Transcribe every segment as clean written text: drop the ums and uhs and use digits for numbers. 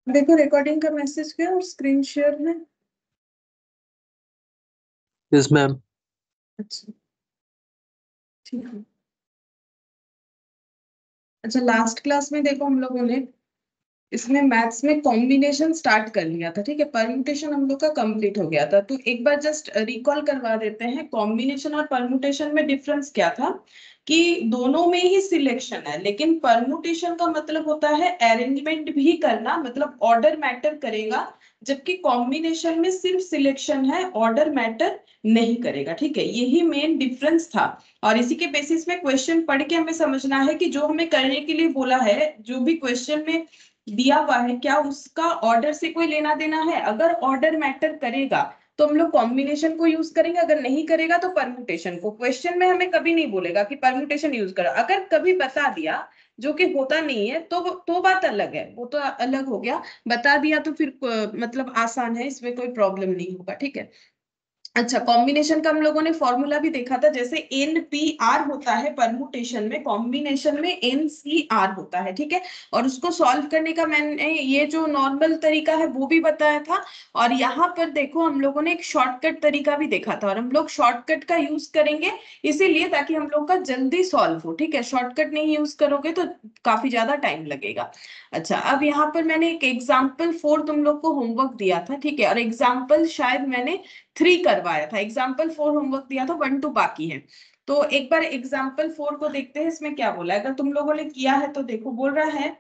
देखो रिकॉर्डिंग का मैसेज किया और स्क्रीन शेयर है। Yes ma'am. अच्छा ठीक है। अच्छा लास्ट क्लास में देखो हम लोगों ने इसमें मैथ्स में कॉम्बिनेशन स्टार्ट कर लिया था, ठीक है। परम्यूटेशन हम लोग का कंप्लीट हो गया था, तो एक बार जस्ट रिकॉल करवा देते हैं कॉम्बिनेशन और परम्यूटेशन में डिफरेंस क्या था। कि दोनों में ही सिलेक्शन है, लेकिन परम्यूटेशन का मतलब होता है अरेंजमेंट भी करना, मतलब ऑर्डर मैटर करेगा, जबकि कॉम्बिनेशन में सिर्फ सिलेक्शन है, ऑर्डर मैटर नहीं करेगा, ठीक है। यही मेन डिफरेंस था। और इसी के बेसिस में क्वेश्चन पढ़ के हमें समझना है कि जो हमें करने के लिए बोला है, जो भी क्वेश्चन में दिया हुआ है, क्या उसका ऑर्डर से कोई लेना देना है। अगर ऑर्डर मैटर करेगा तो हम लोग कॉम्बिनेशन को यूज करेंगे, अगर नहीं करेगा तो परम्यूटेशन को। क्वेश्चन में हमें कभी नहीं बोलेगा कि परम्यूटेशन यूज करो, अगर कभी बता दिया जो कि होता नहीं है तो बात अलग है, वो तो अलग हो गया। बता दिया तो फिर मतलब आसान है, इसमें कोई प्रॉब्लम नहीं होगा, ठीक है। अच्छा कॉम्बिनेशन का हम लोगों ने फॉर्मूला भी देखा था, जैसे एन पी आर होता है परमुटेशन में, कॉम्बिनेशन में एन सी आर होता है, ठीक है। और उसको सॉल्व करने का मैंने ये जो नॉर्मल तरीका है वो भी बताया था। और यहाँ पर देखो हम लोगों ने एक शॉर्टकट तरीका भी देखा था, और हम लोग शॉर्टकट का यूज करेंगे इसीलिए ताकि हम लोग का जल्दी सॉल्व हो, ठीक है। शॉर्टकट नहीं यूज करोगे तो काफी ज्यादा टाइम लगेगा। अच्छा अब यहाँ पर मैंने एक एग्जाम्पल 4 तुम लोग को होमवर्क दिया था, ठीक है। और एग्जाम्पल शायद मैंने 3 करवाया था, एग्जाम्पल 4 होमवर्क दिया था, 1 2 बाकी है। तो एक बार एग्जाम्पल 4 को देखते हैं, इसमें क्या बोला है। अगर तुम लोगों ने किया है तो देखो, बोल रहा है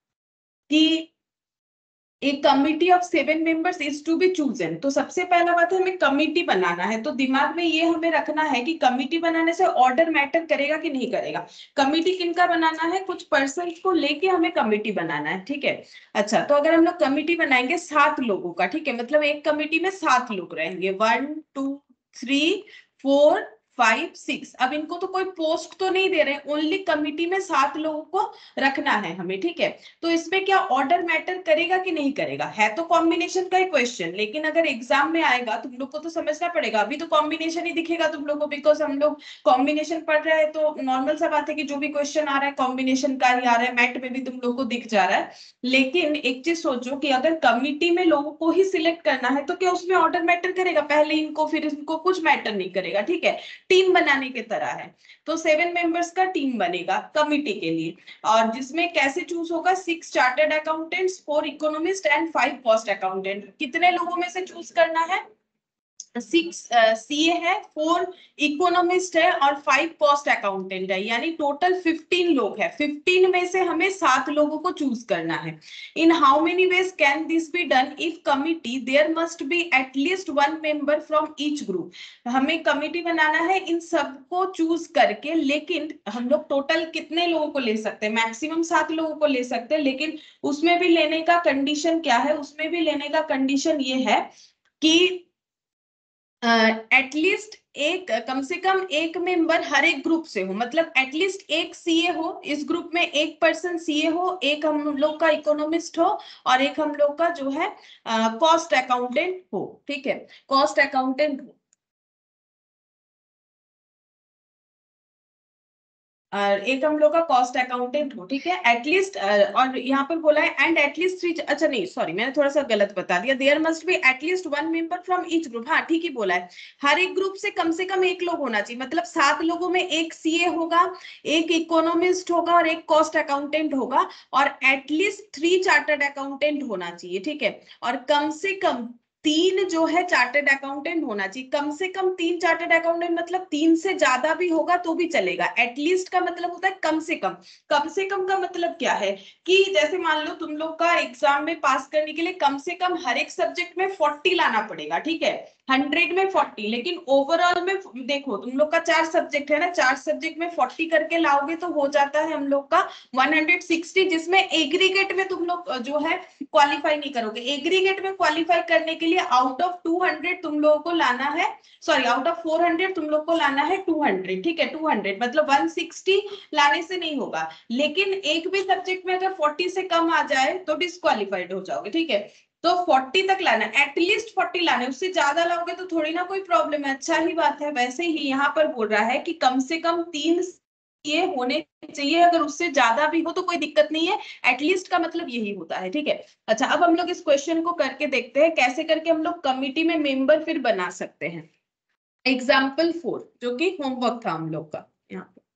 कि एक committee of 7 members is to be chosen. तो सबसे पहला बात है हमें कमिटी बनाना है, तो दिमाग में ये हमें रखना है कि कमिटी बनाने से ऑर्डर मैटर करेगा कि नहीं करेगा। कमिटी किनका बनाना है, कुछ पर्सन को लेके हमें कमिटी बनाना है, ठीक है। अच्छा तो अगर हम लोग कमिटी बनाएंगे 7 लोगों का, ठीक है, मतलब एक कमिटी में 7 लोग रहेंगे, 1 2 3 4 5 6। अब इनको तो कोई पोस्ट तो नहीं दे रहे, ओनली कमिटी में 7 लोगों को रखना है हमें, ठीक है। तो इसमें क्या ऑर्डर मैटर करेगा कि नहीं करेगा, है तो कॉम्बिनेशन का ही क्वेश्चन, लेकिन अगर एग्जाम में आएगा तुम लोग को तो समझना पड़ेगा। अभी तो कॉम्बिनेशन ही दिखेगा तुम लोग को, बिकॉज हम लोग कॉम्बिनेशन पढ़ रहे हैं, तो नॉर्मल सा बात है कि जो भी क्वेश्चन आ रहा है कॉम्बिनेशन का ही आ रहा है, मैट में भी तुम लोग को दिख जा रहा है। लेकिन एक चीज सोचो कि अगर कमिटी में लोगों को ही सिलेक्ट करना है तो क्या उसमें ऑर्डर मैटर करेगा, पहले इनको फिर इनको, कुछ मैटर नहीं करेगा, ठीक है। टीम बनाने की तरह है। तो 7 मेंबर्स का टीम बनेगा कमिटी के लिए, और जिसमें कैसे चूज होगा, 6 chartered accountants, 4 economist and 5 cost accountant. कितने लोगों में से चूज करना है, 6 सीए है, 4 इकोनॉमिस्ट है और 5 कॉस्ट अकाउंटेंट है, यानी टोटल 15 लोग है। 15 में से हमें 7 लोगों को चूज करना है। In how many ways can this be done, if committee there must be at least 1 member from each group. हमें कमिटी बनाना है इन सबको चूज करके, लेकिन हम लोग टोटल कितने लोगों को ले सकते हैं, मैक्सिमम 7 लोगों को ले सकते हैं। लेकिन उसमें भी लेने का कंडीशन क्या है, उसमें भी लेने का कंडीशन ये है कि एटलीस्ट एक, कम से कम एक मेंबर हर एक ग्रुप से हो, मतलब एटलीस्ट एक सीए हो, इस ग्रुप में एक पर्सन सीए हो, एक हम लोग का इकोनॉमिस्ट हो, और एक हम लोग का जो है कॉस्ट अकाउंटेंट हो, ठीक है, कॉस्ट अकाउंटेंट हो। और एक हम लोग का कॉस्ट अकाउंटेंट हो, ठीक है, एटलीस्ट। और यहाँ पर बोला है एंड एटलीस्ट 3, अच्छा नहीं सॉरी मैंने थोड़ा सा गलत बता दिया, there must be at least 1 member from each group. हाँ ठीक ही बोला है, हर एक ग्रुप से कम एक लोग होना चाहिए, मतलब 7 लोगों में एक सीए होगा, एक इकोनॉमिस्ट होगा और एक कॉस्ट अकाउंटेंट होगा, और एटलीस्ट 3 चार्टर्ड अकाउंटेंट होना चाहिए, ठीक है। और कम से कम 3 जो है चार्टर्ड अकाउंटेंट होना चाहिए, कम से कम 3 चार्टर्ड अकाउंटेंट, मतलब 3 से ज्यादा भी होगा तो भी चलेगा। एटलीस्ट का मतलब होता है कम से कम। कम से कम का मतलब क्या है कि जैसे मान लो तुम लोग का एग्जाम में पास करने के लिए कम से कम हर एक सब्जेक्ट में 40 लाना पड़ेगा, ठीक है, 100 में 40। लेकिन ओवरऑल में देखो तुम लोग का 4 सब्जेक्ट है ना, 4 सब्जेक्ट में 40 करके लाओगे तो हो जाता है हम लोग का 160, जिसमें एग्रीगेट में तुम लोग जो है क्वालिफाई नहीं करोगे। एग्रीगेट में क्वालिफाई करने के लिए आउट ऑफ 200 तुम लोगों को लाना है, सॉरी आउट ऑफ 400 तुम लोग को लाना है 200, ठीक है, 200 मतलब 160 लाने से नहीं होगा। लेकिन एक भी सब्जेक्ट में अगर 40 से कम आ जाए तो डिस्क्वालिफाइड हो जाओगे, ठीक है। तो 40 तक लाना, एटलीस्ट 40 लाना है, उससे ज्यादा लाओगे तो थोड़ी ना कोई प्रॉब्लम है, अच्छा ही बात है। वैसे ही यहाँ पर बोल रहा है कि कम से कम 3 ये होने चाहिए, अगर उससे ज्यादा भी हो तो कोई दिक्कत नहीं है, एटलीस्ट का मतलब यही होता है, ठीक है। अच्छा, अब हम लोग इस क्वेश्चन को करके देखते हैं कैसे करके हम लोग कमिटी में मेंबर फिर बना सकते हैं। एग्जाम्पल 4 जो कि होमवर्क था हम लोग का यहाँ पे।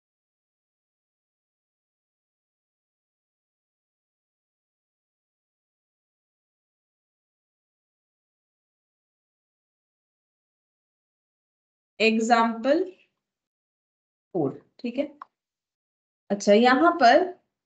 एग्जाम्पल 4, ठीक है। अच्छा, यहाँ पर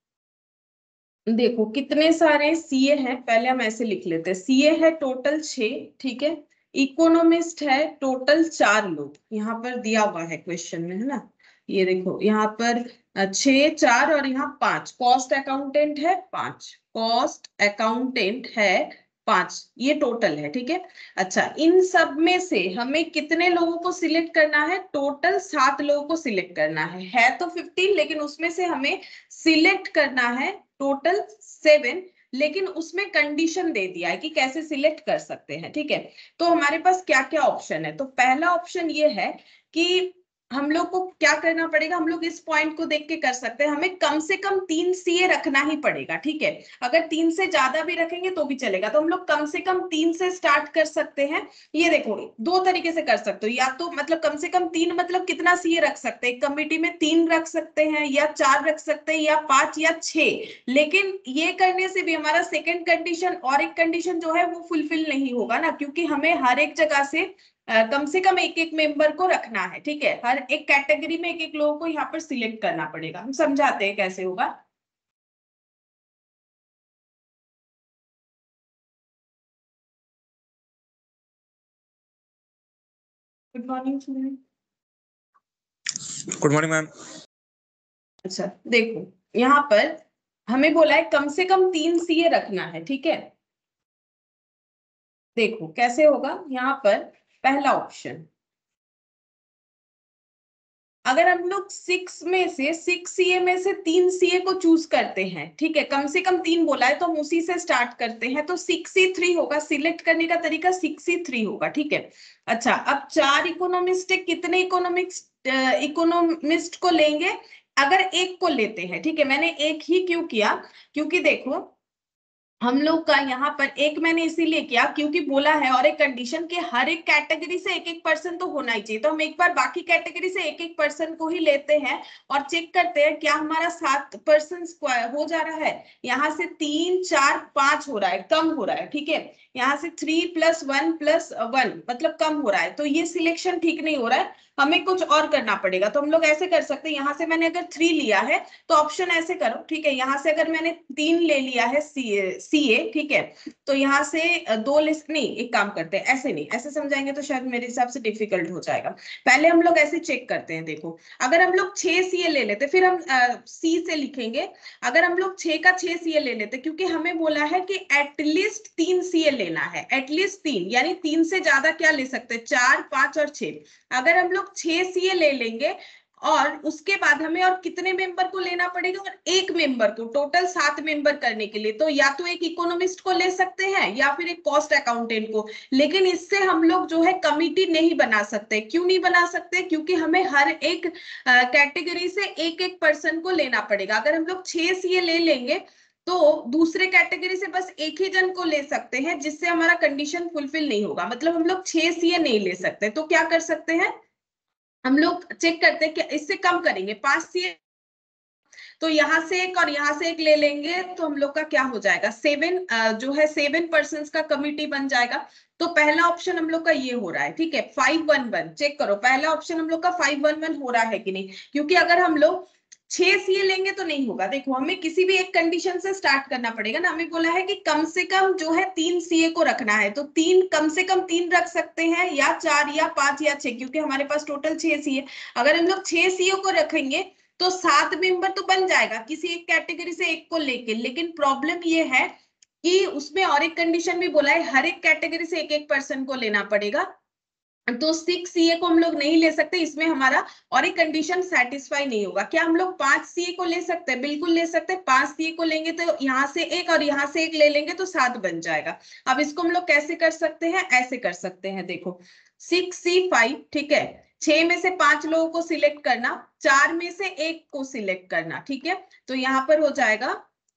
देखो कितने सारे सीए हैं, पहले हम ऐसे लिख लेते हैं। सीए है टोटल 6, ठीक है। इकोनॉमिस्ट है टोटल 4 लोग, यहाँ पर दिया हुआ है क्वेश्चन में, है ना। ये देखो यहाँ पर 6, 4 और यहाँ 5। कॉस्ट अकाउंटेंट है 5, कॉस्ट अकाउंटेंट है 5, ये टोटल है, ठीक है। अच्छा, इन सब में से हमें कितने लोगों को सिलेक्ट करना है? टोटल 7 लोगों को सिलेक्ट करना है तो 15, लेकिन उसमें से हमें सिलेक्ट करना है टोटल 7, लेकिन उसमें कंडीशन दे दिया है कि कैसे सिलेक्ट कर सकते हैं, ठीक है। तो हमारे पास क्या क्या ऑप्शन है? तो पहला ऑप्शन ये है कि हम लोग को क्या करना पड़ेगा, हम लोग इस पॉइंट को देख के कर सकते हैं, हमें कम से कम 3 सीए रखना ही पड़ेगा, ठीक है। अगर 3 से ज्यादा भी रखेंगे तो भी चलेगा, तो हम लोग कम से कम 3 से स्टार्ट कर सकते हैं। ये देखो, 2 तरीके से कर सकते हो, या तो मतलब कम से कम 3 मतलब कितना सीए रख सकते हैं? कमिटी में 3 रख सकते हैं, या 4 रख सकते हैं, या 5 या 6। लेकिन ये करने से भी हमारा सेकंड कंडीशन और एक कंडीशन जो है वो फुलफिल नहीं होगा ना, क्योंकि हमें हर एक जगह से कम एक एक मेंबर को रखना है, ठीक है। हर एक कैटेगरी में एक एक लोगों को यहाँ पर सिलेक्ट करना पड़ेगा। हम समझाते हैं कैसे होगा। Good morning student. Good morning ma'am. अच्छा देखो, यहाँ पर हमें बोला है कम से कम 3 सीए रखना है, ठीक है। देखो कैसे होगा, यहाँ पर पहला ऑप्शन, अगर हम लोग 6 सीए में से 3 सीए को चूज करते हैं, ठीक है, कम से कम 3 बोला है तो हम उसी से स्टार्ट करते हैं, तो 6C3 होगा। सिलेक्ट करने का तरीका 6C3 होगा, ठीक है। अच्छा, अब 4 इकोनॉमिस्ट है, कितने इकोनॉमिस्ट को लेंगे? अगर एक को लेते हैं, ठीक है, मैंने एक ही क्यों किया, क्योंकि देखो हम लोग का यहाँ पर एक मैंने इसीलिए किया क्योंकि बोला है और एक कंडीशन कि हर एक कैटेगरी से एक एक पर्सन तो होना ही चाहिए, तो हम एक बार बाकी कैटेगरी से एक एक पर्सन को ही लेते हैं और चेक करते हैं क्या हमारा 7 पर्सन हो जा रहा है। यहाँ से 3, 4, 5 हो रहा है, कम हो रहा है, ठीक है। यहाँ से 3 + 1 + 1 मतलब कम हो रहा है, तो ये सिलेक्शन ठीक नहीं हो रहा है, हमें कुछ और करना पड़ेगा। तो हम लोग ऐसे कर सकते हैं, यहाँ से मैंने अगर 3 लिया है तो ऑप्शन ऐसे करो, ठीक है। यहाँ से अगर मैंने 3 ले लिया है सीए, ठीक है, तो यहाँ से 2 लिस्ट नहीं, एक काम करते हैं, ऐसे नहीं, ऐसे समझाएंगे तो शायद मेरे हिसाब से डिफिकल्ट हो जाएगा। पहले हम लोग ऐसे चेक करते हैं। देखो, अगर हम लोग 6 सीए ले लेते, फिर हम सी से लिखेंगे। अगर हम लोग 6 का 6 सीए ले लेते, क्योंकि हमें बोला है कि एटलीस्ट 3 सीए लेना है, एटलीस्ट 3, यानी 3 से ज्यादा क्या ले सकते हैं? 4, 5 और 6। अगर हम लोग 6 सीए ले लेंगे और उसके बाद हमें और कितने मेंबर को लेना पड़ेगा? और एक मेंबर को, टोटल 7 मेंबर करने के लिए तो या तो एक इकोनॉमिस्ट को ले सकते हैं या फिर एक कॉस्ट अकाउंटेंट को। लेकिन इससे हम लोग जो है कमिटी नहीं बना सकते। क्यों नहीं बना सकते? क्योंकि हमें हर एक कैटेगरी से एक एक पर्सन को लेना पड़ेगा। अगर हम लोग 6 सीए ले लेंगे तो दूसरे कैटेगरी से बस एक ही जन को ले सकते हैं, जिससे हमारा कंडीशन फुलफिल नहीं होगा। मतलब हम लोग 6 सीए नहीं ले सकते, तो क्या कर सकते हैं, हम लोग चेक करते हैं कि इससे कम करेंगे, 5 सीए, तो यहाँ से एक और यहाँ से एक ले लेंगे तो हम लोग का क्या हो जाएगा? 7 जो है 7 पर्सन का कमिटी बन जाएगा। तो पहला ऑप्शन हम लोग का ये हो रहा है, ठीक है। 511 चेक करो, पहला ऑप्शन हम लोग का 511 हो रहा है कि नहीं, क्योंकि अगर हम लोग 6 सीए लेंगे तो नहीं होगा। देखो, हमें किसी भी एक कंडीशन से स्टार्ट करना पड़ेगा ना। हमें बोला है कि कम से कम जो है 3 सीए को रखना है, तो 3 कम से कम 3 रख सकते हैं, या 4 या 5 या 6, क्योंकि हमारे पास टोटल 6 सीए। अगर हम लोग 6 सीए को रखेंगे तो 7 मेंबर तो बन जाएगा किसी एक कैटेगरी से एक को लेके। लेकिन प्रॉब्लम ये है कि उसमें और एक कंडीशन भी बोला है, हर एक कैटेगरी से एक एक पर्सन को लेना पड़ेगा, तो 6 सीए को हम लोग नहीं ले सकते, इसमें हमारा और एक कंडीशन सेटिस्फाई नहीं होगा। क्या हम लोग 5 सीए को ले सकते हैं? बिल्कुल ले सकते हैं। 5 सीए को लेंगे तो यहाँ से एक और यहाँ से एक ले लेंगे तो 7 बन जाएगा। अब इसको हम लोग कैसे कर सकते हैं? ऐसे कर सकते हैं, देखो 6C5, ठीक है, 6 में से 5 लोगों को सिलेक्ट करना, 4 में से 1 को सिलेक्ट करना, ठीक है। तो यहाँ पर हो जाएगा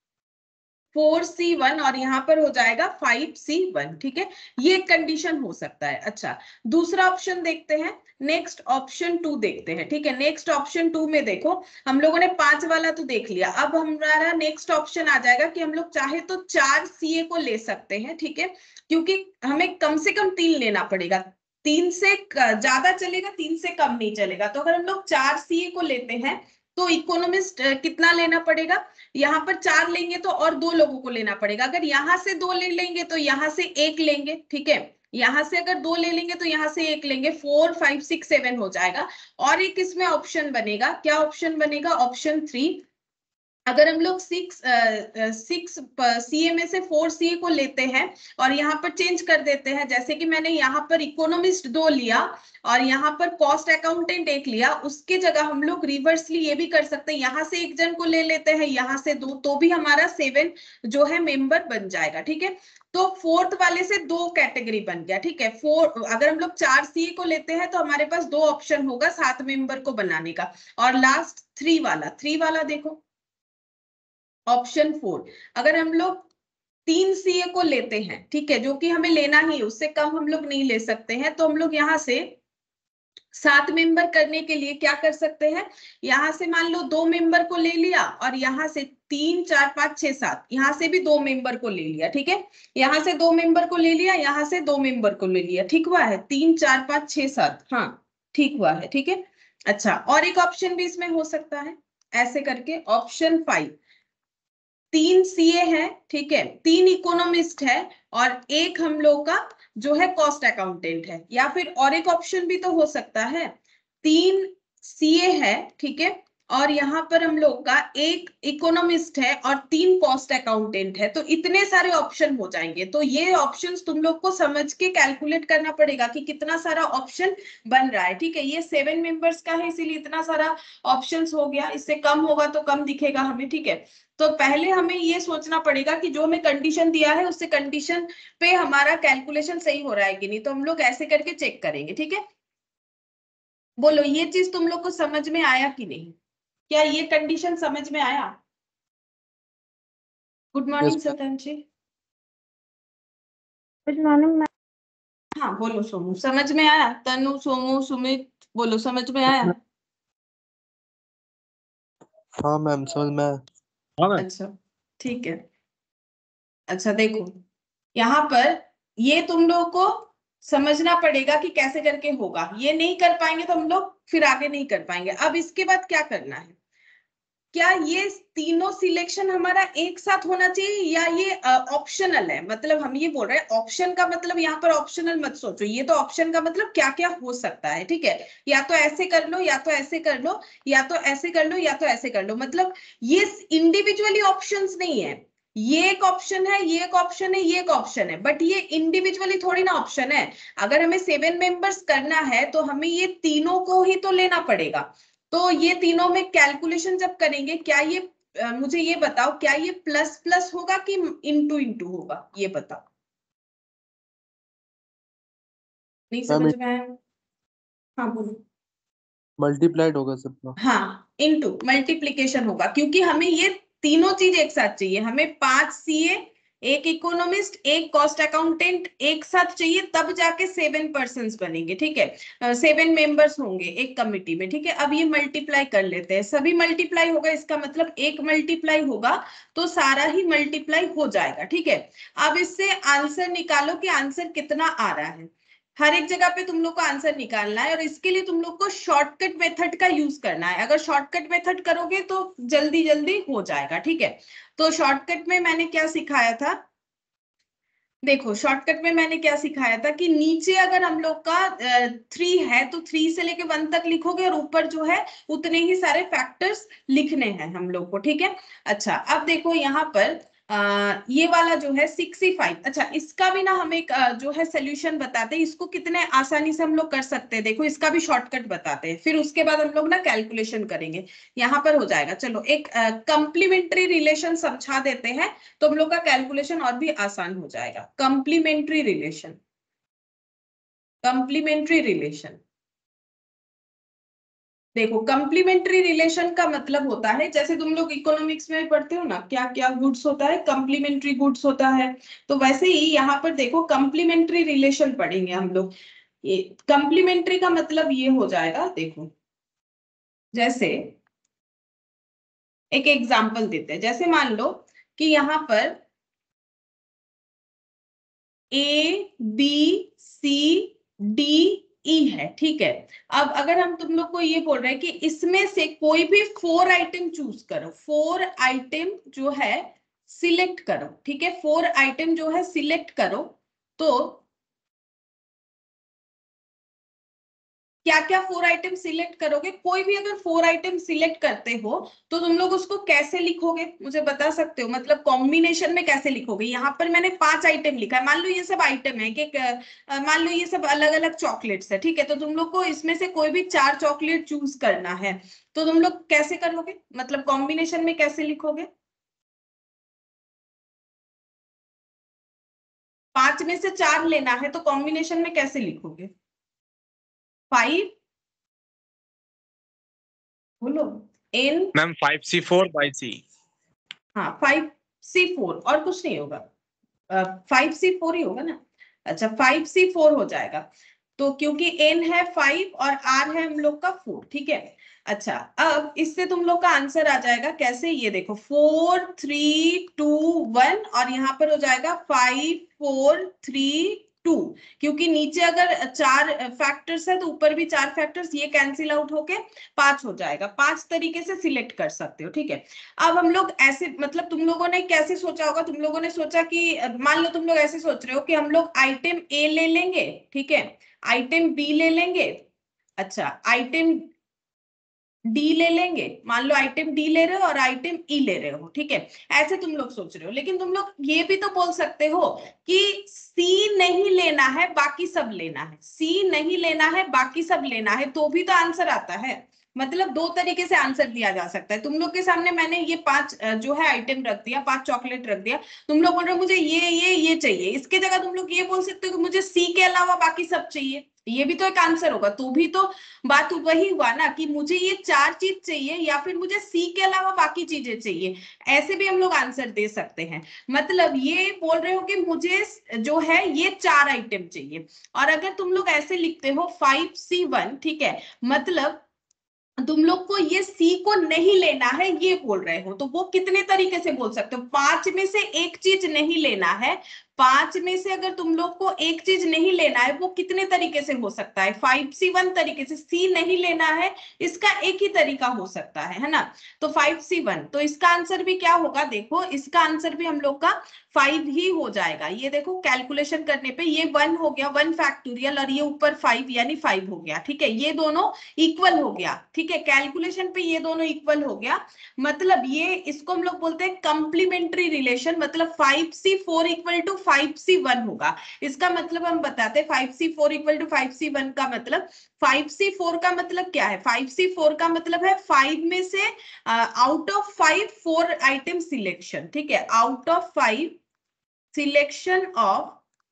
4C1 और यहाँ पर हो जाएगा 5C1, ठीक है। ये कंडीशन हो सकता है। अच्छा, दूसरा ऑप्शन देखते हैं, नेक्स्ट ऑप्शन 2 देखते हैं, ठीक है। नेक्स्ट ऑप्शन 2 में देखो, हम लोगों ने 5 वाला तो देख लिया, अब हमारा नेक्स्ट ऑप्शन आ जाएगा कि हम लोग चाहे तो 4 CA को ले सकते हैं, ठीक है, क्योंकि हमें कम से कम 3 लेना पड़ेगा, 3 से ज्यादा चलेगा, 3 से कम नहीं चलेगा। तो अगर हम लोग 4 CA को लेते हैं तो इकोनॉमिस्ट कितना लेना पड़ेगा, यहाँ पर 4 लेंगे तो और 2 लोगों को लेना पड़ेगा, अगर यहाँ से 2 ले लेंगे तो यहाँ से 1 लेंगे, ठीक है। यहाँ से अगर 2 ले लेंगे तो यहाँ से 1 लेंगे, 4 5 6 7 हो जाएगा। और एक इसमें ऑप्शन बनेगा, क्या ऑप्शन बनेगा, ऑप्शन 3। अगर हम लोग 6 CA में से 4 CA को लेते हैं और यहाँ पर चेंज कर देते हैं, जैसे कि मैंने यहाँ पर इकोनॉमिस्ट 2 लिया और यहाँ पर कॉस्ट अकाउंटेंट 1 लिया, उसके जगह हम लोग रिवर्सली ये भी कर सकते हैं, यहाँ से 1 जन को ले लेते हैं, यहाँ से 2, तो भी हमारा 7 जो है मेंबर बन जाएगा, ठीक है। तो फोर्थ वाले से 2 कैटेगरी बन गया, ठीक है। अगर हम लोग 4 CA को लेते हैं तो हमारे पास 2 ऑप्शन होगा 7 मेंबर को बनाने का। और लास्ट 3 वाला देखो, ऑप्शन 4, अगर हम लोग 3 CA को लेते हैं, ठीक है, जो कि हमें लेना ही, उससे कम हम लोग नहीं ले सकते हैं, तो हम लोग यहाँ से 7 मेंबर करने के लिए क्या कर सकते हैं, यहाँ से मान लो 2 मेंबर को ले लिया और यहाँ से 3 4 5 6 7, यहाँ से भी 2 मेंबर को ले लिया, ठीक है। यहाँ से 2 मेंबर को ले लिया, यहाँ से 2 मेंबर को ले लिया, ठीक हुआ है, 3 4 5 6 7, हाँ ठीक हुआ है, ठीक है। अच्छा, और एक ऑप्शन भी इसमें हो सकता है ऐसे करके, ऑप्शन 5, 3 CA है, ठीक है, 3 इकोनॉमिस्ट है और 1 हम लोग का जो है कॉस्ट अकाउंटेंट है। या फिर और एक ऑप्शन भी तो हो सकता है, 3 CA है, ठीक है, और यहाँ पर हम लोग का 1 इकोनॉमिस्ट है और 3 कॉस्ट अकाउंटेंट है, तो इतने सारे ऑप्शन हो जाएंगे। तो ये ऑप्शंस तुम लोग को समझ के कैलकुलेट करना पड़ेगा कि कितना सारा ऑप्शन बन रहा है, ठीक है। ये 7 मेंबर्स का है इसीलिए इतना सारा ऑप्शंस हो गया, इससे कम होगा तो कम दिखेगा हमें, ठीक है। तो पहले हमें ये सोचना पड़ेगा कि जो हमें कंडीशन दिया है उससे कंडीशन पे हमारा कैलकुलेशन सही हो रहा है कि नहीं, तो हम लोग ऐसे करके चेक करेंगे, ठीक है। बोलो, ये चीज तुम लोग को समझ में आया कि नहीं, क्या ये कंडीशन समझ में आया? गुड मॉर्निंग यस सतन जी। Good morning ma'am. हाँ बोलो सोमू, समझ में आया? तनु, सोमू, सुमित, बोलो समझ में आया? हाँ मैम, समझ में आया। हाँ मैम। अच्छा ठीक है। अच्छा देखो, यहाँ पर ये तुम लोग को समझना पड़ेगा कि कैसे करके होगा, ये नहीं कर पाएंगे तो हम लोग फिर आगे नहीं कर पाएंगे। अब इसके बाद क्या करना है, क्या ये तीनों सिलेक्शन हमारा एक साथ होना चाहिए या ये ऑप्शनल है, मतलब हम ये बोल रहे हैं ऑप्शन का मतलब यहाँ पर ऑप्शनल मत सोचो, ये तो ऑप्शन का मतलब क्या क्या हो सकता है, ठीक है। या तो ऐसे कर लो, या तो ऐसे कर लो, या तो ऐसे कर लो, या तो ऐसे कर लो, मतलब ये इंडिविजुअली ऑप्शंस नहीं है, ये एक ऑप्शन है, ये एक ऑप्शन है, ये एक ऑप्शन है, बट ये इंडिविजुअली थोड़ी ना ऑप्शन है। अगर हमें 7 मेंबर्स करना है तो हमें ये तीनों को ही तो लेना पड़ेगा। तो ये तीनों में कैलकुलेशन जब करेंगे, क्या ये मुझे ये बताओ, क्या ये प्लस प्लस होगा कि इंटू इंटू होगा, ये बताओ। नहीं समझ में आया? हाँ बोलो। मल्टीप्लाइड होगा सबका। हाँ, इंटू मल्टीप्लीकेशन होगा, क्योंकि हमें ये तीनों चीज एक साथ चाहिए, हमें 5 CA, 1 इकोनॉमिस्ट, 1 कॉस्ट अकाउंटेंट एक साथ चाहिए, तब जाके 7 पर्सन्स बनेंगे, ठीक है, 7 मेंबर्स होंगे एक कमिटी में, ठीक है। अब ये मल्टीप्लाई कर लेते हैं, सभी मल्टीप्लाई होगा, इसका मतलब एक मल्टीप्लाई होगा तो सारा ही मल्टीप्लाई हो जाएगा, ठीक है। अब इससे आंसर निकालो कि आंसर कितना आ रहा है, हर एक जगह पे तुम लोग को आंसर निकालना है, और इसके लिए तुम लोग को शॉर्टकट मेथड का यूज करना है। अगर शॉर्टकट मेथड करोगे तो जल्दी जल्दी हो जाएगा, ठीक है। तो शॉर्टकट में मैंने क्या सिखाया था, देखो शॉर्टकट में मैंने क्या सिखाया था कि नीचे अगर हम लोग का 3 है तो 3 से लेके 1 तक लिखोगे, और ऊपर जो है उतने ही सारे फैक्टर्स लिखने हैं हम लोग को, ठीक है। अच्छा, अब देखो यहाँ पर ये वाला जो है 65, अच्छा इसका भी ना हम एक जो है सोल्यूशन बताते हैं, इसको कितने आसानी से हम लोग कर सकते हैं, देखो इसका भी शॉर्टकट बताते हैं, फिर उसके बाद हम लोग ना कैलकुलेशन करेंगे। यहाँ पर हो जाएगा, चलो एक कंप्लीमेंट्री रिलेशन समझा देते हैं तो हम लोग का कैलकुलेशन और भी आसान हो जाएगा। कंप्लीमेंट्री रिलेशन, कंप्लीमेंट्री रिलेशन देखो कंप्लीमेंट्री रिलेशन का मतलब होता है, जैसे तुम लोग इकोनॉमिक्स में पढ़ते हो ना, क्या क्या गुड्स होता है, कंप्लीमेंट्री गुड्स होता है। तो वैसे ही यहाँ पर देखो कंप्लीमेंट्री रिलेशन पढ़ेंगे हम लोग। ये कंप्लीमेंट्री का मतलब ये हो जाएगा, देखो जैसे एक एग्जांपल देते हैं, जैसे मान लो कि यहाँ पर ए बी सी डी ई है, ठीक है। अब अगर हम तुम लोग को ये बोल रहे हैं कि इसमें से कोई भी 4 आइटम चूज करो, 4 आइटम जो है सिलेक्ट करो, ठीक है, 4 आइटम जो है सिलेक्ट करो, तो क्या क्या 4 आइटम सिलेक्ट करोगे? कोई भी अगर 4 आइटम सिलेक्ट करते हो तो तुम लोग उसको कैसे लिखोगे, मुझे बता सकते हो? मतलब कॉम्बिनेशन में कैसे लिखोगे? यहाँ पर मैंने 5 आइटम लिखा है, मान लो ये सब आइटम है कि मान लो ये सब अलग अलग चॉकलेट्स है, ठीक है, तो तुम लोग को इसमें से कोई भी 4 चॉकलेट चूज करना है, तो तुम लोग कैसे करोगे, मतलब कॉम्बिनेशन में कैसे लिखोगे? 5 में से 4 लेना है तो कॉम्बिनेशन में कैसे लिखोगे? 5, बोलो, एन, मैम 5C4/C। हाँ 5C4 और कुछ नहीं होगा, 5C4 ही होगा ना। अच्छा 5C4 हो जाएगा, तो क्योंकि n है 5 और r है हम लोग का 4, ठीक है। अच्छा अब इससे तुम लोग का आंसर आ जाएगा कैसे, ये देखो 4 3 2 1 और यहाँ पर हो जाएगा 5 4 3 2, क्योंकि नीचे अगर 4 फैक्टर्स है तो ऊपर भी 4 फैक्टर्स, ये कैंसिल आउट होके 5 हो जाएगा। 5 तरीके से सिलेक्ट कर सकते हो, ठीक है। अब हम लोग ऐसे, मतलब तुम लोगों ने कैसे सोचा होगा, तुम लोगों ने सोचा कि मान लो तुम लोग ऐसे सोच रहे हो कि हम लोग आइटम ए ले लेंगे, ठीक है, आइटम बी ले लेंगे, अच्छा आइटम डी ले लेंगे, मान लो आइटम डी ले रहे हो और आइटम ई ले रहे हो, ठीक है, ऐसे तुम लोग सोच रहे हो। लेकिन तुम लोग ये भी तो बोल सकते हो कि सी नहीं लेना है बाकी सब लेना है, सी नहीं लेना है बाकी सब लेना है, तो भी तो आंसर आता है। मतलब 2 तरीके से आंसर दिया जा सकता है। तुम लोग के सामने मैंने ये 5 जो है आइटम रख दिया, 5 चॉकलेट रख दिया, तुम लोग बोल रहे हो मुझे ये चाहिए, इसके जगह तुम लोग ये बोल सकते हो कि मुझे सी के अलावा बाकी सब चाहिए, ये भी तो एक आंसर होगा। तो भी तो बात वही हुआ ना कि मुझे ये 4 चीज चाहिए या फिर मुझे सी के अलावा बाकी चीजें चाहिए, ऐसे भी हम लोग आंसर दे सकते हैं। मतलब ये बोल रहे हो कि मुझे जो है ये 4 आइटम चाहिए, और अगर तुम लोग ऐसे लिखते हो 5C1, ठीक है, मतलब तुम लोग को ये सी को नहीं लेना है ये बोल रहे हो, तो वो कितने तरीके से बोल सकते हो? 5 में से एक चीज नहीं लेना है, 5 में से अगर तुम लोग को एक चीज नहीं लेना है वो कितने तरीके से हो सकता है? 5C1 तरीके से, सी नहीं लेना है इसका एक ही तरीका हो सकता है ना, तो 5C1। तो इसका आंसर भी क्या होगा, देखो इसका आंसर भी हम लोग का 5 ही हो जाएगा। ये देखो कैलकुलेशन करने पे ये 1 हो गया, 1 फैक्टोरियल, और ये ऊपर 5 यानी 5 हो गया, ठीक है, ये दोनों इक्वल हो गया, ठीक है, कैलकुलेशन पे ये दोनों इक्वल हो गया। मतलब ये, इसको हम लोग बोलते हैं कंप्लीमेंट्री रिलेशन, मतलब 5C4 इक्वल टू 5C1 होगा। इसका मतलब हम बताते हैं 5C4 इक्वल टू 5C1 का मतलब, 5C4 का मतलब क्या है? 5C4 का मतलब है 5 में से आउट ऑफ 5 4 आइटम सिलेक्शन, ठीक है, out of 5 selection of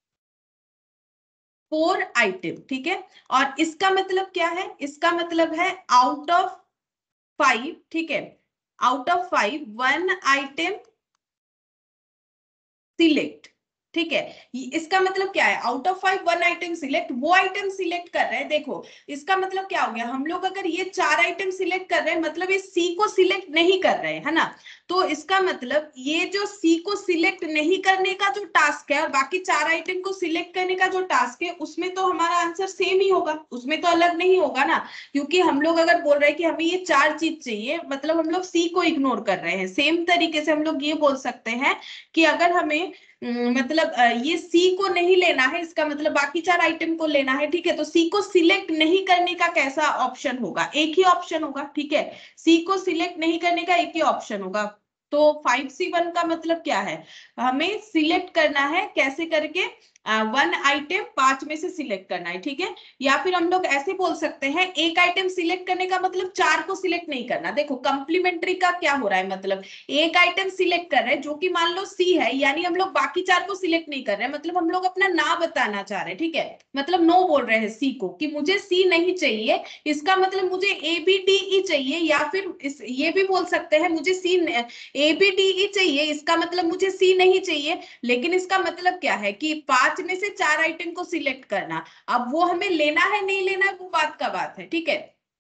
4 item, ठीक है। और इसका मतलब क्या है? इसका मतलब है आउट ऑफ 5, ठीक है, आउट ऑफ 5 1 आइटम सिलेक्ट, ठीक है। इसका मतलब क्या है? आउट ऑफ 5 1 आइटम सिलेक्ट, वो आइटम सिलेक्ट कर रहे हैं। देखो इसका मतलब क्या हो गया, हम लोग अगर ये 4 आइटम सिलेक्ट कर रहे हैं मतलब ये सी को सिलेक्ट नहीं कर रहे हैं, है ना। तो इसका मतलब ये जो सी को सिलेक्ट नहीं करने का जो टास्क है और बाकी 4 आइटम को सिलेक्ट करने का जो टास्क है, उसमें तो हमारा आंसर सेम ही होगा, उसमें तो अलग नहीं होगा ना। क्योंकि हम लोग अगर बोल रहे हैं कि हमें ये 4 चीज चाहिए, मतलब हम लोग सी को इग्नोर कर रहे हैं। सेम तरीके से हम लोग ये बोल सकते हैं कि अगर हमें मतलब ये सी को नहीं लेना है, इसका मतलब बाकी 4 आइटम को लेना है, ठीक है, तो सी को सिलेक्ट नहीं करने का कैसा ऑप्शन होगा? एक ही ऑप्शन होगा, ठीक है, सी को सिलेक्ट नहीं करने का एक ही ऑप्शन होगा। तो 5C1 का मतलब क्या है? हमें सिलेक्ट करना है कैसे करके, वन आइटम 5 में से सिलेक्ट करना है, ठीक है। या फिर हम लोग ऐसे बोल सकते हैं एक आइटम सिलेक्ट करने का मतलब 4 को सिलेक्ट नहीं करना। देखो कंप्लीमेंट्री का क्या हो रहा है, मतलब एक आइटम सिलेक्ट कर रहे हैं जो कि मान लो सी है, यानी हम लोग बाकी 4 को सिलेक्ट नहीं कर रहे हैं, मतलब हम लोग अपना ना बताना चाह रहे हैं, ठीक है। मतलब नो बोल रहे हैं सी को कि मुझे सी नहीं चाहिए, इसका मतलब मुझे ए बी डी ई चाहिए। या फिर ये भी बोल सकते हैं मुझे सी ए बी डी ई चाहिए, इसका मतलब मुझे सी नहीं चाहिए। लेकिन इसका मतलब क्या है कि 5 में से 4 आइटम को सिलेक्ट करना। अब वो हमें लेना है नहीं लेना है वो बात का बात है, ठीक है।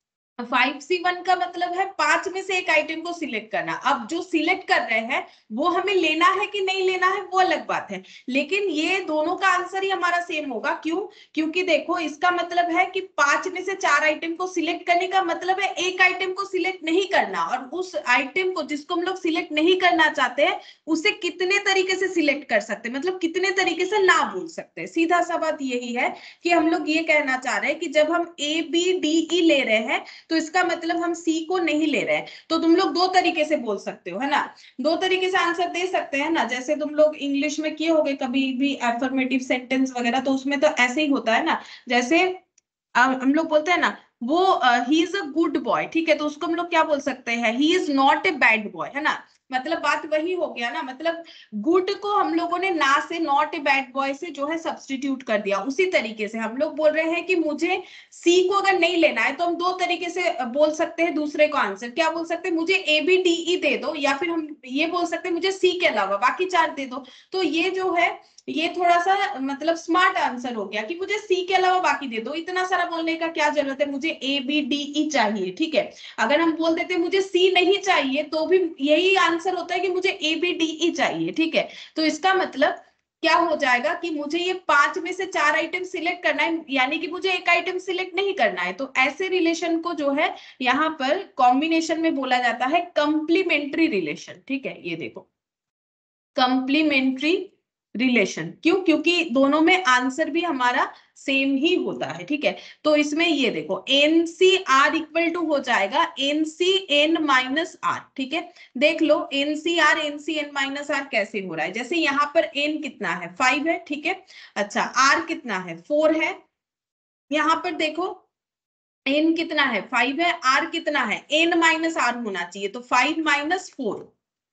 5C1 का मतलब है 5 में से एक आइटम को सिलेक्ट करना। अब जो सिलेक्ट कर रहे हैं वो हमें लेना है कि नहीं लेना है वो अलग बात है, लेकिन ये दोनों का आंसर ही हमारा सेम होगा। क्यों? क्योंकि देखो इसका मतलब है कि 5 में से 4 आइटम को सिलेक्ट करने का मतलब है एक आइटम को सिलेक्ट नहीं करना, और उस आइटम को जिसको हम लोग सिलेक्ट नहीं करना चाहते हैं उसे कितने तरीके से सिलेक्ट कर सकते हैं, मतलब कितने तरीके से ना बोल सकते हैं। सीधा सा बात यही है कि हम लोग ये कहना चाह रहे हैं कि जब हम ए बी डी ई ले रहे हैं तो इसका मतलब हम सी को नहीं ले रहे हैं। तो तुम लोग दो तरीके से बोल सकते हो, है ना, दो तरीके से आंसर दे सकते हैं ना। जैसे तुम लोग इंग्लिश में किए होगे कभी भी एफर्मेटिव सेंटेंस वगैरह, तो उसमें तो ऐसे ही होता है ना। जैसे हम लोग बोलते हैं ना वो he is a good boy, ठीक है, तो उसको हम लोग क्या बोल सकते हैं, he is not a bad boy, है ना। मतलब बात वही हो गया ना, मतलब गुड को हम लोगों ने ना से नॉट ए बैड बॉय से जो है सब्स्टिट्यूट कर दिया। उसी तरीके से हम लोग बोल रहे हैं कि मुझे सी को अगर नहीं लेना है तो हम दो तरीके से बोल सकते हैं दूसरे को आंसर। क्या बोल सकते हैं, मुझे ए बी डी ई दे दो, या फिर हम ये बोल सकते हैं मुझे सी के अलावा बाकी 4 दे दो। तो ये जो है ये थोड़ा सा मतलब स्मार्ट आंसर हो गया कि मुझे सी के अलावा बाकी दे दो। इतना सारा बोलने का क्या जरूरत है, मुझे ए बी डी ई चाहिए, ठीक है। अगर हम बोल देते मुझे सी नहीं चाहिए तो भी यही आंसर होता है कि मुझे ए बी डी ई चाहिए, ठीक है। तो इसका मतलब क्या हो जाएगा कि मुझे ये 5 में से 4 आइटम सिलेक्ट करना है, यानी कि मुझे एक आइटम सिलेक्ट नहीं करना है। तो ऐसे रिलेशन को जो है यहाँ पर कॉम्बिनेशन में बोला जाता है कंप्लीमेंट्री रिलेशन, ठीक है। ये देखो कंप्लीमेंट्री रिलेशन, क्यों? क्योंकि दोनों में आंसर भी हमारा सेम ही होता है, ठीक है। तो इसमें ये देखो n C r equal to हो जाएगा n C n minus r, ठीक है। देख लो n C n minus r कैसे हो रहा है। जैसे यहाँ पर एन कितना है 5 है, ठीक है। अच्छा आर कितना है 4 है। यहाँ पर देखो एन कितना है 5 है, आर कितना है एन माइनस आर होना चाहिए, तो 5 माइनस 4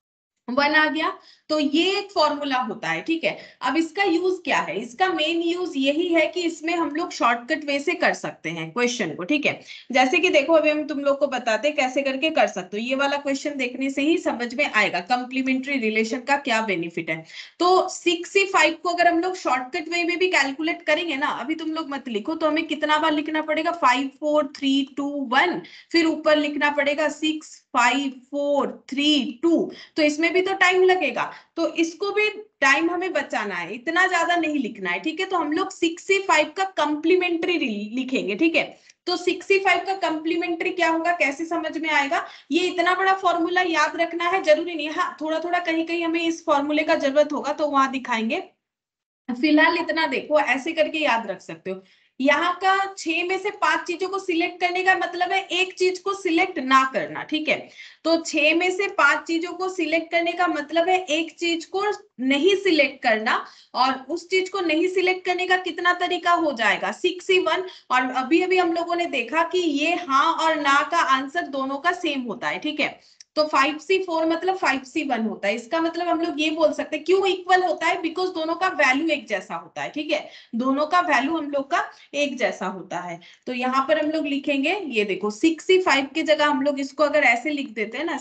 1 आ गया। तो ये एक फॉर्मूला होता है, ठीक है। अब इसका यूज क्या है, इसका मेन यूज यही है कि इसमें हम लोग शॉर्टकट वे से कर सकते हैं क्वेश्चन को, ठीक है। जैसे कि देखो अभी हम तुम लोग को बताते हैं कैसे करके कर सकते हो। ये वाला क्वेश्चन देखने से ही समझ में आएगा कंप्लीमेंट्री रिलेशन का क्या बेनिफिट है। तो 6C5 को अगर हम लोग शॉर्टकट वे में भी कैलकुलेट करेंगे ना, अभी तुम लोग मत लिखो, तो हमें कितना बार लिखना पड़ेगा 5 4 3 2 1, फिर ऊपर लिखना पड़ेगा 6 5 4 3 2। तो इसमें भी तो टाइम लगेगा, तो इसको भी टाइम हमें बचाना है, इतना ज्यादा नहीं लिखना है, ठीक है। तो हम लोग 6C5 का कंप्लीमेंट्री लिखेंगे, ठीक है। तो 6C5 का कंप्लीमेंट्री क्या होगा, कैसे समझ में आएगा। ये इतना बड़ा फॉर्मूला याद रखना है जरूरी नहीं है, हाँ थोड़ा थोड़ा कहीं कहीं हमें इस फॉर्मूले का जरूरत होगा तो वहां दिखाएंगे। फिलहाल इतना देखो ऐसे करके याद रख सकते हो। यहाँ का 6 में से 5 चीजों को सिलेक्ट करने का मतलब है एक चीज को सिलेक्ट ना करना, ठीक है। तो 6 में से 5 चीजों को सिलेक्ट करने का मतलब है एक चीज को नहीं सिलेक्ट करना, और उस चीज को नहीं सिलेक्ट करने का कितना तरीका हो जाएगा 6C1। और अभी अभी हम लोगों ने देखा कि ये हाँ और ना का आंसर दोनों का सेम होता है, ठीक है। तो 5C4 मतलब 5C1 होता है। इसका मतलब हम लोग ये बोल सकते हैं क्यों इक्वल होता है, बिकॉज दोनों का वैल्यू एक जैसा होता है, ठीक है। दोनों का वैल्यू हम लोग का एक जैसा होता है। तो यहाँ पर हम लोग लिखेंगे, ये देखो 6C5 की जगह हम लोग इसको अगर ऐसे लिख देते हैं ना,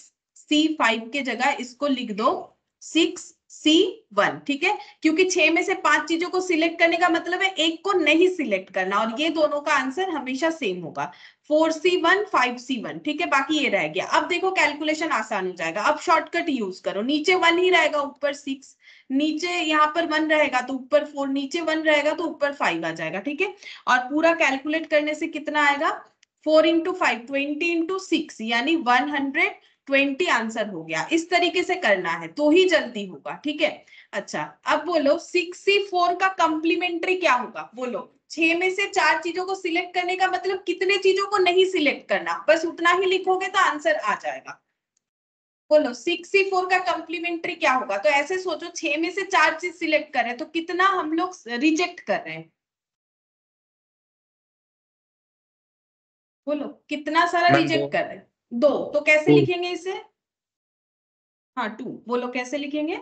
6C5 के जगह इसको लिख दो 6C1, ठीक है। क्योंकि 6 में से 5 चीजों को सिलेक्ट करने का मतलब है एक को नहीं सिलेक्ट करना, और ये दोनों का आंसर हमेशा सेम होगा 4C1 5C1, ठीक है। बाकी ये रह गया। अब देखो कैलकुलेशन आसान हो जाएगा, अब शॉर्टकट यूज करो। नीचे 1 ही रहेगा, ऊपर 6, नीचे यहाँ पर 1 रहेगा तो ऊपर 4, नीचे 1 रहेगा तो ऊपर 5 आ जाएगा, ठीक है। और पूरा कैलकुलेट करने से कितना आएगा 4 इंटू 5 20 इंटू 6 यानी 120 आंसर हो गया। इस तरीके से करना है तो ही जल्दी होगा, ठीक है। अच्छा अब बोलो 6C4 का कंप्लीमेंट्री क्या होगा, बोलो 6 में से 4 चीजों को सिलेक्ट करने का मतलब कितने चीजों को नहीं सिलेक्ट करना, बस उतना ही लिखोगे तो आंसर आ जाएगा। बोलो 6C4 का कंप्लीमेंट्री क्या होगा? तो ऐसे सोचो 6 में से 4 चीज सिलेक्ट कर रहे हैं तो कितना हम लोग रिजेक्ट कर रहे हैं? बोलो कितना सारा मैम रिजेक्ट दो। कर रहे हैं? 2। तो कैसे टू। लिखेंगे इसे? हाँ 2। बोलो कैसे लिखेंगे?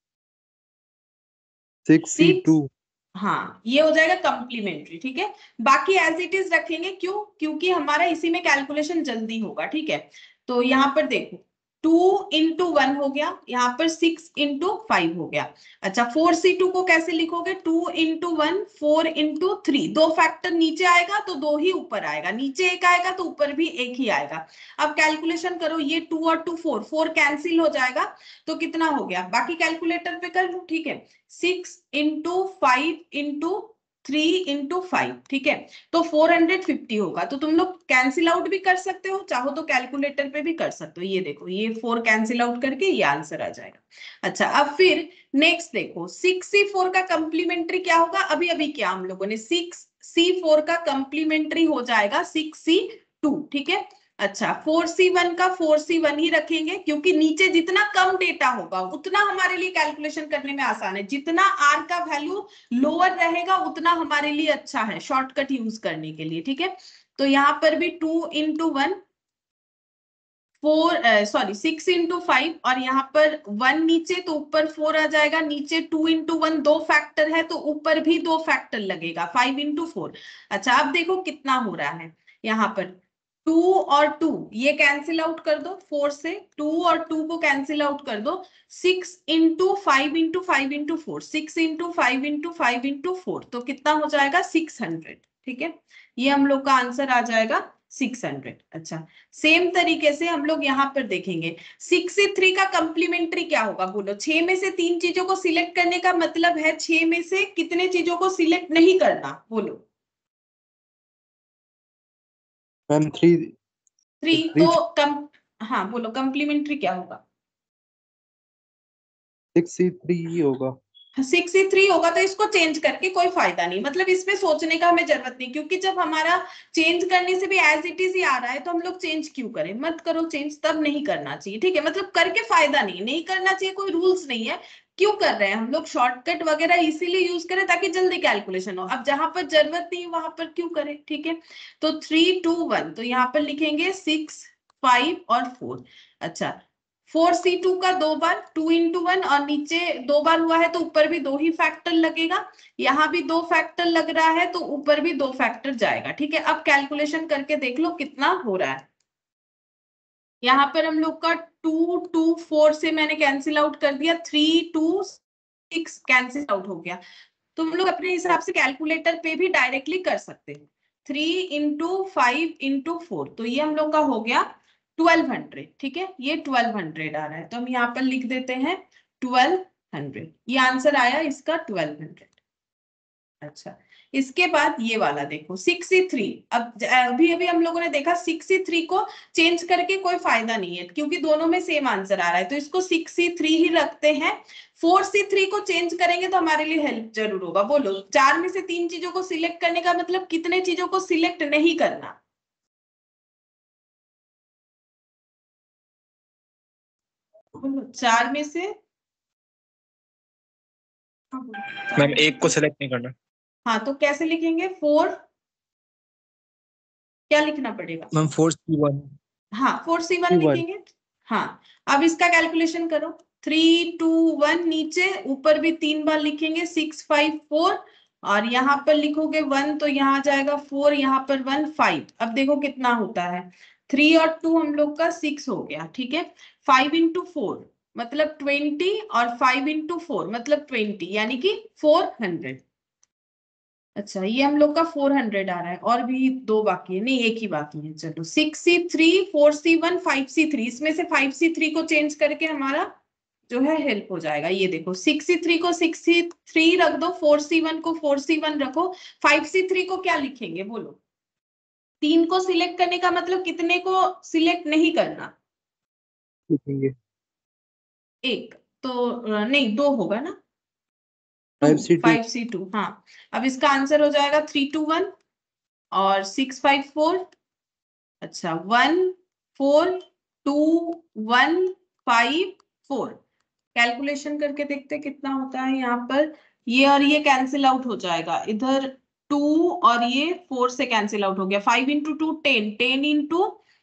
6C2। 6। हाँ ये हो जाएगा कंप्लीमेंट्री, ठीक है। बाकी एज इट इज रखेंगे, क्यों? क्योंकि हमारा इसी में कैलकुलेशन जल्दी होगा, ठीक है। तो यहाँ पर देखो 2 into 1 हो गया, यहाँ पर 6 into 5 हो गया। अच्छा 4C2 को कैसे लिखोगे? 2 into 1 4 into 3। दो फैक्टर नीचे आएगा तो दो ही ऊपर आएगा, नीचे एक आएगा तो ऊपर भी एक ही आएगा। अब कैलकुलेशन करो, ये 2 और 2 4 4 कैंसिल हो जाएगा तो कितना हो गया? बाकी कैलकुलेटर पे कर लो, ठीक है। 6 into 5 into 3 into 5, ठीक है। तो 450 होगा। तो तुम लोग कैंसिल आउट भी कर सकते हो, चाहो तो कैलकुलेटर पे भी कर सकते हो। ये देखो ये 4 कैंसिल आउट करके ये आंसर आ जाएगा। अच्छा अब फिर नेक्स्ट देखो 6C4 का कंप्लीमेंट्री क्या होगा? अभी अभी क्या हम लोगों ने 6C4 का कंप्लीमेंट्री हो जाएगा 6C2, ठीक है। अच्छा 4C1 का 4C1 ही रखेंगे, क्योंकि नीचे जितना कम डेटा होगा उतना हमारे लिए कैलकुलेशन करने में आसान है। जितना R का वैल्यू लोअर रहेगा उतना हमारे लिए अच्छा है शॉर्टकट यूज करने के लिए, ठीक है। तो यहाँ पर भी 2 into 1 6 into 5 और यहाँ पर 1 नीचे तो ऊपर 4 आ जाएगा। नीचे 2 into 1 दो फैक्टर है तो ऊपर भी दो फैक्टर लगेगा 5 into 4। अच्छा अब देखो कितना हो रहा है यहाँ पर 2 और 2 ये कैंसिल आउट कर दो, 4 से 2 और 2 को कैंसिल आउट कर दो। 6 into 5 into 5 into 4 6 into 5 into 5 into 4 तो कितना हो जाएगा? 600, ठीक है। ये हम लोग का आंसर आ जाएगा 600। अच्छा सेम तरीके से हम लोग यहाँ पर देखेंगे 6C3 का कंप्लीमेंट्री क्या होगा? बोलो 6 में से 3 चीजों को सिलेक्ट करने का मतलब है 6 में से कितने चीजों को सिलेक्ट नहीं करना? बोलो मैम 3। 3। 3 तो हाँ बोलो कंप्लीमेंट्री क्या होगा? 6C3 ही होगा। 6C3 होगा तो इसको चेंज करके कोई फायदा नहीं, मतलब इसमें सोचने का हमें जरूरत नहीं, क्योंकि जब हमारा चेंज करने से भी एज इट इज ही आ रहा है तो हम लोग चेंज क्यों करें? मत करो चेंज, तब नहीं करना चाहिए, ठीक है। मतलब करके फायदा नहीं, नहीं करना चाहिए, कोई रूल्स नहीं है। क्यों कर रहे हैं हम लोग? शॉर्टकट वगैरह इसीलिए यूज करें ताकि जल्दी कैलकुलेशन हो। अब जहां पर जरूरत नहीं वहां पर क्यों करें, ठीक है। तो 3 2 1 तो यहाँ पर लिखेंगे 6 5 और 4। अच्छा 4C2 का 2 बार 2 into 1 और नीचे 2 बार हुआ है तो ऊपर भी 2 ही फैक्टर लगेगा। यहाँ भी 2 फैक्टर लग रहा है तो ऊपर भी 2 फैक्टर जाएगा, ठीक है। अब कैलकुलेशन करके देख लो कितना हो रहा है। यहाँ पर हम लोग का 2 2 4 से मैंने कैंसिल आउट कर दिया, 3 2 6 कैंसिल आउट हो गया। तुम लोग अपने हिसाब से कैलकुलेटर पे भी डायरेक्टली कर सकते हो। 3 into 5 into 4 तो ये हम लोग का हो गया 1200, ठीक है। ये 1200 आ रहा है तो हम यहाँ पर लिख देते हैं 1200। ये आंसर आया इसका 1200। अच्छा इसके बाद ये वाला देखो 6C3। अब अभी अभी हम लोगों ने देखा 6C3 को चेंज करके कोई फायदा नहीं है क्योंकि दोनों में सेम आंसर आ रहा है, तो इसको 6C3 ही रखते हैं। 4C3 को चेंज करेंगे तो हमारे लिए हेल्प जरूर होगा। बोलो 4 में से 3 चीजों को सिलेक्ट करने का मतलब कितने चीजों को सिलेक्ट नहीं करना? बोलो 4 में से हाँ, बोलो, 4 मैम में से एक को सिलेक्ट नहीं करना। हाँ तो कैसे लिखेंगे? 4 क्या लिखना पड़ेगा? Ma'am 4C1। हाँ 4C1 2 1। लिखेंगे। हाँ अब इसका कैलकुलेशन करो 3 2 1 नीचे ऊपर भी 3 बार लिखेंगे 6 5 4 और यहाँ पर लिखोगे 1 तो यहाँ आ जाएगा 4, यहाँ पर 1 5। अब देखो कितना होता है 3 और 2 हम लोग का 6 हो गया, ठीक है। 5 into 4 मतलब 20 और 5 into 4 मतलब 20 यानी कि 400। अच्छा ये हम लोग का 400 आ रहा है और भी 2 बाकी है, नहीं एक ही बाकी है। चलो 6C3 4C1 5C3 इसमें से 5C3 को चेंज करके हमारा जो है हेल्प हो जाएगा। ये देखो 6C3 को 6C3 रख दो, 4C1 को 4C1 रखो। 5C3 को क्या लिखेंगे? बोलो 3 को सिलेक्ट करने का मतलब कितने को सिलेक्ट नहीं करना? लिखेंगे एक तो नहीं 2 होगा ना, 2 5C2। 5C2 हाँ। अब इसका आंसर हो जाएगा 3 2 1 और 6 5 4। अच्छा 1 4 2 1 5 4 कैलकुलेशन करके देखते हैं कितना होता है यहाँ पर। ये और ये कैंसिल आउट हो जाएगा, इधर 2 और ये 4 से कैंसिल आउट हो गया। 5 इंटू 2 10, 10 इंटू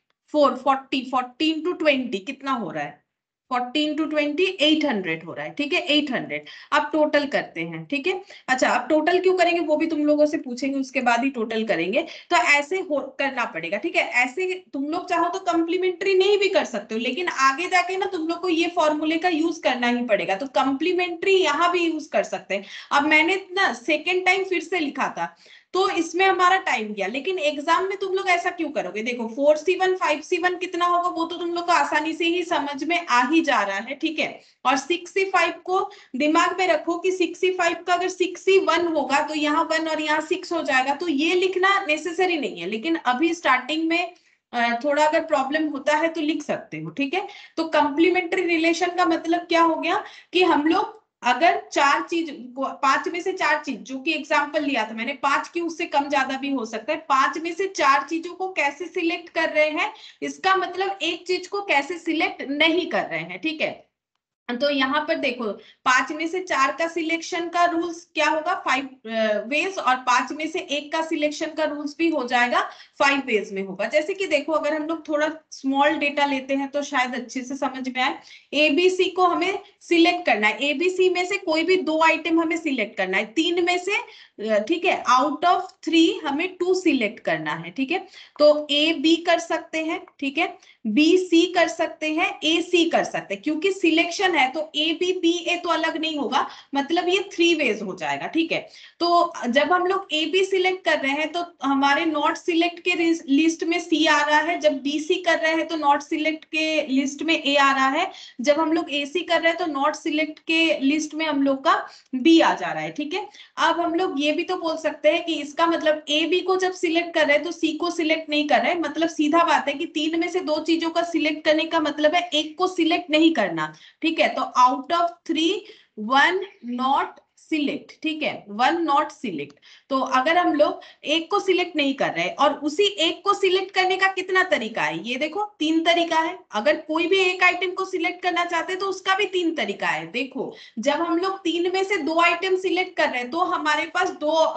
4 40, 40 इंटू 20 कितना हो रहा है? 40 इंटू 20 800 हो रहा है, ठीक है 800। अब टोटल करते हैं, ठीक है। अच्छा, अब टोटल क्यों करेंगे वो भी तुम लोगों से पूछेंगे, उसके बाद ही टोटल करेंगे। तो ऐसे करना पड़ेगा, ठीक है। ऐसे तुम लोग चाहो तो कंप्लीमेंट्री नहीं भी कर सकते हो, लेकिन आगे जाके ना तुम लोग को ये फॉर्मूले का यूज करना ही पड़ेगा, तो कंप्लीमेंट्री यहाँ भी यूज कर सकते हैं। अब मैंने ना सेकेंड टाइम फिर से लिखा था तो इसमें हमारा टाइम गया, लेकिन एग्जाम में तुम लोग ऐसा क्यों करोगे? देखो 4C1 5C1 कितना होगा वो तो तुम लोग को आसानी से ही समझ में आ ही जा रहा है, ठीक है। और 6C5 को दिमाग में रखो कि 6C5 का अगर 6C1 होगा तो यहाँ 1 और यहाँ 6 हो जाएगा, तो ये लिखना नेसेसरी नहीं है, लेकिन अभी स्टार्टिंग में थोड़ा अगर प्रॉब्लम होता है तो लिख सकते हो, ठीक है। तो कंप्लीमेंट्री रिलेशन का मतलब क्या हो गया कि हम लोग अगर 4 चीज, 5 में से 4 चीज, जो कि एग्जांपल लिया था मैंने, 5 की उससे कम ज्यादा भी हो सकता है, 5 में से 4 चीजों को कैसे सिलेक्ट कर रहे हैं, इसका मतलब एक चीज को कैसे सिलेक्ट नहीं कर रहे हैं, ठीक है। तो यहाँ पर देखो 5 में से 4 का सिलेक्शन का रूल्स क्या होगा? 5 वेज, और 5 में से 1 का सिलेक्शन का रूल्स भी हो जाएगा 5 वेज में होगा। जैसे कि देखो अगर हम लोग थोड़ा स्मॉल डेटा लेते हैं तो शायद अच्छे से समझ में आए। एबीसी को हमें सिलेक्ट करना है, एबीसी में से कोई भी 2 आइटम हमें सिलेक्ट करना है, 3 में से, ठीक है, आउट ऑफ 3 हमें 2 सिलेक्ट करना है, ठीक है। तो ए बी कर सकते हैं, ठीक है, बी सी कर सकते हैं, ए सी कर सकते हैं, क्योंकि सिलेक्शन है तो ए बी बी ए तो अलग नहीं होगा, मतलब ये 3 वेज हो जाएगा, ठीक है। तो जब हम लोग ए बी सिलेक्ट कर रहे हैं तो हमारे नॉट सिलेक्ट के लिस्ट में सी आ रहा है, जब बी सी कर रहे हैं तो नॉट सिलेक्ट के लिस्ट में ए आ रहा है, जब हम लोग ए सी कर रहे हैं तो नॉट सिलेक्ट के लिस्ट में हम लोग का बी आ जा रहा है, ठीक है। अब हम लोग ये भी तो बोल सकते हैं कि इसका मतलब ए बी को जब सिलेक्ट कर रहे हैं तो सी को सिलेक्ट नहीं कर रहे हैं, मतलब सीधा बात है कि 3 में से 2 चीजों का सिलेक्ट करने का मतलब है एक को सिलेक्ट नहीं करना, ठीक है। तो आउट ऑफ 3 1 नॉट सिलेक्ट, ठीक है, 1 नॉट सिलेक्ट। तो अगर हम लोग एक को सिलेक्ट नहीं कर रहे और उसी एक को सिलेक्ट करने का कितना तरीका है, ये देखो 3 तरीका है। अगर कोई भी एक आइटम को सिलेक्ट करना चाहते हैं तो उसका भी 3 तरीका है। देखो जब हम लोग 3 में से 2 आइटम सिलेक्ट कर रहे हैं तो हमारे पास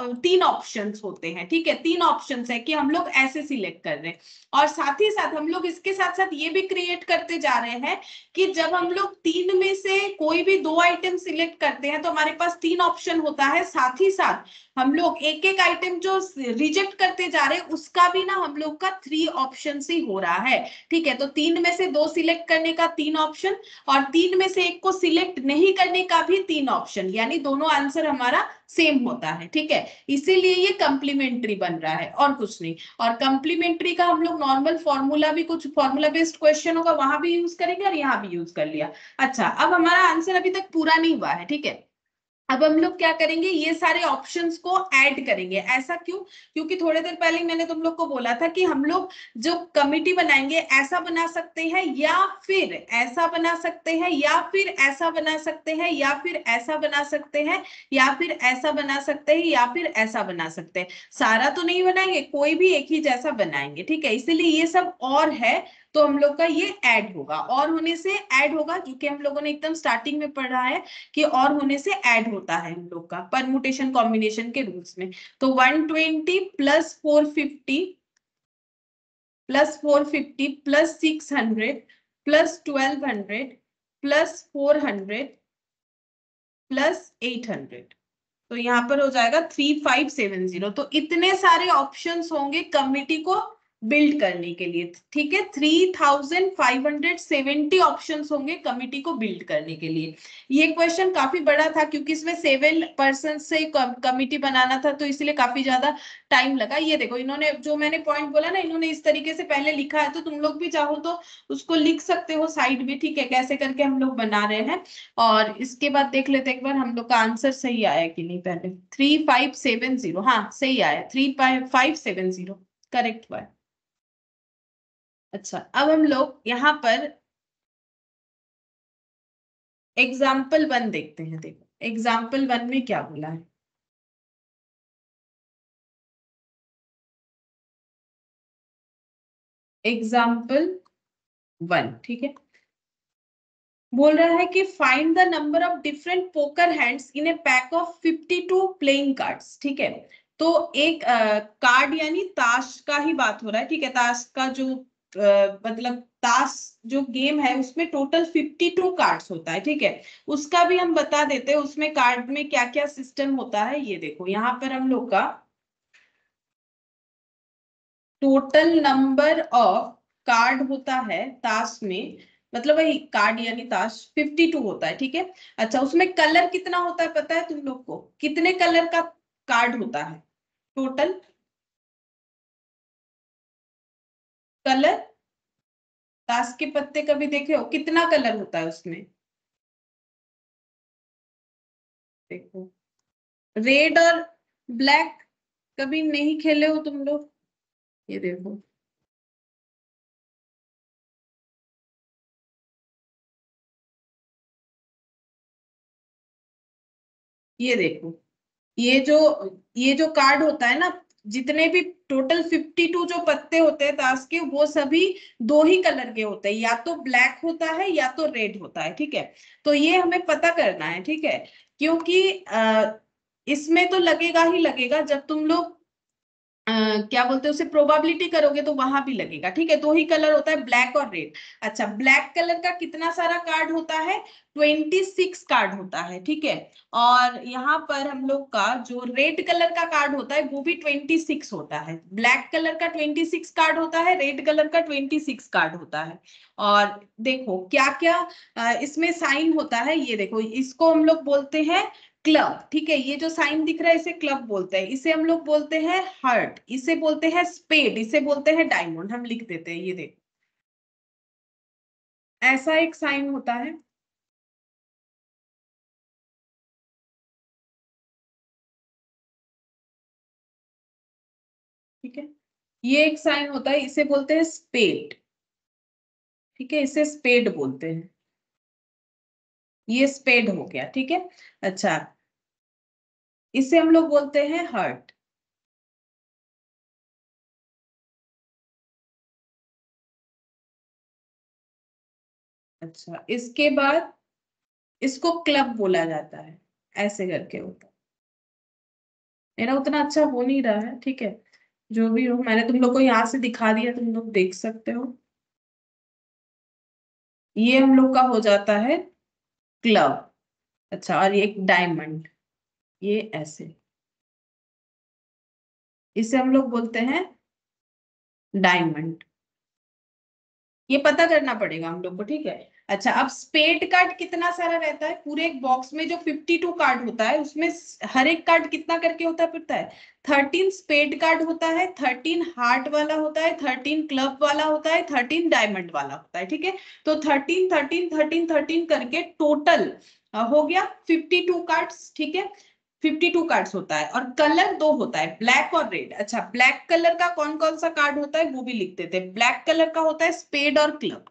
3 ऑप्शंस होते हैं, ठीक है, 3 ऑप्शंस है कि हम लोग ऐसे सिलेक्ट कर रहे हैं। और साथ ही साथ हम लोग इसके साथ साथ ये भी क्रिएट करते जा रहे हैं कि जब हम लोग 3 में से कोई भी 2 आइटम सिलेक्ट करते हैं तो हमारे पास 3 ऑप्शन होता है, साथ ही साथ हम लोग एक एक आइटम जो रिजेक्ट करते जा रहे हैं उसका भी ना हम लोग का 3 ऑप्शन ही हो रहा है, ठीक है। तो 3 में से 2 सिलेक्ट करने का 3 ऑप्शन और 3 में से एक को सिलेक्ट नहीं करने का भी 3 ऑप्शन, यानी दोनों आंसर हमारा सेम होता है, ठीक है। इसीलिए ये कंप्लीमेंट्री बन रहा है और कुछ नहीं। और कंप्लीमेंट्री का हम लोग नॉर्मल फॉर्मूला भी, कुछ फॉर्मूला बेस्ड क्वेश्चन होगा वहां भी यूज करेंगे और यहाँ भी यूज कर लिया। अच्छा, अब हमारा आंसर अभी तक पूरा नहीं हुआ है, ठीक है। अब हम लोग क्या करेंगे, ये सारे ऑप्शंस को ऐड करेंगे। ऐसा क्यों? क्योंकि थोड़ी देर पहले मैंने तुम लोग को बोला था कि हम लोग जो कमिटी बनाएंगे ऐसा बना सकते हैं या फिर ऐसा बना सकते हैं या फिर ऐसा बना सकते हैं या फिर ऐसा बना सकते हैं या फिर ऐसा बना सकते हैं या फिर ऐसा बना सकते हैं। सारा तो नहीं बनाएंगे, कोई भी एक ही जैसा बनाएंगे, ठीक है। इसीलिए ये सब और है तो हम लोग का ये ऐड होगा, और होने से ऐड होगा, क्योंकि हम लोगों ने एकदम स्टार्टिंग में पढ़ा है कि और होने से ऐड होता है हम लोग का परमुटेशन कॉम्बिनेशन के रूल्स में। तो 120 plus 450 plus 600 plus 1200 plus 400 plus 800, तो यहाँ पर हो जाएगा 3570। तो इतने सारे ऑप्शंस होंगे कमिटी को बिल्ड करने के लिए, ठीक है। 3570 ऑप्शंस होंगे कमिटी को बिल्ड करने के लिए। ये क्वेश्चन काफी बड़ा था क्योंकि इसमें 7 पर्सन से कमिटी बनाना था, तो इसलिए काफी ज्यादा टाइम लगा। ये देखो इन्होंने जो मैंने पॉइंट बोला ना, इन्होंने इस तरीके से पहले लिखा है, तो तुम लोग भी चाहो तो उसको लिख सकते हो साइड में, ठीक है, कैसे करके हम लोग बना रहे हैं। और इसके बाद देख लेते एक बार हम लोग का आंसर सही आया कि नहीं। पहले 3570, हाँ सही आया, 3570 करेक्ट हुआ। अच्छा, अब हम लोग यहाँ पर एग्जाम्पल 1 देखते हैं। देखो एग्जाम्पल 1 में क्या बोला है। एग्जाम्पल 1, ठीक है। बोल रहा है कि find the number of different poker hands in a pack of 52 playing cards. ठीक है, तो एक कार्ड यानी ताश का ही बात हो रहा है। ठीक है, ताश का जो मतलब ताश जो गेम है उसमें टोटल 52 कार्ड्स होता है। ठीक है, उसका भी हम बता देते हैं उसमें कार्ड में क्या क्या सिस्टम होता है। ये देखो यहाँ पर हम लोग का टोटल नंबर ऑफ कार्ड होता है ताश में, मतलब वही कार्ड यानी ताश 52 होता है। ठीक है, अच्छा उसमें कलर कितना होता है पता है तुम लोग को? कितने कलर का कार्ड होता है टोटल? कलर, ताश के पत्ते कभी देखे हो कितना कलर होता है उसमें? देखो, रेड और ब्लैक कभी नहीं खेले हो तुम लोग? ये देखो, ये देखो, ये जो कार्ड होता है ना, जितने भी टोटल 52 जो पत्ते होते हैं ताश के, वो सभी दो ही कलर के होते हैं, या तो ब्लैक होता है या तो रेड होता है। ठीक है, तो ये हमें पता करना है। ठीक है, क्योंकि इसमें तो लगेगा ही लगेगा, जब तुम लोग क्या बोलते हैं उसे प्रोबेबिलिटी करोगे तो वहां भी लगेगा। ठीक है, दो ही कलर होता है, ब्लैक और रेड। अच्छा, ब्लैक कलर का कितना सारा कार्ड होता है? 26 कार्ड होता है। ठीक है, और यहाँ पर हम लोग का जो रेड कलर का कार्ड होता है वो भी 26 होता है। ब्लैक कलर का 26 कार्ड होता है, रेड कलर का 26 कार्ड होता है। और देखो क्या क्या इसमें साइन होता है। ये देखो, इसको हम लोग बोलते हैं क्लब। ठीक है, ये जो साइन दिख रहा है इसे क्लब बोलते हैं, इसे हम लोग बोलते हैं हार्ट, इसे बोलते हैं स्पेड, इसे बोलते हैं डायमंड। हम लिख देते हैं, ये देखो ऐसा एक साइन होता है। ठीक है, ये एक साइन होता है, इसे बोलते हैं स्पेड। ठीक है, इसे स्पेड बोलते हैं, ये स्पेड हो गया। ठीक है, अच्छा इसे हम लोग बोलते हैं हार्ट। अच्छा, इसके बाद इसको क्लब बोला जाता है, ऐसे करके होता है। मेरा उतना अच्छा हो नहीं रहा है। ठीक है, जो भी हो, मैंने तुम लोग को यहाँ से दिखा दिया, तुम लोग देख सकते हो। ये हम लोग का हो जाता है क्लब। अच्छा, और ये एक डायमंड, ये ऐसे, इसे हम लोग बोलते हैं डायमंड। ये पता करना पड़ेगा हम लोग को। ठीक है, अच्छा अब स्पेड कार्ड कितना सारा रहता है पूरे एक बॉक्स में? जो 52 कार्ड होता है उसमें हर एक कार्ड कितना करके होता है पता है? 13 स्पेड कार्ड होता है, 13 हार्ट वाला होता है, 13 क्लब वाला होता है, 13 डायमंड वाला होता है। ठीक है, तो 13 13 13 13 करके टोटल हो गया 52 कार्ड्स। ठीक है, 52 कार्ड्स होता है, और कलर दो होता है, ब्लैक और रेड। अच्छा, ब्लैक कलर का कौन कौन सा कार्ड होता है वो भी लिख देते हैं। ब्लैक कलर का होता है स्पेड और क्लब।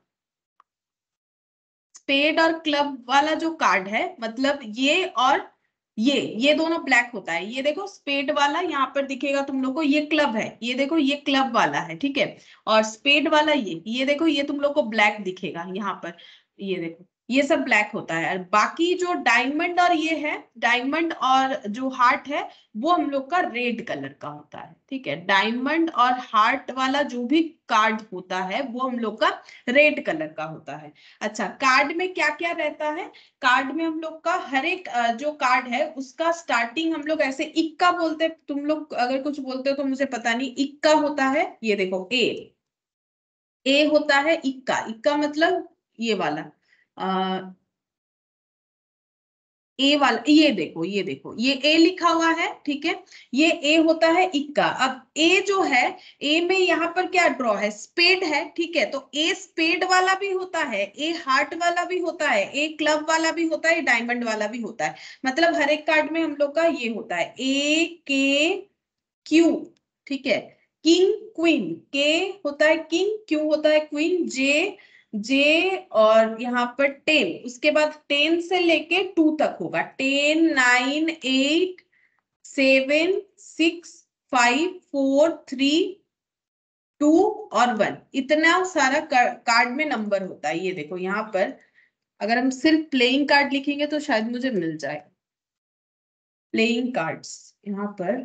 स्पेड और क्लब वाला जो कार्ड है, मतलब ये और ये दोनों ब्लैक होता है। ये देखो स्पेड वाला यहाँ पर दिखेगा तुम लोग को, ये क्लब है, ये देखो ये क्लब वाला है। ठीक है, और स्पेड वाला ये देखो, ये तुम लोग को ब्लैक दिखेगा यहाँ पर। ये देखो, ये सब ब्लैक होता है। और बाकी जो डायमंड और ये है, डायमंड और जो हार्ट है, वो हम लोग का रेड कलर का होता है। ठीक है, डायमंड और हार्ट वाला जो भी कार्ड होता है वो हम लोग का रेड कलर का होता है। अच्छा, कार्ड में क्या क्या रहता है? कार्ड में हम लोग का हर एक जो कार्ड है उसका स्टार्टिंग हम लोग ऐसे इक्का बोलते हैं। तुम लोग अगर कुछ बोलते हो तो मुझे पता नहीं। इक्का होता है, ये देखो ए होता है इक्का। इक्का मतलब ये वाला ए वाला, ये देखो ये ए लिखा हुआ है। ठीक है, ये ए होता है इक्का। अब ए जो है, ए में यहाँ पर क्या ड्रॉ है? स्पेड है। ठीक है, तो ए स्पेड वाला भी होता है, ए हार्ट वाला भी होता है, ए क्लब वाला भी होता है, डायमंड वाला भी होता है। मतलब हर एक कार्ड में हम लोग का ये होता है ए के क्यू। ठीक है, किंग क्वीन, के होता है किंग, क्यू होता है क्वीन, जे जे और यहाँ पर 10, उसके बाद 10 से लेके 2 तक होगा। 10 9 8 7 6 5 4 3 2 और 1, इतना सारा कार्ड में नंबर होता है। ये देखो यहाँ पर अगर हम सिर्फ प्लेइंग कार्ड लिखेंगे तो शायद मुझे मिल जाए। प्लेइंग कार्ड्स यहाँ पर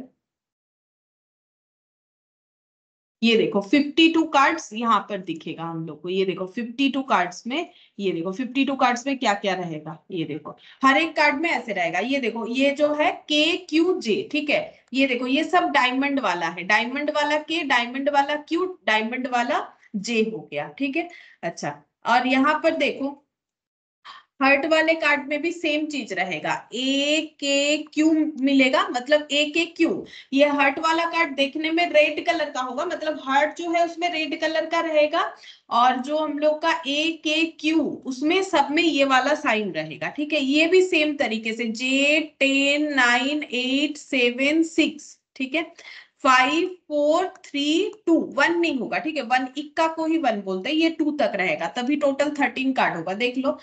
ये देखो 52 कार्ड्स यहाँ पर दिखेगा हम लोग को। ये देखो 52 कार्ड्स में, ये देखो 52 कार्ड्स में क्या क्या रहेगा, ये देखो हर एक कार्ड में ऐसे रहेगा। ये देखो ये जो है KQJ, ठीक है, ये देखो ये सब डायमंड वाला है, डायमंड वाला K, डायमंड वाला Q, डायमंड वाला J हो गया, ठीक है। अच्छा, और यहाँ पर देखो हर्ट वाले कार्ड में भी सेम चीज रहेगा, AKQ मिलेगा, मतलब AKQ। ये हर्ट वाला कार्ड देखने में रेड कलर का होगा, मतलब हर्ट जो है उसमें रेड कलर का रहेगा, और जो हम लोग का AKQ उसमें सब में ये वाला साइन रहेगा, ठीक है। ये भी सेम तरीके से J10 9 8 7 6, ठीक है। 5 4 3 2, 1 नहीं होगा, ठीक है, 1 इक्का को ही 1 बोलते हैं, ये 2 तक रहेगा, तभी टोटल 13 कार्ड होगा। देख लो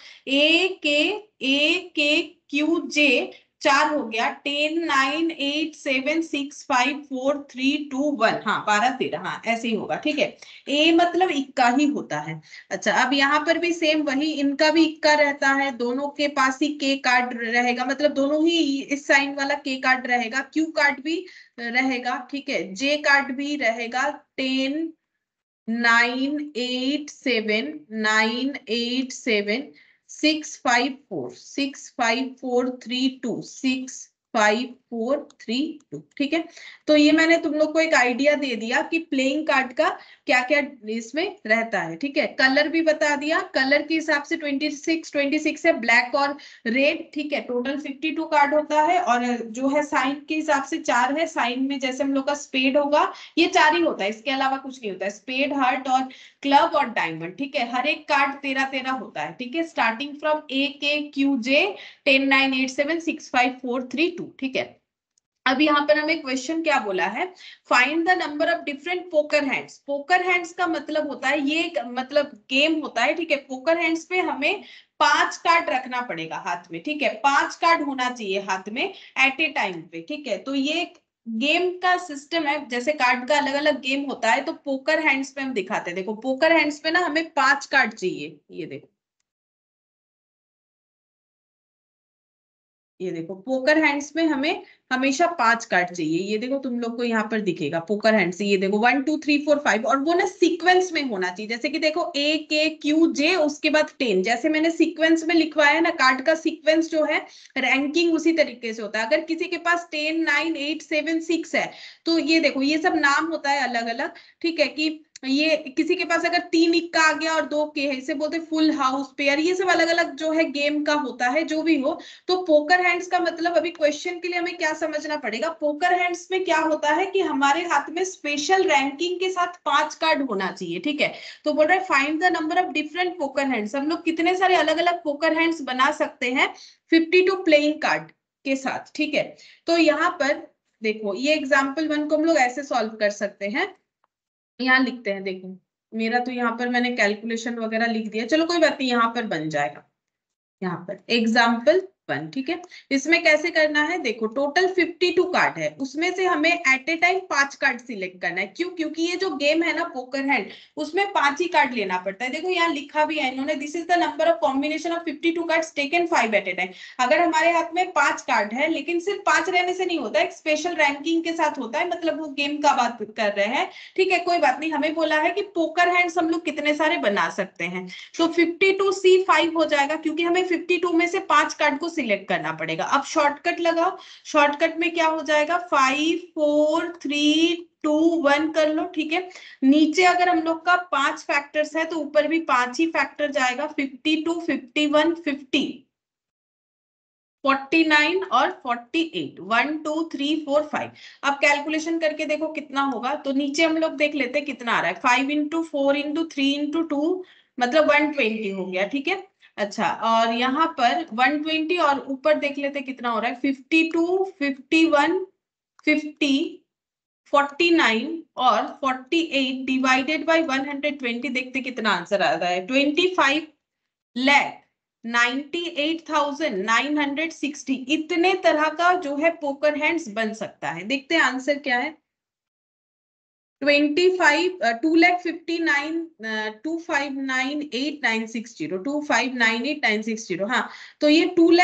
AKQJ 4 हो गया, 10 9 8 7 6 5 4 3 2 1, हाँ 12 13, हाँ ऐसे ही होगा, ठीक है। ए मतलब इक्का ही होता है। अच्छा, अब यहाँ पर भी सेम वही, इनका भी इक्का रहता है, दोनों के पास ही के कार्ड रहेगा, मतलब दोनों ही इस साइन वाला के कार्ड रहेगा, क्यू कार्ड भी रहेगा, ठीक है, जे कार्ड भी रहेगा। 10 9 8 7 9 8 7 6 5 4 6 5 4 3 2 6 5 4 3 2, ठीक है। तो ये मैंने तुम लोग को एक आइडिया दे दिया कि प्लेइंग कार्ड का क्या क्या इसमें रहता है, ठीक है। कलर भी बता दिया, कलर के हिसाब से 26 है, ब्लैक और रेड, ठीक है। टोटल 52 कार्ड होता है, और जो है साइन के हिसाब से 4 है। साइन में जैसे हम लोग का स्पेड होगा, ये 4 ही होता है, इसके अलावा कुछ नहीं होता है, स्पेड हार्ट और क्लब और डायमंड, ठीक है। हर एक कार्ड 13 होता है, ठीक है, स्टार्टिंग फ्रॉम AKQJ 10 9 8 7 6 5 4 3 2, ठीक है। अब यहाँ पर हमें क्वेश्चन क्या बोला है, find the number of different poker hands. Poker hands का मतलब होता है, ये एक मतलब गेम होता है, ठीक है। पोकर हैंड्स पे हमें 5 कार्ड रखना पड़ेगा हाथ में, ठीक है, 5 कार्ड होना चाहिए हाथ में एट ए टाइम पे, ठीक है। तो ये गेम का सिस्टम है, जैसे कार्ड का अलग अलग गेम होता है, तो पोकर हैंड्स पे हम दिखाते हैं। देखो पोकर हैंड्स पे ना हमें 5 कार्ड चाहिए, ये देखो, ये देखो पोकर हैंड्स में हमें हमेशा 5 कार्ड चाहिए। ये देखो तुम लोग को यहाँ पर दिखेगा पोकर हैंड्स, ये देखो 1 2 3 4 5, और वो ना सीक्वेंस में होना चाहिए, जैसे कि देखो AKQJ उसके बाद 10, जैसे मैंने सीक्वेंस में लिखवाया ना, कार्ड का सीक्वेंस जो है रैंकिंग उसी तरीके से होता है। अगर किसी के पास 10 9 8 7 6 है, तो ये देखो ये सब नाम होता है अलग अलग, ठीक है। कि ये किसी के पास अगर 3 इक्का आ गया और 2 के है, इसे बोलते फुल हाउस पेयर, ये सब अलग अलग जो है गेम का होता है, जो भी हो। तो पोकर हैंड्स का मतलब अभी क्वेश्चन के लिए हमें क्या समझना पड़ेगा, पोकर हैंड्स में क्या होता है कि हमारे हाथ में स्पेशल रैंकिंग के साथ 5 कार्ड होना चाहिए, ठीक है। तो बोल रहा है find the number of different poker hands, हम लोग कितने सारे अलग अलग पोकर हैंड्स बना सकते हैं 52 प्लेइंग कार्ड के साथ, ठीक है। तो यहाँ पर देखो ये एग्जाम्पल 1 को हम लोग ऐसे सॉल्व कर सकते हैं, यहाँ लिखते हैं, देखो मेरा तो यहाँ पर मैंने कैलकुलेशन वगैरह लिख दिया, चलो कोई बात नहीं, यहाँ पर बन जाएगा। यहाँ पर एग्जाम्पल 1, ठीक है। इसमें कैसे करना है, देखो टोटल 52 कार्ड है, उसमें से हमें at a time 5 card select करना है। क्यों? क्योंकि ये जो गेम है ना पोकर हैंड, उसमें 5 ही कार्ड लेना पड़ता है। देखो यहाँ लिखा भी है इन्होंने, this is the number of combination of 52 cards taken 5 at a time. अगर हमारे हाथ में 5 कार्ड है, लेकिन सिर्फ 5 रहने से नहीं होता, एक स्पेशल रैंकिंग के साथ होता है, मतलब वो गेम का बात कर रहे हैं, ठीक है। कोई बात नहीं, हमें बोला है कि पोकर हैंड्स हम लोग कितने सारे बना सकते हैं, तो 52C5 हो जाएगा, क्योंकि हमें 52 में से 5 कार्ड को सिलेक्ट करना पड़ेगा। अब शॉर्टकट लगाओ, शॉर्टकट में क्या हो जाएगा 5 4 3 2 1 कर लो, ठीक है। नीचे अगर हम लोग का 5 फैक्टर्स है, तो ऊपर भी 5 ही फैक्टर जाएगा, 52 51 50 49 और 48, 1 2 3 4 5। अब कैलकुलेशन करके देखो कितना होगा, तो नीचे हम लोग देख लेते हैं कितना आ रहा है, 5 इंटू 4 इंटू 3 इंटू 2, मतलब 120 हो गया, ठीक है। अच्छा, और यहाँ पर 120, और ऊपर देख लेते हैं कितना हो रहा है, 52 51 50 49 और 48 डिवाइडेड बाई 120, देखते कितना आंसर आ रहा है, 25 लाख 98,960। इतने तरह का जो है पोकर हैंड्स बन सकता है। देखते हैं आंसर क्या है। 2,59,8,960 हाँ, तो ये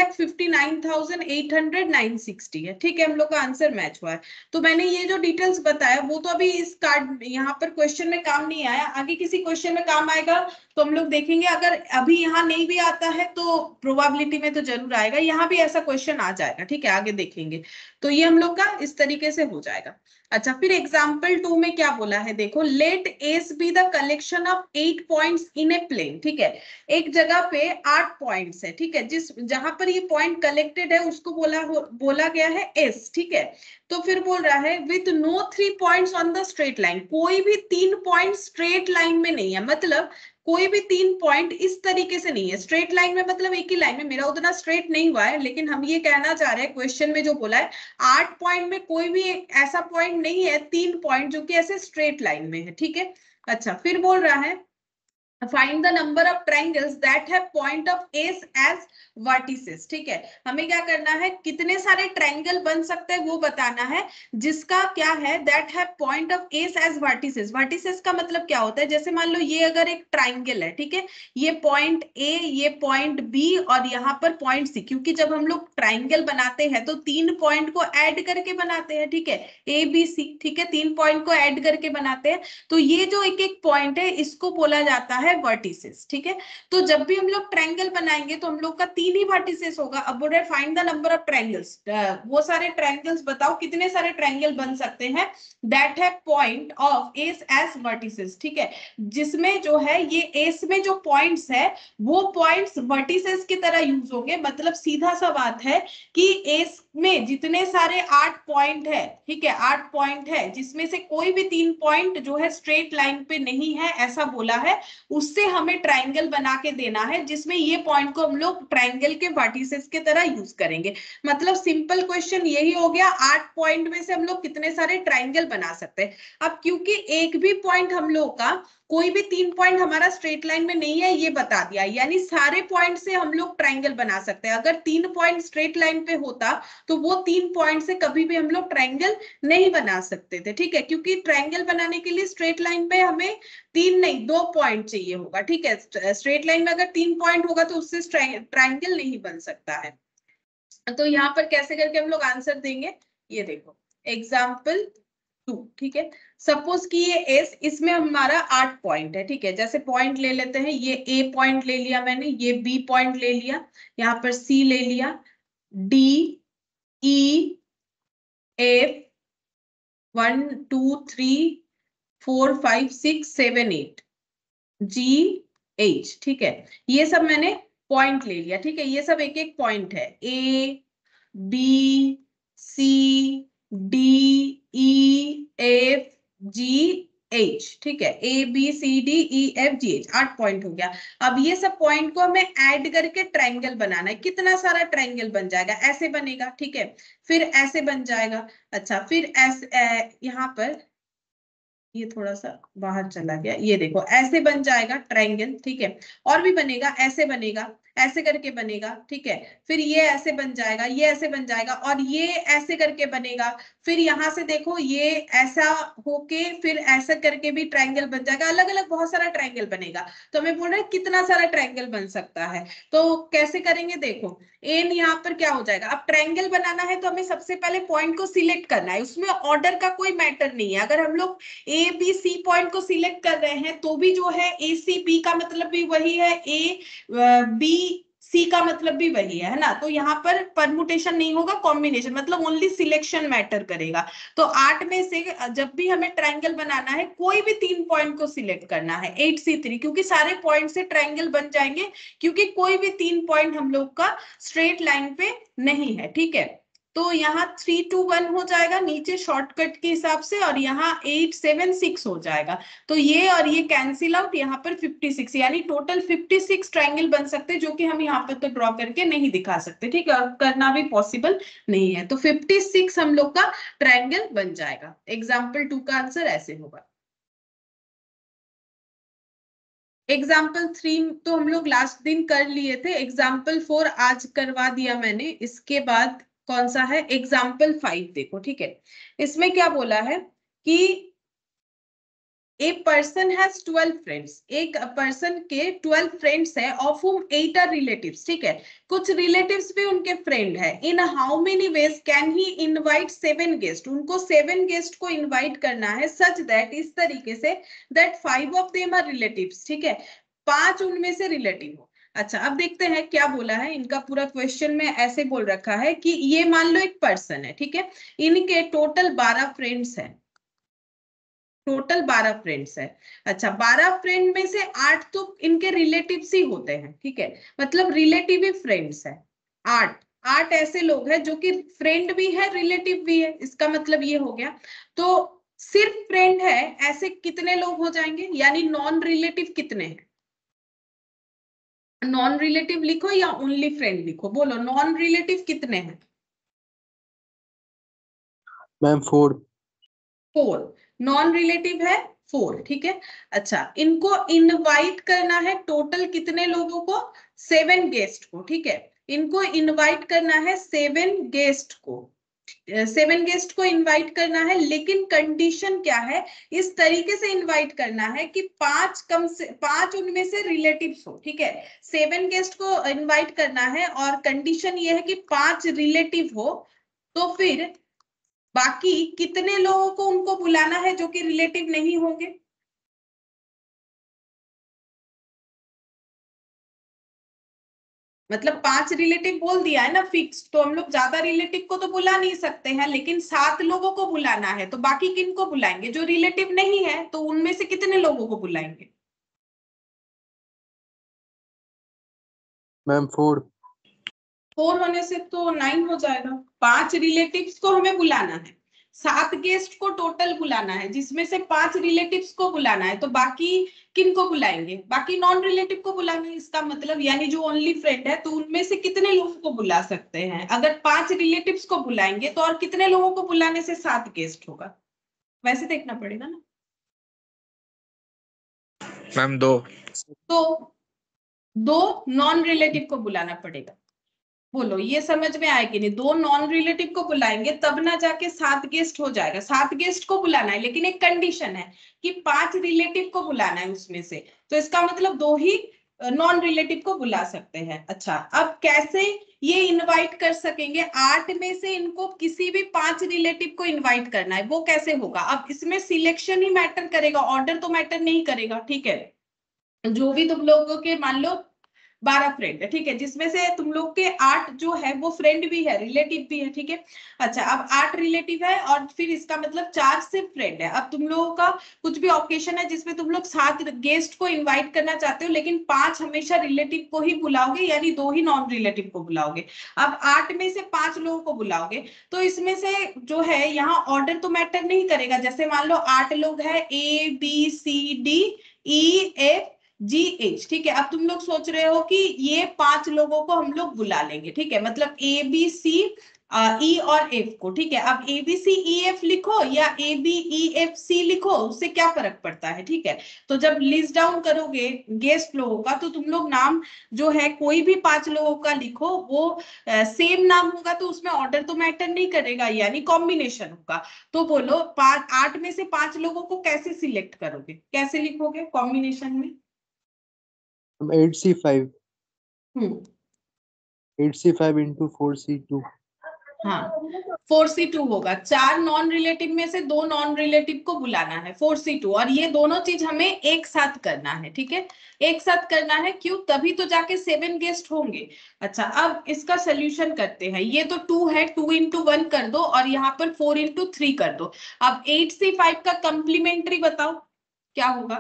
2,59,800,960 है। ठीक है, हम लोग का आंसर मैच हुआ है। तो मैंने ये जो डिटेल्स बताया वो तो अभी इस कार्ड यहाँ पर क्वेश्चन में काम नहीं आया, आगे किसी क्वेश्चन में काम आएगा तो हम लोग देखेंगे। अगर अभी यहाँ नहीं भी आता है तो प्रोबेबिलिटी में तो जरूर आएगा, यहाँ भी ऐसा क्वेश्चन आ जाएगा। ठीक है, आगे देखेंगे। तो ये हम लोग का इस तरीके से हो जाएगा। अच्छा, फिर एग्जाम्पल 2 में क्या बोला है देखो, let S be the collection of 8 points in a plane. ठीक है, एक जगह पे 8 पॉइंट्स है। ठीक है, जिस जहां पर ये पॉइंट कलेक्टेड है उसको बोला गया है एस। ठीक है, तो फिर बोल रहा है with no 3 points on the straight line, कोई भी 3 पॉइंट स्ट्रेट लाइन में नहीं है। मतलब कोई भी 3 पॉइंट इस तरीके से नहीं है स्ट्रेट लाइन में, मतलब एक ही लाइन में। मेरा उतना स्ट्रेट नहीं हुआ है, लेकिन हम ये कहना चाह रहे हैं क्वेश्चन में जो बोला है 8 पॉइंट में कोई भी ऐसा पॉइंट नहीं है, 3 पॉइंट जो कि ऐसे स्ट्रेट लाइन में है। ठीक है, अच्छा, फिर बोल रहा है find the number of triangles that have point of S as vertices. ठीक है, हमें क्या करना है, कितने सारे ट्रायंगल बन सकते हैं वो बताना है, जिसका क्या है that have point of S as vertices. Vertices का मतलब क्या होता है, जैसे मान लो ये अगर एक ट्रायंगल है, ठीक है, ये पॉइंट ए, ये पॉइंट बी और यहाँ पर पॉइंट सी। क्योंकि जब हम लोग ट्रायंगल बनाते हैं तो 3 पॉइंट को ऐड करके बनाते हैं। ठीक है, ए बी सी, ठीक है, 3 पॉइंट को ऐड करके बनाते हैं। तो ये जो एक एक पॉइंट है इसको बोला जाता है वर्टिसेस। ठीक है, तो जब भी हम लोग ट्रायंगल बनाएंगे तो हम लोग का 3 ही वर्टिसेस होगा। अब बोल रहे find the number of triangles, वो सारे ट्रायंगल्स बताओ कितने सारे ट्रायंगल बन सकते हैं that have point of S as vertices. ठीक है, जिसमें जो है ये एस में जो पॉइंट्स है वो पॉइंट्स वर्टिसेस की तरह यूज होंगे। मतलब सीधा सा बात है कि एस में जितने सारे 8 पॉइंट है, ठीक है, 8 पॉइंट है, जिसमें से कोई भी 3 पॉइंट जो है स्ट्रेट लाइन पे नहीं है, ऐसा बोला है। उससे हमें ट्रायंगल बना के देना है जिसमें ये पॉइंट को हम लोग ट्रायंगल के वर्टिसेस के तरह यूज करेंगे। मतलब सिंपल क्वेश्चन यही हो गया, 8 पॉइंट में से हम लोग कितने सारे ट्रायंगल बना सकते हैं। अब क्योंकि एक भी पॉइंट हम लोग का, कोई भी 3 पॉइंट हमारा स्ट्रेट लाइन में नहीं है ये बता दिया, यानी सारे पॉइंट से हम लोग ट्रायंगल बना सकते हैं। अगर 3 पॉइंट स्ट्रेट लाइन पे होता तो वो 3 पॉइंट से कभी भी हम लोग ट्रायंगल नहीं बना सकते थे। ठीक है, क्योंकि ट्रायंगल बनाने के लिए स्ट्रेट लाइन पे हमें 3 नहीं 2 पॉइंट चाहिए होगा। ठीक है, स्ट्रेट लाइन में अगर 3 पॉइंट होगा तो उससे ट्रायंगल नहीं बन सकता है। तो यहाँ पर कैसे करके हम लोग आंसर देंगे, ये देखो एग्जाम्पल 2। ठीक है, सपोज कि ये एस, इसमें हमारा 8 पॉइंट है। ठीक है, जैसे पॉइंट ले लेते हैं, ये ए पॉइंट ले लिया मैंने, ये बी पॉइंट ले लिया, यहाँ पर सी ले लिया, D E F 1 2 3 4 5 6 7 8 G H. ठीक है, ये सब मैंने पॉइंट ले लिया। ठीक है, ये सब एक एक पॉइंट है, A B C D E F G H. ठीक है, A B C D E F G H, 8 point हो गया। अब ये सब पॉइंट को हमें ऐड करके ट्रायंगल बनाना है। कितना सारा ट्रायंगल बन जाएगा, ऐसे बनेगा। ठीक है, फिर ऐसे बन जाएगा। अच्छा, फिर ऐसे यहाँ पर ये थोड़ा सा बाहर चला गया, ये देखो ऐसे बन जाएगा ट्रायंगल। ठीक है, और भी बनेगा, ऐसे बनेगा, ऐसे करके बनेगा। ठीक है, फिर ये ऐसे बन जाएगा, ये ऐसे बन जाएगा, और ये ऐसे करके बनेगा। फिर यहाँ से देखो ये ऐसा होके फिर ऐसा करके भी ट्रायंगल बन जाएगा। अलग अलग बहुत सारा ट्रायंगल बनेगा। तो हमें बोल रहे हैं कितना सारा ट्रायंगल बन सकता है। तो कैसे करेंगे, देखो एन यहाँ पर क्या हो जाएगा। अब ट्रायंगल बनाना है तो हमें सबसे पहले पॉइंट को सिलेक्ट करना है, उसमें ऑर्डर का कोई मैटर नहीं है। अगर हम लोग ए बी सी पॉइंट को सिलेक्ट कर रहे हैं तो भी जो है ए सी बी का मतलब भी वही है, ए बी सी का मतलब भी वही है ना। तो यहाँ पर परमुटेशन नहीं होगा, कॉम्बिनेशन, मतलब ओनली सिलेक्शन मैटर करेगा। तो 8 में से जब भी हमें ट्रायंगल बनाना है कोई भी 3 पॉइंट को सिलेक्ट करना है, 8C3, क्योंकि सारे पॉइंट से ट्रायंगल बन जाएंगे, क्योंकि कोई भी 3 पॉइंट हम लोग का स्ट्रेट लाइन पे नहीं है। ठीक है, तो यहाँ 3 2 1 हो जाएगा नीचे शॉर्टकट के हिसाब से, और यहाँ 8 7 6 हो जाएगा। तो ये और ये कैंसिल आउट, यहाँ पर 56, यानी टोटल 56 ट्रायंगल बन सकते हैं, जो कि हम यहाँ पर तो ड्रॉ करके नहीं दिखा सकते। ठीक है, करना भी पॉसिबल नहीं है। तो 56 हम लोग का ट्रायंगल बन जाएगा। एग्जाम्पल 2 का आंसर ऐसे होगा। एग्जाम्पल 3 तो हम लोग लास्ट दिन कर लिए थे, एग्जाम्पल 4 आज करवा दिया मैंने। इसके बाद कौन सा है, एग्जाम्पल 5 देखो। ठीक है, इसमें क्या बोला है कि ए पर्सन हैज 12 फ्रेंड्स, एक पर्सन के 12 फ्रेंड्स है, ऑफ whom 8 आर रिलेटिव्स, ठीक है, कुछ रिलेटिव्स भी उनके फ्रेंड है। In how many ways can he invite 7 guest, उनको 7 गेस्ट को इनवाइट करना है, सच दैट, इस तरीके से, that 5 of them are relatives, ठीक है, 5 उनमें से रिलेटिव हो। अच्छा, अब देखते हैं क्या बोला है। इनका पूरा क्वेश्चन में ऐसे बोल रखा है कि ये मान लो एक पर्सन है, ठीक है, इनके टोटल 12 फ्रेंड्स है, टोटल 12 फ्रेंड्स है। अच्छा, 12 फ्रेंड में से 8 तो इनके रिलेटिव्स ही होते हैं, ठीक है, मतलब रिलेटिव ही फ्रेंड्स है। 8 ऐसे लोग हैं जो कि फ्रेंड भी है रिलेटिव भी है, इसका मतलब ये हो गया। तो सिर्फ फ्रेंड है ऐसे कितने लोग हो जाएंगे, यानी नॉन रिलेटिव कितने हैं? नॉन रिलेटिव लिखो या ओनली फ्रेंड लिखो, बोलो नॉन रिलेटिव कितने हैं? मैम 4। 4, नॉन रिलेटिव है 4, ठीक है। अच्छा, इनको इनवाइट करना है टोटल कितने लोगों को? 7 गेस्ट को, ठीक है, इनको इनवाइट करना है 7 गेस्ट को, 7 गेस्ट को इनवाइट करना है, लेकिन कंडीशन क्या है? इस तरीके से इनवाइट करना है कि 5 कम से 5 उनमें से रिलेटिव्स हो, ठीक है, 7 गेस्ट को इनवाइट करना है और कंडीशन ये है कि 5 रिलेटिव हो। तो फिर बाकी कितने लोगों को उनको बुलाना है जो कि रिलेटिव नहीं होंगे? मतलब 5 रिलेटिव बोल दिया है ना फिक्स, तो हम लोग ज्यादा रिलेटिव को तो बुला नहीं सकते हैं, लेकिन 7 लोगों को बुलाना है, तो बाकी किन को बुलाएंगे? जो रिलेटिव नहीं है, तो उनमें से कितने लोगों को बुलाएंगे? मैम 4। 4 होने से तो 9 हो जाएगा। 5 रिलेटिव्स को हमें बुलाना है, 7 गेस्ट को टोटल बुलाना है, जिसमें से 5 रिलेटिव्स को बुलाना है, तो बाकी किन को बुलाएंगे? बाकी नॉन रिलेटिव को बुलाएंगे, इसका मतलब यानी जो ओनली फ्रेंड है, तो उनमें से कितने लोगों को बुला सकते हैं? अगर 5 रिलेटिव्स को बुलाएंगे तो और कितने लोगों को बुलाने से 7 गेस्ट होगा? वैसे देखना पड़ेगा ना। मैम 2। तो 2 नॉन रिलेटिव को बुलाना पड़ेगा। बोलो ये समझ में आए कि नहीं? 2 नॉन रिलेटिव को बुलाएंगे तब ना जाके 7 गेस्ट हो जाएगा। 7 गेस्ट को बुलाना है, लेकिन एक कंडीशन है कि 5 रिलेटिव को बुलाना है उसमें से, तो इसका मतलब 2 ही नॉन रिलेटिव को बुला सकते हैं। अच्छा, अब कैसे ये इनवाइट कर सकेंगे? 8 में से इनको किसी भी 5 रिलेटिव को इनवाइट करना है, वो कैसे होगा? अब इसमें सिलेक्शन ही मैटर करेगा, ऑर्डर तो मैटर नहीं करेगा, ठीक है। जो भी तुम लोगों के मान लो 12 फ्रेंड है, ठीक है, जिसमें से तुम लोग के 8 जो है वो फ्रेंड भी है रिलेटिव भी है, ठीक है। अच्छा, अब 8 रिलेटिव है और फिर इसका मतलब 4 सिर्फ फ्रेंड है। अब तुम लोगों का कुछ भी ऑकेशन है जिसमें तुम लोग 7 गेस्ट को इनवाइट करना चाहते हो, लेकिन 5 हमेशा रिलेटिव को ही बुलाओगे, यानी 2 ही नॉन रिलेटिव को बुलाओगे। अब 8 में से 5 लोगों को बुलाओगे, तो इसमें से जो है यहाँ ऑर्डर तो मैटर नहीं करेगा। जैसे मान लो 8 लोग है, ABCDEF GH, ठीक है। अब तुम लोग सोच रहे हो कि ये 5 लोगों को हम लोग बुला लेंगे, ठीक है, मतलब ABC, E और F को, ठीक है। अब ABCEF लिखो या ABEFC लिखो, उससे क्या फर्क पड़ता है, ठीक है। तो जब लिस्ट डाउन करोगे गेस्ट लोगों का, तो तुम लोग नाम जो है कोई भी 5 लोगों का लिखो, वो सेम नाम होगा, तो उसमें ऑर्डर तो मैटर नहीं करेगा, यानी कॉम्बिनेशन होगा। तो बोलो 8 में से 5 लोगों को कैसे सिलेक्ट करोगे, कैसे लिखोगे कॉम्बिनेशन में? 8C5। हम्म 8C5 into 4C2। हाँ, 4C2 होगा। 4 नॉन रिलेटिव में से 2 नॉन रिलेटिव को बुलाना है, 4C2, और ये दोनों चीज हमें एक साथ करना है, ठीक है, एक साथ करना है। क्यों? तभी तो जाके 7 गेस्ट होंगे। अच्छा, अब इसका सोल्यूशन करते हैं। ये तो 2 है, 2 into 1 कर दो, और यहाँ पर 4 into 3 कर दो। अब 8C5 का कंप्लीमेंट्री बताओ क्या होगा?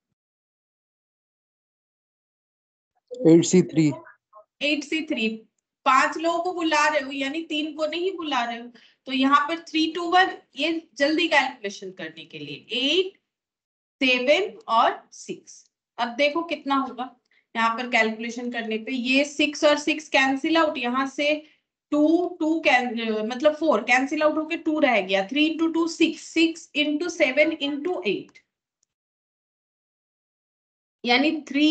8C3। 8C3, 5 लोगों को बुला रहे हो, यानी 3 को नहीं बुला रहे हो, तो यहाँ पर 3 to 1, ये जल्दी कैलकुलेशन करने के लिए 8 7 और 6। अब देखो कितना होगा यहाँ पर कैलकुलेशन करने पे। ये 6 और 6 कैंसिल आउट, यहाँ से 2 2 मतलब 4 कैंसिल आउट होके 2 रह गया। 3 into 2 6, 6 into 7 into 8, यानी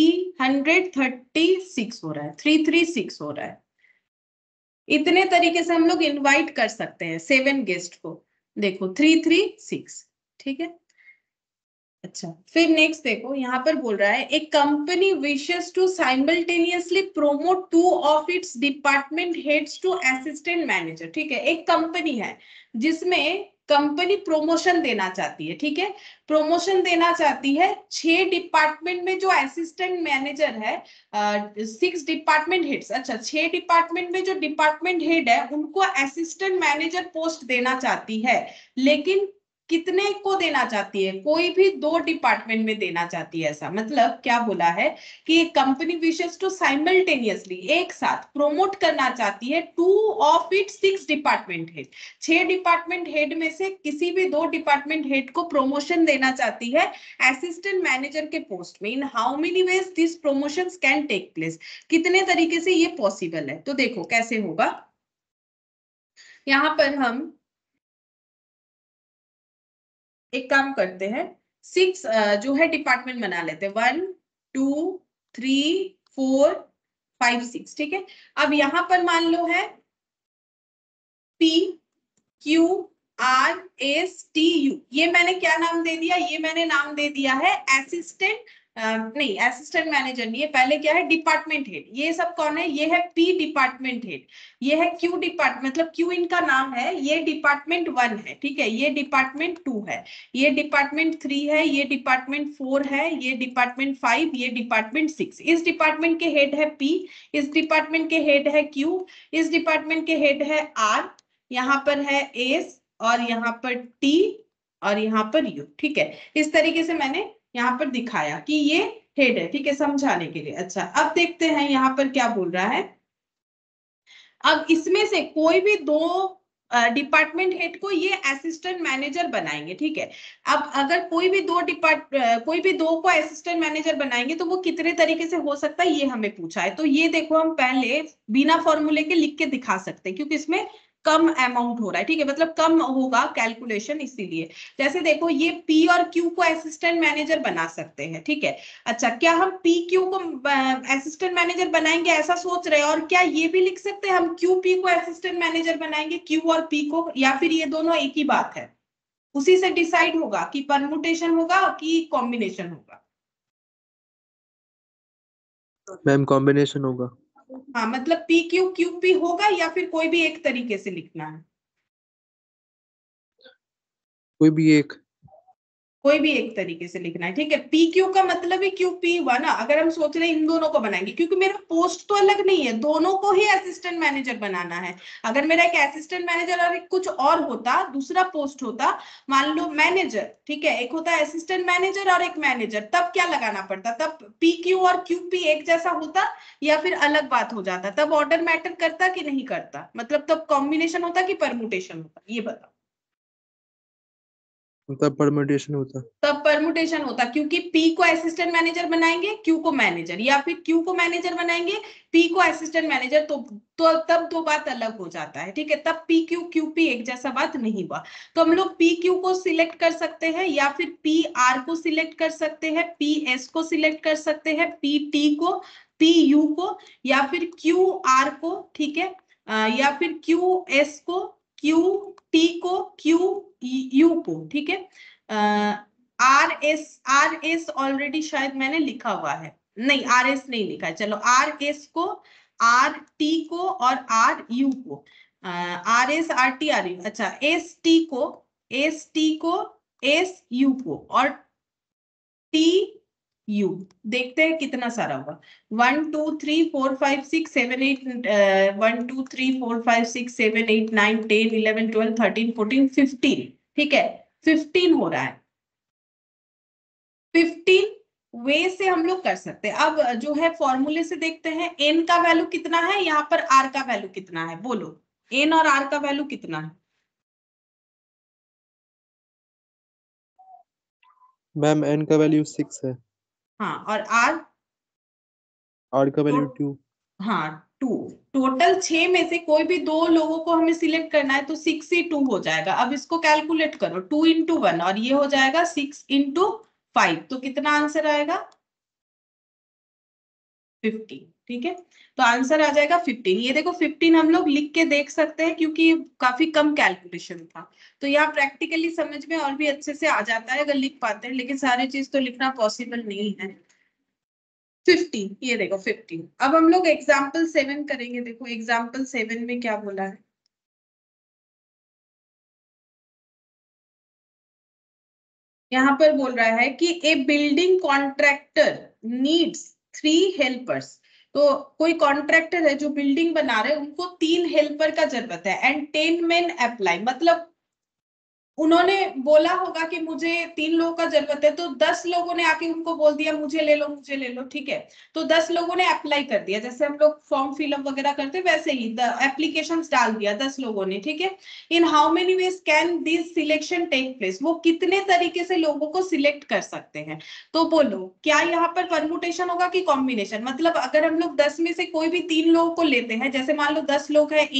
336 हो रहा है, 336 हो रहा है। इतने तरीके से हम लोग इनवाइट कर सकते हैं 7 गेस्ट को। देखो 336, ठीक है। अच्छा, फिर नेक्स्ट देखो यहाँ पर बोल रहा है, एक company wishes to simultaneously promote two of its department heads to assistant manager. ठीक है, एक कंपनी है जिसमें कंपनी प्रमोशन देना चाहती है। ठीक है, प्रमोशन देना चाहती है 6 डिपार्टमेंट में जो असिस्टेंट मैनेजर है, 6 डिपार्टमेंट हेड्स। अच्छा, 6 डिपार्टमेंट में जो डिपार्टमेंट हेड है उनको असिस्टेंट मैनेजर पोस्ट देना चाहती है, लेकिन कितने को देना चाहती है? कोई भी 2 डिपार्टमेंट में देना चाहती है। ऐसा मतलब क्या बोला है कि कंपनी विशेस टू साइमल्टेनियसली, एक साथ प्रोमोट करना चाहती है 2 of it 6 department head, 6 department head में से किसी भी 2 डिपार्टमेंट हेड को प्रमोशन देना चाहती है असिस्टेंट मैनेजर के पोस्ट में। In how many ways this promotions can take place, कितने तरीके से ये पॉसिबल है? तो देखो कैसे होगा। यहां पर हम एक काम करते हैं, 6 जो है डिपार्टमेंट बना लेते हैं, 1 2 3 4 5 6। ठीक है, अब यहां पर मान लो है P Q R S T U, ये मैंने क्या नाम दे दिया? ये मैंने नाम दे दिया है असिस्टेंट, नहीं असिस्टेंट मैनेजर नहीं है, पहले क्या है? Department head. ये सब कौन है? ये है P डिपार्टमेंट हेड, ये है Q डिपार्टमेंट, मतलब Q इनका नाम है, ये डिपार्टमेंट 1 है। ठीक है, ये डिपार्टमेंट 2 है, ये डिपार्टमेंट 3 है, ये डिपार्टमेंट 4 है, ये डिपार्टमेंट 5, ये डिपार्टमेंट 6। इस डिपार्टमेंट के हेड है P, इस डिपार्टमेंट के हेड है Q, इस डिपार्टमेंट के हेड है R, यहाँ पर है एस, और यहाँ पर टी, और यहाँ पर यू। ठीक है, इस तरीके से मैंने यहाँ पर दिखाया कि ये हेड है। ठीक है, समझाने के लिए। अच्छा, अब देखते हैं यहाँ पर क्या बोल रहा है। अब इसमें से कोई भी 2 डिपार्टमेंट हेड को ये असिस्टेंट मैनेजर बनाएंगे। ठीक है, अब अगर कोई भी 2 को असिस्टेंट मैनेजर बनाएंगे तो वो कितने तरीके से हो सकता है, ये हमें पूछा है। तो ये देखो हम पहले बिना फॉर्मूले के लिख के दिखा सकते हैं, क्योंकि इसमें कम अमाउंट हो रहा है। ठीक है, मतलब कम होगा कैलकुलेशन, इसीलिए। जैसे देखो, ये पी और क्यू को असिस्टेंट मैनेजर बना सकते हैं। ठीक है, अच्छा, क्या हम पी क्यू को असिस्टेंट मैनेजर बनाएंगे ऐसा सोच रहे हैं? और क्या ये भी लिख सकते हैं हम क्यू पी को असिस्टेंट मैनेजर बनाएंगे, क्यू और पी को, या फिर ये दोनों एक ही बात है? उसी से डिसाइड होगा कि परमुटेशन होगा कि कॉम्बिनेशन होगा। मैम कॉम्बिनेशन होगा। हाँ, मतलब पी क्यू क्यू पी होगा, या फिर कोई भी एक तरीके से लिखना है? कोई भी एक। कोई भी एक तरीके से लिखना है। ठीक है, पी क्यू का मतलब है क्यू पी हुआ ना। अगर हम सोच रहे हैं इन दोनों को बनाएंगे, क्योंकि मेरा पोस्ट तो अलग नहीं है, दोनों को ही असिस्टेंट मैनेजर बनाना है। अगर मेरा एक असिस्टेंट मैनेजर और एक कुछ और होता, दूसरा पोस्ट होता, मान लो मैनेजर, ठीक है, एक होता है असिस्टेंट मैनेजर और एक मैनेजर, तब क्या लगाना पड़ता? तब पी क्यू और क्यू पी एक जैसा होता, या फिर अलग बात हो जाता? तब ऑर्डर मैटर करता कि नहीं करता? मतलब तब कॉम्बिनेशन होता कि परमुटेशन होता, ये बताओ। तब परम्यूटेशन होता। तब परमुटेशन होता, क्योंकि पी को असिस्टेंट मैनेजर बनाएंगे, क्यू को मैनेजर, या फिर क्यू को मैनेजर बनाएंगे, पी को असिस्टेंट मैनेजर, तो तब 2 बात अलग हो जाता है। ठीक है, तब पी क्यू क्यू पी एक जैसा बात नहीं हुआ। तो हम लोग पी क्यू को सिलेक्ट कर सकते हैं, या फिर पी आर को सिलेक्ट कर सकते हैं, पी एस को सिलेक्ट कर सकते हैं, पी टी को, पी यू को, या फिर क्यू आर को। ठीक है, या फिर क्यू एस को, क्यू टी को, क्यू यू को। ठीक है, आर एस ऑलरेडी शायद मैंने लिखा हुआ है, नहीं आर एस नहीं लिखा है। चलो, आर एस को, आर टी को, और आर यू को, R S R T R U. अच्छा, एस टी को, एस टी को, एस यू को, और टी यू। देखते हैं कितना सारा होगा। 1 2 3 4 5 6 7 8 1 2 3 4 5 6 7 8 9 10 11 12 13 14 15। ठीक है, 15 हो रहा है। 15 वे से हम लोग कर सकते हैं। अब जो है फॉर्मूले से देखते हैं, एन का वैल्यू कितना है, यहाँ पर आर का वैल्यू कितना है, बोलो। एन और आर का वैल्यू कितना है? मैम एन का वैल्यू 6 है। हाँ, और आर? आर का वैल्यू 2। हाँ, 2। टोटल 6 में से कोई भी 2 लोगों को हमें सिलेक्ट करना है, तो 6 ही 2 हो जाएगा। अब इसको कैलकुलेट करो, 2 इंटू 1, और ये हो जाएगा 6 इंटू 5, तो कितना आंसर आएगा? 15। ठीक है, तो आंसर आ जाएगा 15। ये देखो 15 हम लोग लिख के देख सकते हैं क्योंकि काफी कम कैलकुलेशन था, तो यहाँ प्रैक्टिकली समझ में और भी अच्छे से आ जाता है अगर लिख पाते हैं, लेकिन सारी चीज तो लिखना पॉसिबल नहीं है। 15, ये देखो 15। अब हम लोग एग्जाम्पल 7 करेंगे। देखो एग्जाम्पल 7 में क्या बोला है, यहाँ पर बोल रहा है कि a building contractor needs 3 helpers. तो कोई कॉन्ट्रैक्टर है जो बिल्डिंग बना रहे हैं, उनको 3 हेल्पर का जरूरत है एंड 10 men अप्लाई। मतलब उन्होंने बोला होगा कि मुझे 3 लोगों का जरूरत है, तो 10 लोगों ने आके उनको बोल दिया मुझे ले लो मुझे ले लो, ठीक है। तो 10 लोगों ने अप्लाई कर दिया, जैसे हम लोग फॉर्म फिलअप वगैरह करते वैसे ही एप्लीकेशंस डाल दिया 10 लोगों ने, ठीक है। In how many ways can this selection take place, वो कितने तरीके से लोगों को सिलेक्ट कर सकते हैं। तो बोलो क्या यहाँ पर परमुटेशन होगा कि कॉम्बिनेशन। मतलब अगर हम लोग 10 में से कोई भी 3 लोगों को लेते हैं, जैसे मान लो 10 लोग हैं,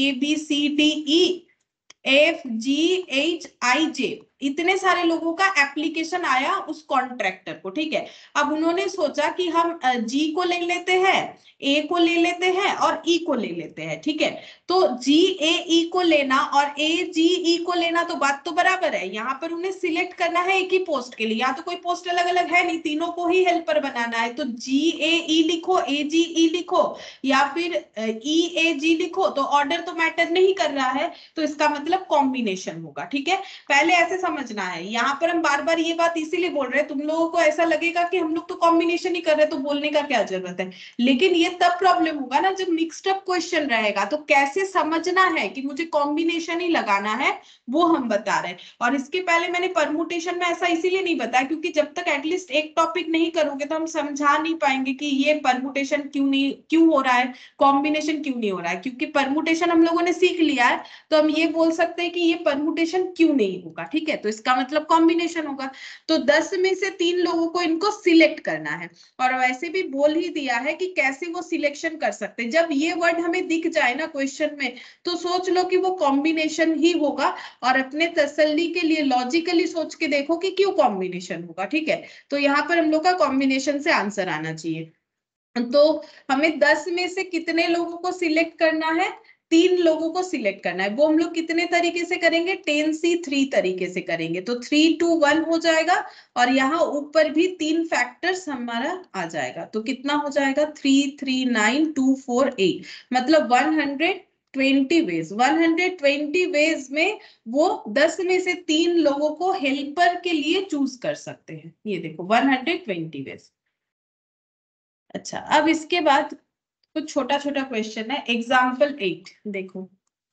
ABCDEFGHIJ, इतने सारे लोगों का एप्लीकेशन आया उस कॉन्ट्रैक्टर को, ठीक है। अब उन्होंने सोचा कि हम जी को ले लेते हैं, ए को ले लेते हैं और ई को ले लेते हैं, ठीक है। तो जी ए ई को लेना और ए जी ई को लेना तो बात तो बराबर है। यहाँ पर उन्हें सिलेक्ट करना है एक ही पोस्ट के लिए, यहाँ तो कोई पोस्ट अलग अलग है नहीं, तीनों को ही हेल्पर बनाना है। तो जी ए ई लिखो, ए जी ई लिखो या फिर ई ए जी लिखो, तो ऑर्डर तो मैटर नहीं कर रहा है, तो इसका मतलब कॉम्बिनेशन होगा, ठीक है। पहले ऐसे समझना है, यहाँ पर हम बार बार ये बात इसीलिए बोल रहे हैं, तुम लोगों को ऐसा लगेगा कि हम लोग तो कॉम्बिनेशन ही कर रहे हैं तो बोलने का क्या जरूरत है। लेकिन ये तब प्रॉब्लम होगा ना जब मिक्स्ड अप क्वेश्चन रहेगा, तो कैसे समझना है कि मुझे कॉम्बिनेशन ही लगाना है वो हम बता रहे हैं। और इसके पहले मैंने परमुटेशन में ऐसा इसीलिए नहीं बताया क्योंकि जब तक एटलीस्ट एक टॉपिक नहीं करोगे तो हम समझा नहीं पाएंगे कि ये परमुटेशन क्यों हो रहा है, कॉम्बिनेशन क्यों नहीं हो रहा है। क्योंकि परमुटेशन हम लोगों ने सीख लिया है, तो हम ये बोल सकते हैं कि ये परमुटेशन क्यों नहीं होगा, ठीक है। तो इसका मतलब कॉम्बिनेशन होगा। तो 10 में से 3 लोगों को इनको सिलेक्ट करना है, और वैसे भी बोल ही दिया है कि कैसे वो सिलेक्शन कर सकते हैं। जब ये वर्ड हमें दिख जाए ना क्वेश्चन में, तो सोच लो कि वो कॉम्बिनेशन ही होगा, और अपने तसल्ली के लिए लॉजिकली सोच के देखो कि क्यों कॉम्बिनेशन होगा, ठीक है। तो यहाँ पर हम लोग का कॉम्बिनेशन से आंसर आना चाहिए। तो हमें 10 में से कितने लोगों को सिलेक्ट करना है, 3 लोगों को सिलेक्ट करना है। वो हम लोग कितने तरीके से करेंगे, 10C3 तरीके से करेंगे। तो 3 2 1 हो जाएगा, और यहाँ ऊपर भी 3 फैक्टर्स हमारा आ जाएगा। तो कितना हो जाएगा, 3 3 9 2 4 8, मतलब 120 वेज। 120 वेज में वो 10 में से 3 लोगों को हेल्पर के लिए चूज कर सकते हैं। ये देखो 120 वेज। अच्छा, अब इसके बाद कुछ छोटा छोटा क्वेश्चन है। एग्जाम्पल 8 देखो,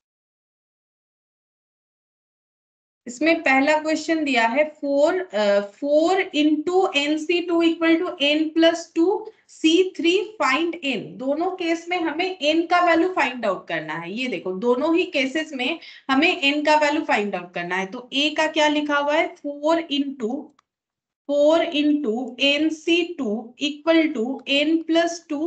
इसमें पहला क्वेश्चन दिया है 4 into NC2 equal to N+2 C3 find N। दोनों केस में हमें N का वैल्यू फाइंड आउट करना है। ये देखो दोनों ही केसेस में हमें N का वैल्यू फाइंड आउट करना है। तो A का क्या लिखा हुआ है, 4 into NC2 equal to N+2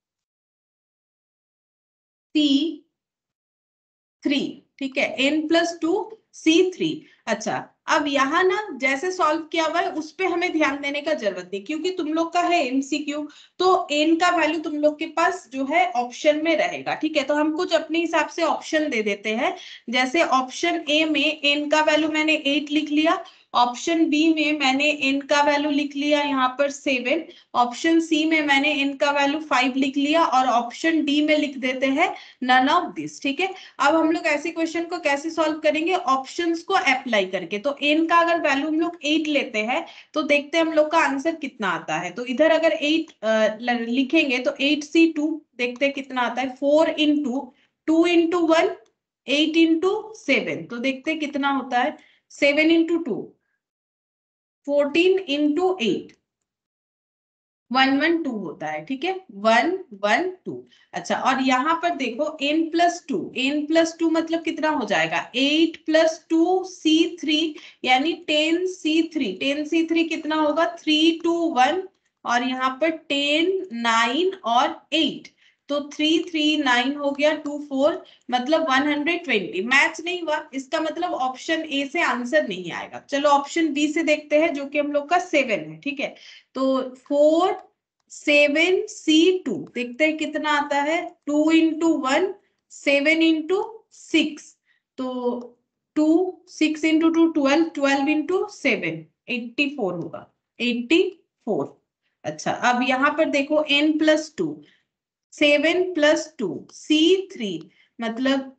C3, ठीक है, N+2 C3। अच्छा, अब यहाँ ना जैसे सॉल्व किया हुआ है उस पे हमें ध्यान देने का जरूरत नहीं, क्योंकि तुम लोग का है MCQ, तो N का वैल्यू तुम लोग के पास जो है ऑप्शन में रहेगा, ठीक है। तो हम कुछ अपने हिसाब से ऑप्शन दे देते हैं। जैसे ऑप्शन ए में N का वैल्यू मैंने 8 लिख लिया, ऑप्शन बी में मैंने N का वैल्यू लिख लिया यहाँ पर 7, ऑप्शन सी में मैंने N का वैल्यू 5 लिख लिया, और ऑप्शन डी में लिख देते हैं नन ऑफ दिस, ठीक है। अब हम लोग ऐसे क्वेश्चन को कैसे सॉल्व करेंगे, ऑप्शंस को अप्लाई करके। तो n का अगर वैल्यू हम लोग 8 लेते हैं, तो देखते हैं हम लोग का आंसर कितना आता है। तो इधर अगर 8 लिखेंगे तो 8C2 देखते हैं कितना आता है, 4 इंटू 2 इंटू 1 8 इंटू 7, तो देखते हैं कितना होता है, 7 इंटू 2 14 इंटू 8 112 होता है, ठीक है, 112। अच्छा, और यहाँ पर देखो n+2 मतलब कितना हो जाएगा, 8+2C3 यानी 10C3 कितना होगा, 3 2 1, और यहाँ पर 10 9 और 8, तो 3 3 9 हो गया, 2 4, मतलब 120। मैच नहीं हुआ, इसका मतलब ऑप्शन ए से आंसर नहीं आएगा। चलो ऑप्शन बी से देखते हैं जो कि हम लोग का 7 है, ठीक है। तो 4 7C2 देखते हैं कितना आता है, 2 × 1 7 × 6, तो 2 6 × 2 12 12 × 7 84 होगा, 84। अच्छा अब यहाँ पर देखो n+2 7 + 2 C3 मतलब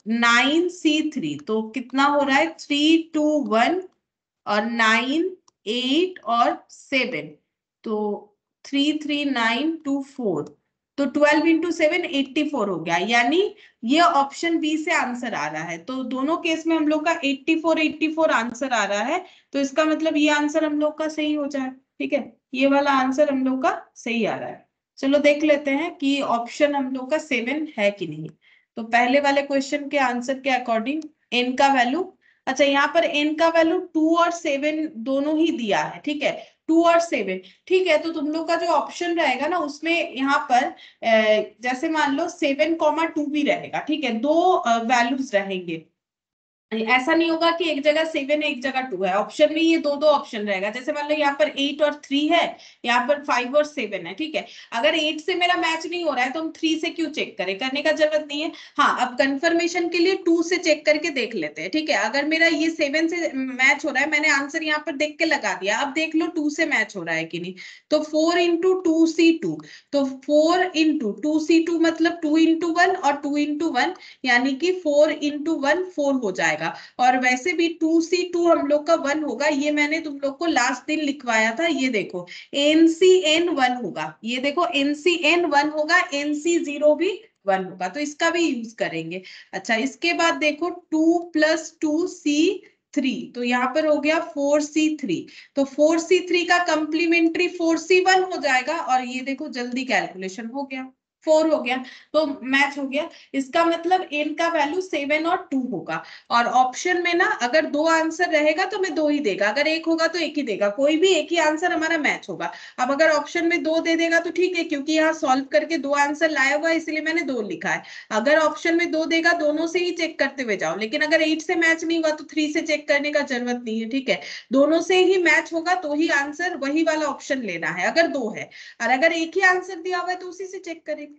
9C3, तो कितना हो रहा है 3 2 1 और 9 8 और 7, तो 3 3 9 2 4, तो 12 × 7 84 हो गया, यानी ये ऑप्शन बी से आंसर आ रहा है। तो दोनों केस में हम लोग का 84 84 आंसर आ रहा है, तो इसका मतलब ये आंसर हम लोग का सही हो जाए। ठीक है, ये वाला आंसर हम लोग का सही आ रहा है। चलो देख लेते हैं कि ऑप्शन हम लोग का 7 है कि नहीं। तो पहले वाले क्वेश्चन के आंसर के अकॉर्डिंग n का वैल्यू, अच्छा यहाँ पर n का वैल्यू 2 और 7 दोनों ही दिया है, ठीक है, 2 और 7, ठीक है। तो तुम लोग का जो ऑप्शन रहेगा ना उसमें यहाँ पर जैसे मान लो 7,2 भी रहेगा, ठीक है, दो वैल्यूज रहेंगे। ऐसा नहीं होगा कि एक जगह 7 है एक जगह 2 है, ऑप्शन में ये दो दो ऑप्शन रहेगा। जैसे मान लो यहाँ पर 8 और 3 है, यहाँ पर 5 और 7 है, ठीक है। अगर 8 से मेरा मैच नहीं हो रहा है तो हम 3 से क्यों चेक करें, करने का जरूरत नहीं है। हाँ, अब कंफर्मेशन के लिए 2 से चेक करके देख लेते हैं, ठीक है। अगर मेरा ये 7 से मैच हो रहा है, मैंने आंसर यहाँ पर देख के लगा दिया, अब देख लो 2 से मैच हो रहा है कि नहीं। तो 4 × 2C2, तो 4 × 2C2 मतलब 2 × 1 और 2 × 1, यानी कि 4 × 1 4 हो जाएगा। और वैसे भी 2C2 हम लोग का 1 होगा, ये मैंने तुम लोग को लास्ट दिन लिखवाया था, ये देखो NCN 1 होगा, ये देखो NCN 1 होगा, NC0 भी 1 होगा, तो इसका भी यूज करेंगे। अच्छा इसके बाद देखो 2 + 2C3, तो यहाँ पर हो गया 4C3, तो 4C3 का कंप्लीमेंट्री 4C1 हो जाएगा, और ये देखो जल्दी कैलकुलेशन हो गया, 4 हो गया, तो मैच हो गया। इसका मतलब n का वैल्यू 7 और 2 होगा। और ऑप्शन में ना अगर दो आंसर रहेगा तो मैं दो ही देगा, अगर एक होगा तो एक ही देगा, कोई भी एक ही आंसर हमारा मैच होगा। अब अगर ऑप्शन में दो दे देगा तो ठीक है, क्योंकि यहाँ सॉल्व करके दो आंसर लाया हुआ है इसलिए मैंने दो लिखा है। अगर ऑप्शन में दो देगा दोनों से ही चेक करते हुए जाओ, लेकिन अगर 8 से मैच नहीं हुआ तो 3 से चेक करने का जरूरत नहीं है, ठीक है। दोनों से ही मैच होगा तो ही आंसर वही वाला ऑप्शन लेना है अगर दो है, और अगर एक ही आंसर दिया हुआ है तो उसी से चेक करेंगे।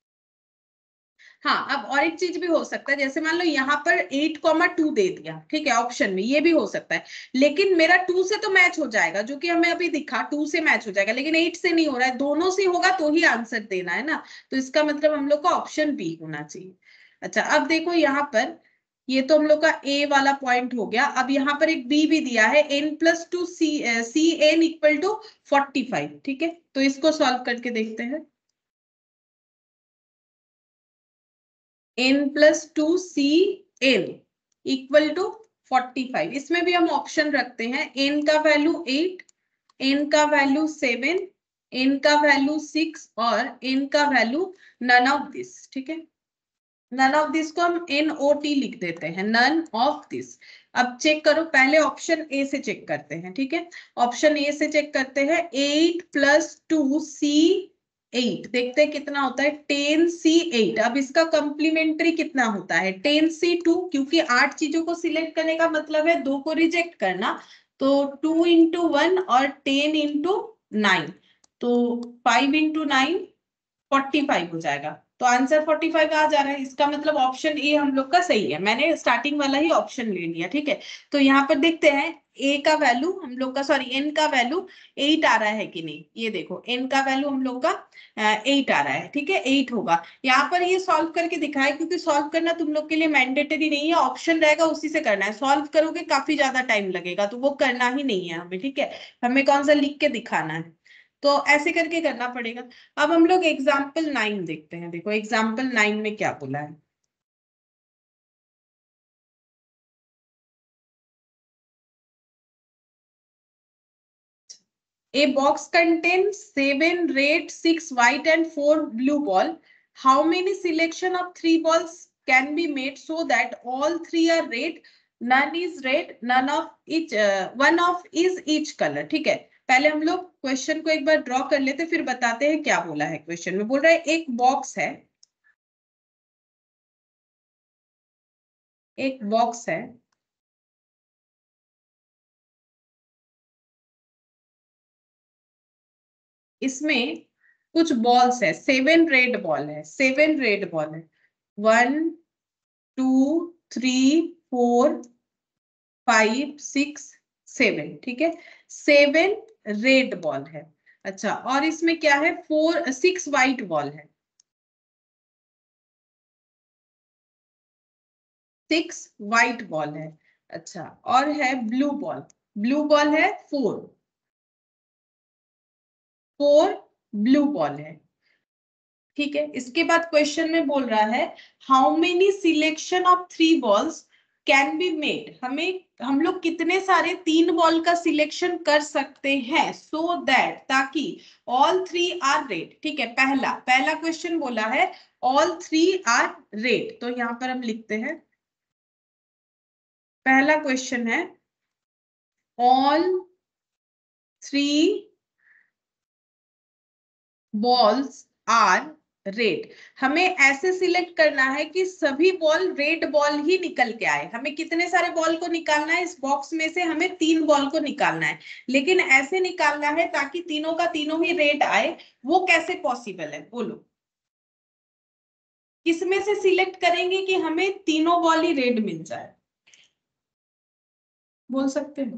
हाँ, अब और एक चीज भी हो सकता है, जैसे मान लो यहाँ पर 8,2 दे दिया, ठीक है, ऑप्शन में ये भी हो सकता है, लेकिन मेरा 2 से तो मैच हो जाएगा, जो कि हमें अभी दिखा 2 से मैच हो जाएगा, लेकिन 8 से नहीं हो रहा है, दोनों से होगा तो ही आंसर देना है ना, तो इसका मतलब हम लोग का ऑप्शन बी होना चाहिए। अच्छा अब देखो यहाँ पर, ये तो हम लोग का ए वाला पॉइंट हो गया। अब यहाँ पर एक बी भी दिया है, n+2 CN = 45, ठीक है, तो इसको सॉल्व करके देखते हैं। n+2CN = 45, इसमें भी हम ऑप्शन रखते हैं, n का वैल्यू 8, n का वैल्यू 7, n का वैल्यू 6 और n का वैल्यू नन ऑफ दिस, ठीक है। नन ऑफ दिस को हम NOT लिख देते हैं, नन ऑफ दिस। अब चेक करो, पहले ऑप्शन ए से चेक करते हैं, ठीक है, ऑप्शन ए से चेक करते हैं। 8 + 2C8 देखते हैं कितना होता है, 10C8। अब इसका कंप्लीमेंट्री कितना होता है, 10C2, क्योंकि 8 चीजों को सिलेक्ट करने का मतलब है 2 को रिजेक्ट करना, तो 2 × 1 और 10 × 9, तो 5 × 9 45 हो जाएगा, तो आंसर 45 आ जा रहा है। इसका मतलब ऑप्शन ए हम लोग का सही है, मैंने स्टार्टिंग वाला ही ऑप्शन ले लिया, ठीक है। तो यहाँ पर देखते हैं ए का वैल्यू हम लोग का, सॉरी एन का वैल्यू 8 आ रहा है कि नहीं, ये देखो एन का वैल्यू हम लोग का 8 आ रहा है, ठीक है, 8 होगा। यहाँ पर ये सॉल्व करके दिखाए, क्योंकि सॉल्व करना तुम लोग के लिए मैंडेटरी नहीं है, ऑप्शन रहेगा उसी से करना है, सॉल्व करोगे काफी ज्यादा टाइम लगेगा तो वो करना ही नहीं है हमें, ठीक है, हमें कौन सा लिख के दिखाना है, तो ऐसे करके करना पड़ेगा। अब हम लोग एग्जाम्पल 9 देखते हैं, देखो एग्जाम्पल 9 में क्या बोला है। A box contains 7 red, 6 white and 4 blue ball. How many selection of 3 balls can be made so that all 3 are red, none is red, none of each, one of is each color, ठीक है। पहले हम लोग question को एक बार draw कर लेते फिर बताते हैं क्या बोला है क्वेश्चन में। बोल रहा है एक बॉक्स है, एक बॉक्स है, इसमें कुछ बॉल्स है, 7 रेड बॉल है, 7 रेड बॉल है, 1 2 3 4 5 6 7, ठीक है, 7 रेड बॉल है। अच्छा, और इसमें क्या है, 6 व्हाइट बॉल है, 6 व्हाइट बॉल है। अच्छा, और है ब्लू बॉल, ब्लू बॉल है 4 ब्लू बॉल है, ठीक है। इसके बाद क्वेश्चन में बोल रहा है how many selection of 3 balls can be made, हम लोग कितने सारे 3 बॉल का सिलेक्शन कर सकते हैं, सो दैट, ताकि ऑल 3 आर रेड, ठीक है। पहला क्वेश्चन बोला है ऑल 3 आर रेड, तो यहां पर हम लिखते हैं, पहला क्वेश्चन है ऑल 3 बॉल्स आर रेड। हमें ऐसे सिलेक्ट करना है कि सभी बॉल रेड बॉल ही निकल के आए। हमें कितने सारे बॉल को निकालना है, इस बॉक्स में से हमें 3 बॉल को निकालना है, लेकिन ऐसे निकालना है ताकि तीनों का तीनों ही रेड आए। वो कैसे पॉसिबल है, बोलो, किसमें से सिलेक्ट करेंगे कि हमें तीनों बॉल ही रेड मिल जाए, बोल सकते हो?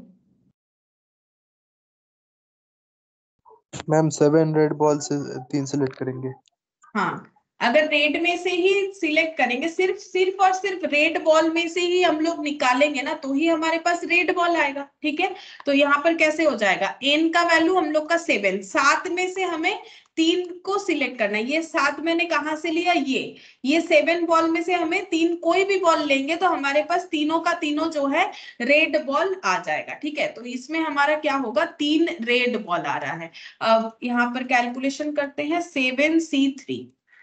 मैम 7 रेड बॉल से 3 सेलेक्ट करेंगे। हाँ, अगर रेड में से ही सिलेक्ट करेंगे, सिर्फ और सिर्फ रेड बॉल में से ही हम लोग निकालेंगे ना, तो ही हमारे पास रेड बॉल आएगा, ठीक है। तो यहाँ पर कैसे हो जाएगा, एन का वैल्यू हम लोग का 7, 7 में से हमें 3 को सिलेक्ट करना है। ये 7 मैंने कहां से लिया, ये 7 बॉल में से हमें 3 कोई भी बॉल लेंगे तो हमारे पास तीनों का तीनों जो है रेड बॉल आ जाएगा, ठीक है। तो इसमें हमारा क्या होगा, 3 रेड बॉल आ रहा है। अब यहाँ पर कैलकुलेशन करते हैं, 7C3,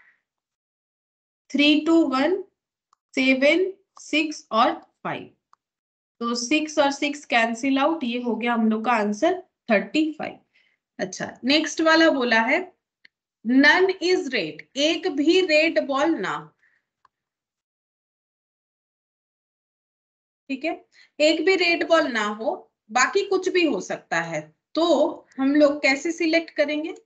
3 2 1 7 6 और 5, तो 6 और 6 कैंसिल आउट, ये हो गया हम लोग का आंसर 35। अच्छा, नेक्स्ट वाला बोला है नन इज रेड, एक भी रेड बॉल ना, ठीक है, एक भी रेड बॉल ना हो, बाकी कुछ भी हो सकता है, तो हम लोग कैसे सिलेक्ट करेंगे?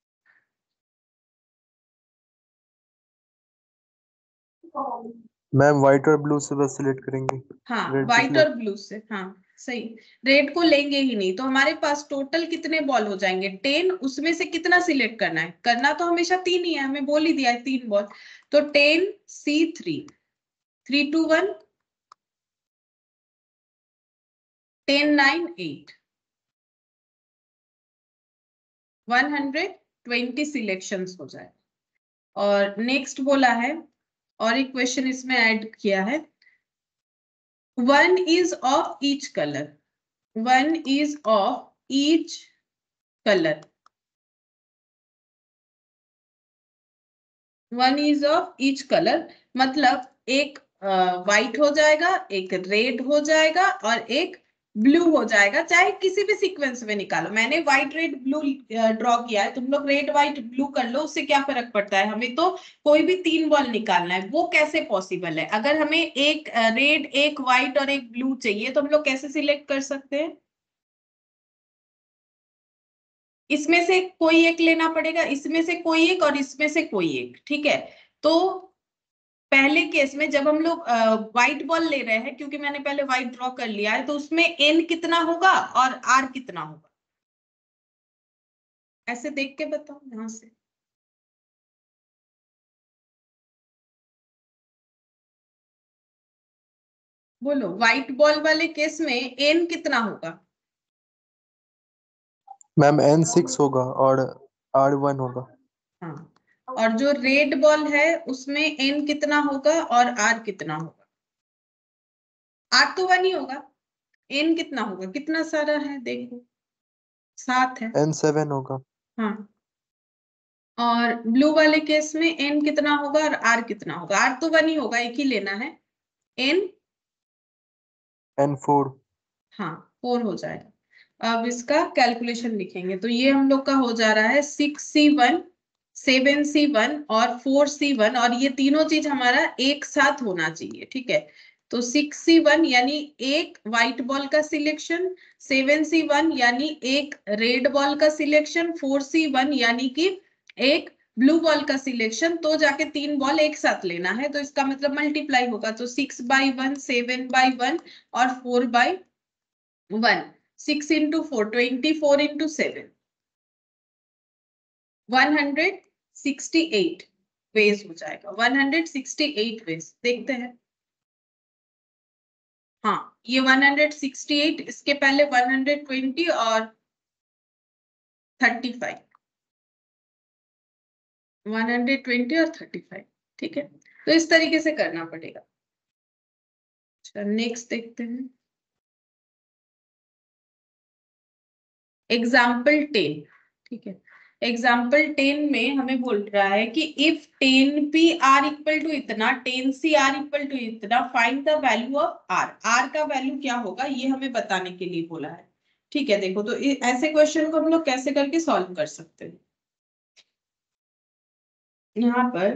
मैम व्हाइट और ब्लू से बस सिलेक्ट करेंगे। हाँ, रेड को व्हाइट और सिलेक्ट। ब्लू से, हाँ सही। रेड को लेंगे ही नहीं, तो हमारे पास टोटल कितने बॉल हो जाएंगे, 10, उसमें से कितना सिलेक्ट करना है, करना तो हमेशा 3 ही है, हमें बोल ही दिया है 3 बॉल, तो 10C3, 3 2 1 10 9 8, 120 सिलेक्शंस हो जाए। और नेक्स्ट बोला है, और एक क्वेश्चन इसमें ऐड किया है, 1 is of each color, 1 is of each color, 1 is of each color, मतलब एक व्हाइट हो जाएगा, एक रेड हो जाएगा और एक ब्लू हो जाएगा, चाहे किसी भी सीक्वेंस में निकालो। मैंने व्हाइट रेड ब्लू ड्रॉ किया है, तुम लोग रेड व्हाइट ब्लू कर लो, उससे क्या फर्क पड़ता है, हमें तो कोई भी 3 बॉल निकालना है। वो कैसे पॉसिबल है, अगर हमें एक रेड एक व्हाइट और एक ब्लू चाहिए तो हम लोग कैसे सिलेक्ट कर सकते हैं? इसमें से कोई एक लेना पड़ेगा, इसमें से कोई एक और इसमें से कोई एक, ठीक है। तो पहले केस में जब हम लोग व्हाइट बॉल ले रहे हैं, क्योंकि मैंने पहले व्हाइट ड्रॉ कर लिया है, तो उसमें एन कितना होगा और आर कितना होगा, ऐसे देख के बताओ यहां से। बोलो, व्हाइट बॉल वाले केस में एन कितना होगा? मैम N6 होगा और R1 होगा। हाँ, और जो रेड बॉल है उसमें एन कितना होगा और आर कितना होगा? आर तो 1 ही होगा, एन कितना होगा, कितना सारा है देखो, 7 है। N7 होगा। हाँ, और ब्लू वाले केस में एन कितना होगा और आर कितना होगा? आर तो 1 ही होगा, एक ही लेना है, एन N4। हाँ 4 हो जाएगा। अब इसका कैलकुलेशन लिखेंगे, तो ये हम लोग का हो जा रहा है 6C1 7C1 और 4C1, और ये तीनों चीज हमारा एक साथ होना चाहिए, ठीक है। तो 6C1 यानी एक व्हाइट बॉल का सिलेक्शन, 7C1 यानी एक रेड बॉल का सिलेक्शन, 4C1 यानी कि एक ब्लू बॉल का सिलेक्शन, तो जाके 3 बॉल एक साथ लेना है, तो इसका मतलब मल्टीप्लाई होगा, तो 6/1, 7/1 और 4/1। 6 into 4, 24 into 7, 168 वेज हो जाएगा, 168 वेज। देखते हैं, हाँ ये 168, इसके पहले 120 और 35, 120 और 35, ठीक है, तो इस तरीके से करना पड़ेगा। अच्छा नेक्स्ट देखते हैं, एग्जाम्पल 10, ठीक है। एग्जाम्पल 10 में हमें बोल रहा है कि if 10p r equal to इतना, 10c r इक्वल टू इतना, find the value of r। r का वैल्यू क्या होगा ये हमें बताने के लिए बोला है, ठीक है। देखो तो ऐसे क्वेश्चन को हम लोग कैसे करके सॉल्व कर सकते हैं। यहाँ पर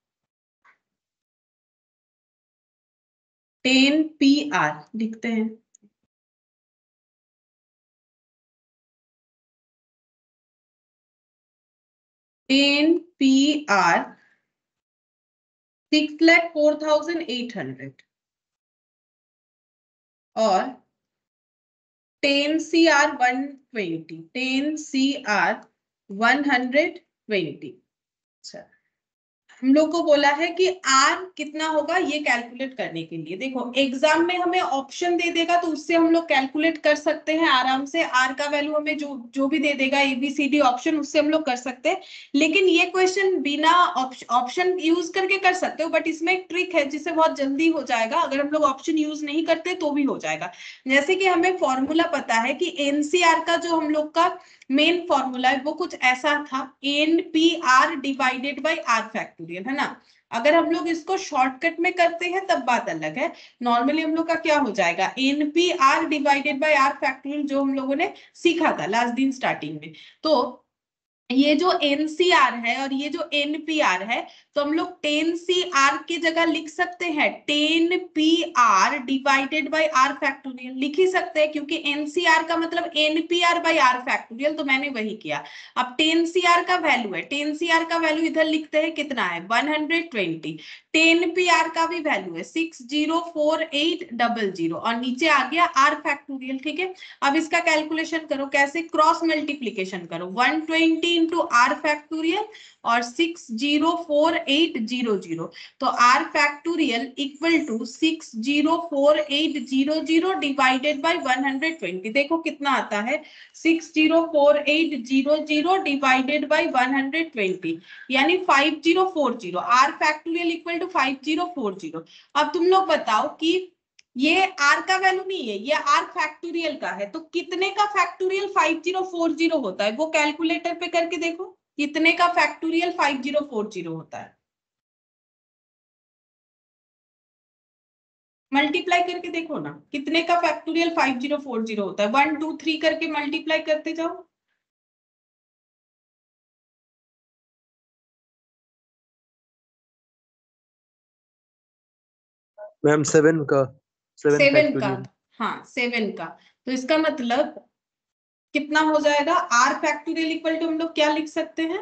10p r लिखते हैं, टेन पी आर 6,04,800 और 10CR 120, 10CR 120। अच्छा, हम लोग को बोला है कि R कितना होगा ये कैलकुलेट करने के लिए। देखो एग्जाम में हमें ऑप्शन दे देगा तो उससे हम लोग कैलकुलेट कर सकते हैं आराम से। R का वैल्यू हमें जो जो भी दे देगा ABCD ऑप्शन, उससे हम लोग कर सकते हैं। लेकिन ये क्वेश्चन बिना ऑप्शन यूज करके कर सकते हो, बट इसमें एक ट्रिक है जिससे बहुत जल्दी हो जाएगा। अगर हम लोग ऑप्शन यूज नहीं करते तो भी हो जाएगा। जैसे कि हमें फॉर्मूला पता है कि NCR का जो हम लोग का मेन फॉर्मूला है वो कुछ ऐसा था, NPR divided by R factorial, है ना। अगर हम लोग इसको शॉर्टकट में करते हैं तब बात अलग है। नॉर्मली हम लोग का क्या हो जाएगा, NPR divided by R factorial, जो हम लोगों ने सीखा था लास्ट दिन स्टार्टिंग में। तो ये जो NCR है और ये जो NPR है, तो हम लोग 10CR की जगह लिख सकते हैं 10PR divided by R factorial, लिख ही सकते हैं क्योंकि NCR का मतलब NPR बाई R फैक्टोरियल, तो मैंने वही किया। अब 10CR का वैल्यू है, 10CR का वैल्यू इधर लिखते हैं कितना है 120, 10PR का भी वैल्यू है 604800 और नीचे आ गया R फैक्टोरियल, ठीक है। अब इसका कैलकुलेशन करो, कैसे, क्रॉस मल्टीप्लीकेशन करो, 120 इंटू आर फैक्टोरियल और 604,800, तो r factorial equal to 604,800 divided by 120। देखो कितना आता है, 604,800 डिवाइडेड बाय 120 यानी 5040। R factorial equal to 5040। अब तुम लोग बताओ कि ये r का वैल्यू नहीं है, ये r फैक्टोरियल का है, तो कितने का फैक्टोरियल 5040 होता है वो कैलकुलेटर पे करके देखो, कितने का फैक्टोरियल 5040 होता है। मल्टीप्लाई करके देखो ना, कितने का फैक्टोरियल 5040 होता है। 1 2 3 करके मल्टीप्लाई करते जाओ। मैम 7 का, 7 7 का, फैक्टोरियल। हाँ 7 का, तो इसका मतलब कितना हो जाएगा, r फैक्टोरियल इक्वल टू हम लोग क्या लिख सकते हैं,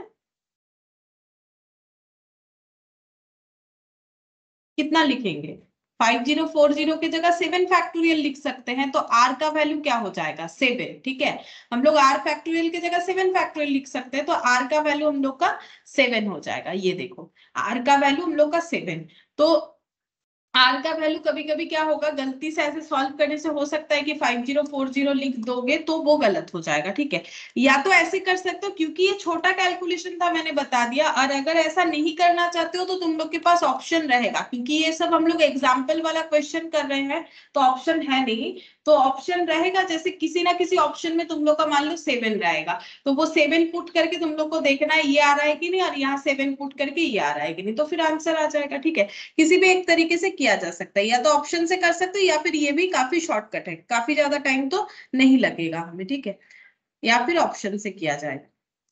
कितना लिखेंगे, 5040 की जगह 7 फैक्टोरियल लिख सकते हैं, तो r का वैल्यू क्या हो जाएगा 7, ठीक है। हम लोग r फैक्टोरियल की जगह 7 फैक्टोरियल लिख सकते हैं, तो r का वैल्यू हम लोग का 7 हो जाएगा। ये देखो r का वैल्यू हम लोग का 7। तो आर का वैल्यू कभी कभी क्या होगा, गलती से ऐसे सॉल्व करने से हो सकता है कि 5040 लिख दोगे तो वो गलत हो जाएगा, ठीक है। या तो ऐसे कर सकते हो, क्योंकि ये छोटा कैलकुलेशन था मैंने बता दिया, और अगर ऐसा नहीं करना चाहते हो तो तुम लोग के पास ऑप्शन रहेगा, क्योंकि ये सब हम लोग एग्जाम्पल वाला क्वेश्चन कर रहे हैं तो ऑप्शन है नहीं। तो ऑप्शन रहेगा, जैसे किसी ना किसी ऑप्शन में तुम लोग का मान लो 7 रहेगा, तो वो 7 पुट करके तुम लोग को देखना है ये आ रहा है कि नहीं, और यहाँ 7 पुट करके ये आ रहा है कि नहीं, तो फिर आंसर आ जाएगा, ठीक है। किसी भी एक तरीके से किया जा सकता है, या तो ऑप्शन से कर सकते हो, या फिर ये भी काफी शॉर्टकट है, काफी ज्यादा टाइम तो नहीं लगेगा हमें, ठीक है, या फिर ऑप्शन से किया जाएगा।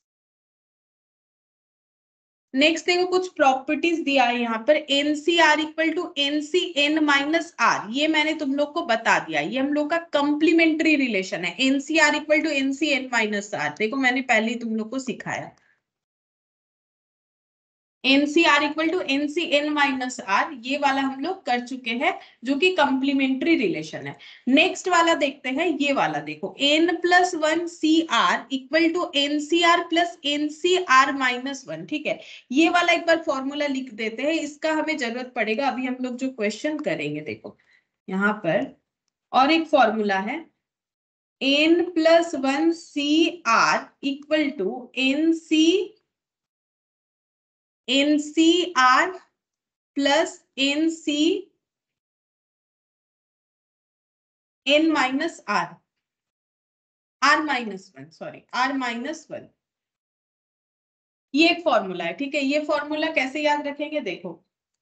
नेक्स्ट देखो, कुछ प्रॉपर्टीज दिया है यहाँ पर, NCR equal to NCN minus R, ये मैंने तुम लोग को बता दिया, ये हम लोग का कंप्लीमेंट्री रिलेशन है। NCR equal to NCN minus R, देखो मैंने पहले ही तुम लोग को सिखाया। NCR equal to NCN minus r, ये वाला हम लोग कर चुके हैं, जो कि कंप्लीमेंट्री रिलेशन है। नेक्स्ट वाला देखते हैं, ये वाला देखो, N+1CR equal to NCR plus NCR minus 1, ठीक है। ये वाला एक बार फॉर्मूला लिख देते हैं, इसका हमें जरूरत पड़ेगा अभी हम लोग जो क्वेश्चन करेंगे। देखो यहाँ पर और एक फॉर्मूला है, N+1CR equal to NCR plus NCN minus R minus 1, sorry R minus 1, ये एक फॉर्मूला है, ठीक है। ये फॉर्मूला कैसे याद रखेंगे, देखो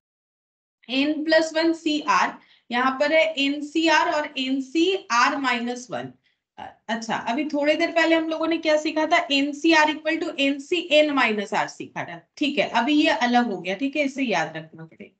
N+1CR, यहाँ पर है NCR और NCR माइनस 1। अच्छा, अभी थोड़ी देर पहले हम लोगों ने क्या सीखा था, NCR equal to NCN minus R सीखा था, ठीक है। अभी ये अलग हो गया, ठीक है, इसे याद रखना पड़ेगा।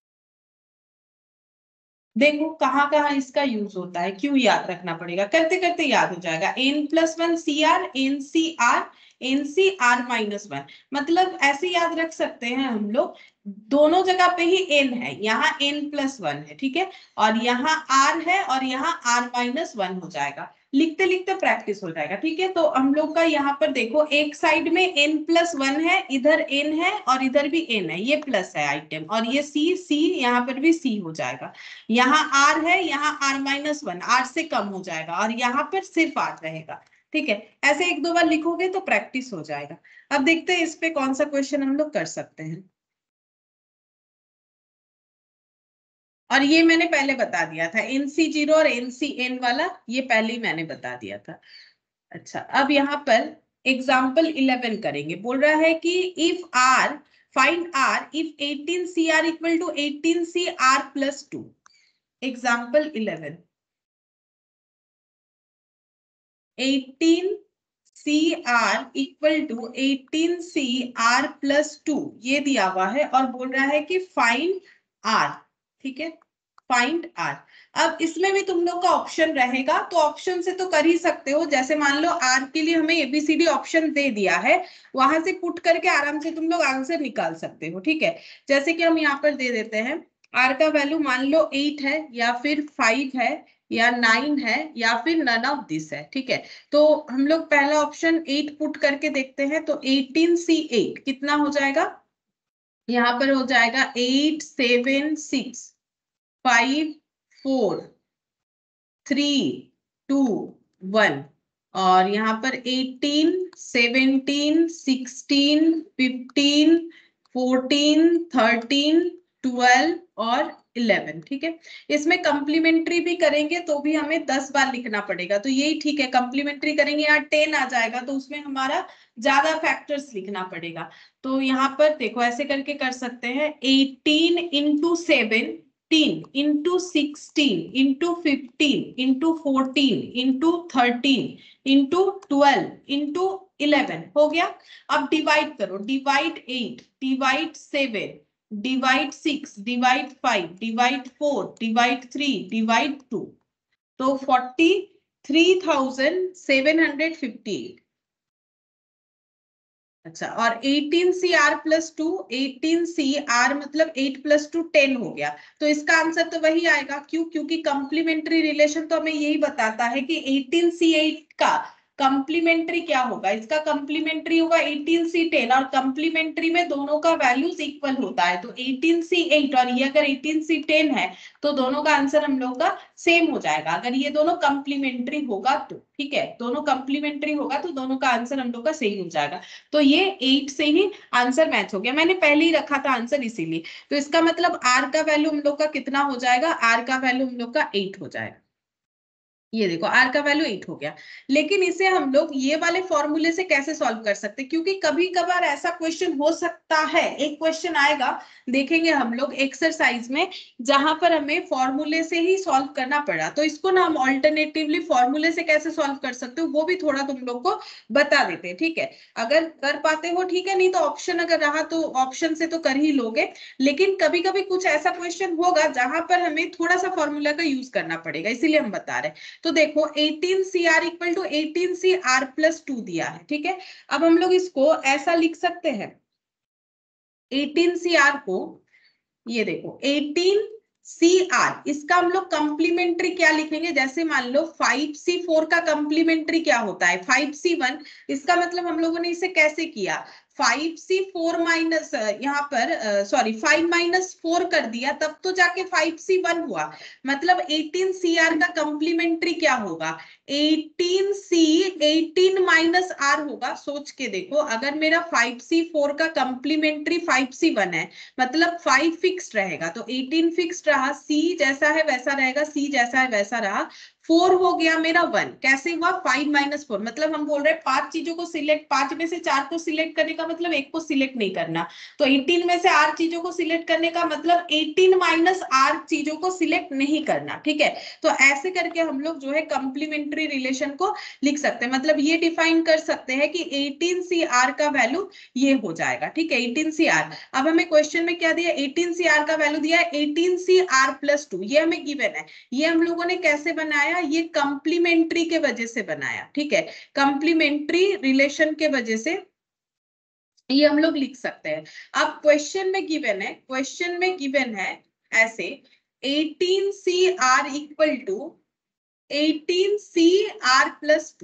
देखो कहाँ कहाँ इसका यूज होता है, क्यों याद रखना पड़ेगा, करते करते याद हो जाएगा। N+1CR NCR NCR माइनस 1, मतलब ऐसे याद रख सकते हैं हम लोग, दोनों जगह पे ही n है, यहाँ N+1 है, ठीक है, और यहाँ R है और यहाँ R माइनस 1 हो जाएगा। लिखते लिखते प्रैक्टिस हो जाएगा, ठीक है। तो हम लोग का यहाँ पर देखो, एक साइड में N+1 है, इधर n है और इधर भी n है, ये प्लस है आइटम, और ये C यहाँ पर भी C हो जाएगा। यहाँ R है, यहाँ R माइनस 1, R से कम हो जाएगा, और यहाँ पर सिर्फ R रहेगा, ठीक है। ऐसे एक दो बार लिखोगे तो प्रैक्टिस हो जाएगा। अब देखते हैं इस पे कौन सा क्वेश्चन हम लोग कर सकते हैं। और ये मैंने पहले बता दिया था, NC0 और NCN वाला, ये पहले ही मैंने बता दिया था। अच्छा, अब यहाँ पर एग्जाम्पल 11 करेंगे। बोल रहा है कि if R, find R if 18CR equal to 18CR plus 2। Example 11, 18CR equal to 18CR plus 2, ये दिया हुआ है, और बोल रहा है कि फाइंड R, ठीक है, फाइंड R। अब इसमें भी तुम लोग का ऑप्शन रहेगा, तो ऑप्शन से तो कर ही सकते हो, जैसे मान लो R के लिए हमें ABCD ऑप्शन दे दिया है, वहां से पुट करके आराम से तुम लोग आंसर निकाल सकते हो, ठीक है। जैसे कि हम यहाँ पर दे देते हैं, R का वैल्यू मान लो 8 है, या फिर 5 है, या 9 है, या फिर नन ऑफ दिस है, ठीक है। तो हम लोग पहला ऑप्शन 8 पुट करके देखते हैं, तो 18C8 कितना हो जाएगा, यहाँ पर हो जाएगा 8 7 6 5 4 3 2 1, और यहाँ पर 18 17 16 15 14 13 12 और 11, ठीक है। इसमें कंप्लीमेंट्री भी करेंगे तो भी हमें 10 बार लिखना पड़ेगा, तो यही ठीक है। कंप्लीमेंट्री करेंगे, यहाँ 10 आ जाएगा, तो उसमें हमारा ज्यादा फैक्टर्स लिखना पड़ेगा। तो यहाँ पर देखो ऐसे करके कर सकते हैं, 18 into 17 into 16 into 15 into 14 into 13 into 12 into 11 हो गया। अब डिवाइड करो, divide 8 divide 7 divide 6 divide 5 divide 4 divide 3 divide 2, तो 43,758। अच्छा, और 18CR प्लस 2, 18CR मतलब 8 प्लस 2 10 हो गया, तो इसका आंसर तो वही आएगा। क्यों, क्योंकि कंप्लीमेंट्री रिलेशन तो हमें यही बताता है कि 18C8 का कंप्लीमेंट्री क्या होगा, इसका कंप्लीमेंट्री होगा 18C10, और कंप्लीमेंट्री में दोनों का वैल्यूज इक्वल होता है, तो 18C8 और ये अगर 18C10 है, तो दोनों का आंसर हम लोग का सेम हो जाएगा, अगर ये दोनों कंप्लीमेंट्री होगा तो, ठीक है। दोनों कंप्लीमेंट्री होगा तो दोनों का आंसर हम लोग का सही हो जाएगा। तो ये 8 से ही आंसर मैच हो गया, मैंने पहले ही रखा था आंसर इसीलिए। तो इसका मतलब R का वैल्यू हम लोग का कितना हो जाएगा, R का वैल्यू हम लोग का 8 हो जाएगा। ये देखो R का वैल्यू 8 हो गया। लेकिन इसे हम लोग ये वाले फॉर्मूले से कैसे सॉल्व कर सकते हैं, क्योंकि कभी कभार ऐसा क्वेश्चन हो सकता है, एक क्वेश्चन आएगा, देखेंगे हम लोग एक्सरसाइज में, जहां पर हमें फॉर्मूले से ही सॉल्व करना पड़ा, तो इसको ना हम ऑल्टरनेटिवली फॉर्मूले से कैसे सॉल्व कर सकते हो वो भी थोड़ा तुम लोग को बता देते हैं, ठीक है। अगर कर पाते हो ठीक है, नहीं तो ऑप्शन अगर रहा तो ऑप्शन से तो कर ही लोगे। लेकिन कभी कभी कुछ ऐसा क्वेश्चन होगा जहां पर हमें थोड़ा सा फॉर्मूला का यूज करना पड़ेगा, इसीलिए हम बता रहे हैं। तो देखो 18CR equal to 18CR plus 2 दिया है, ठीक है। अब हम लोग इसको ऐसा लिख सकते हैं, 18CR को, ये देखो 18CR, इसका हम लोग कंप्लीमेंट्री क्या लिखेंगे, जैसे मान लो 5C4 का कंप्लीमेंट्री क्या होता है 5C1, इसका मतलब हम लोगों ने इसे कैसे किया, 5C4 माइनस यहाँ पर सॉरी 5 - 4 कर दिया, तब तो जाके 5C1 हुआ। मतलब 18CR का कंप्लीमेंट्री क्या होगा, 18C 18 - R होगा। सोच के देखो, अगर मेरा 5C4 का कंप्लीमेंट्री 5C1 है, मतलब 5 फिक्स्ड रहेगा, तो 18 फिक्स्ड रहा, C जैसा है वैसा रहेगा, C जैसा है वैसा रहा, 4 हो गया मेरा 1। कैसे हुआ, 5 - 4, मतलब हम बोल रहे हैं 5 चीजों को सिलेक्ट, 5 में से 4 को सिलेक्ट करने का मतलब 1 को सिलेक्ट नहीं करना, तो 18 में से R चीजों को सिलेक्ट करने का मतलब 18 - R चीजों को सिलेक्ट नहीं करना। ठीक है, तो ऐसे करके हम लोग जो है कंप्लीमेंट्री रिलेशन को लिख सकते हैं। मतलब ये डिफाइन कर सकते हैं कि 18CR का वैल्यू ये हो जाएगा। ठीक है, 18CR। अब हमें क्वेश्चन में क्या दिया, 18CR का वैल्यू दिया है 18CR+2, ये हमें गिवन है। ये हम लोगों ने कैसे बनाया, ये कंप्लीमेंट्री के वजह से बनाया। ठीक है, कंप्लीमेंट्री रिलेशन के वजह से ये हम लोग लिख सकते हैं। अब क्वेश्चन में गिवन है, क्वेश्चन में गिवन है ऐसे 18CR equal to 18CR+2,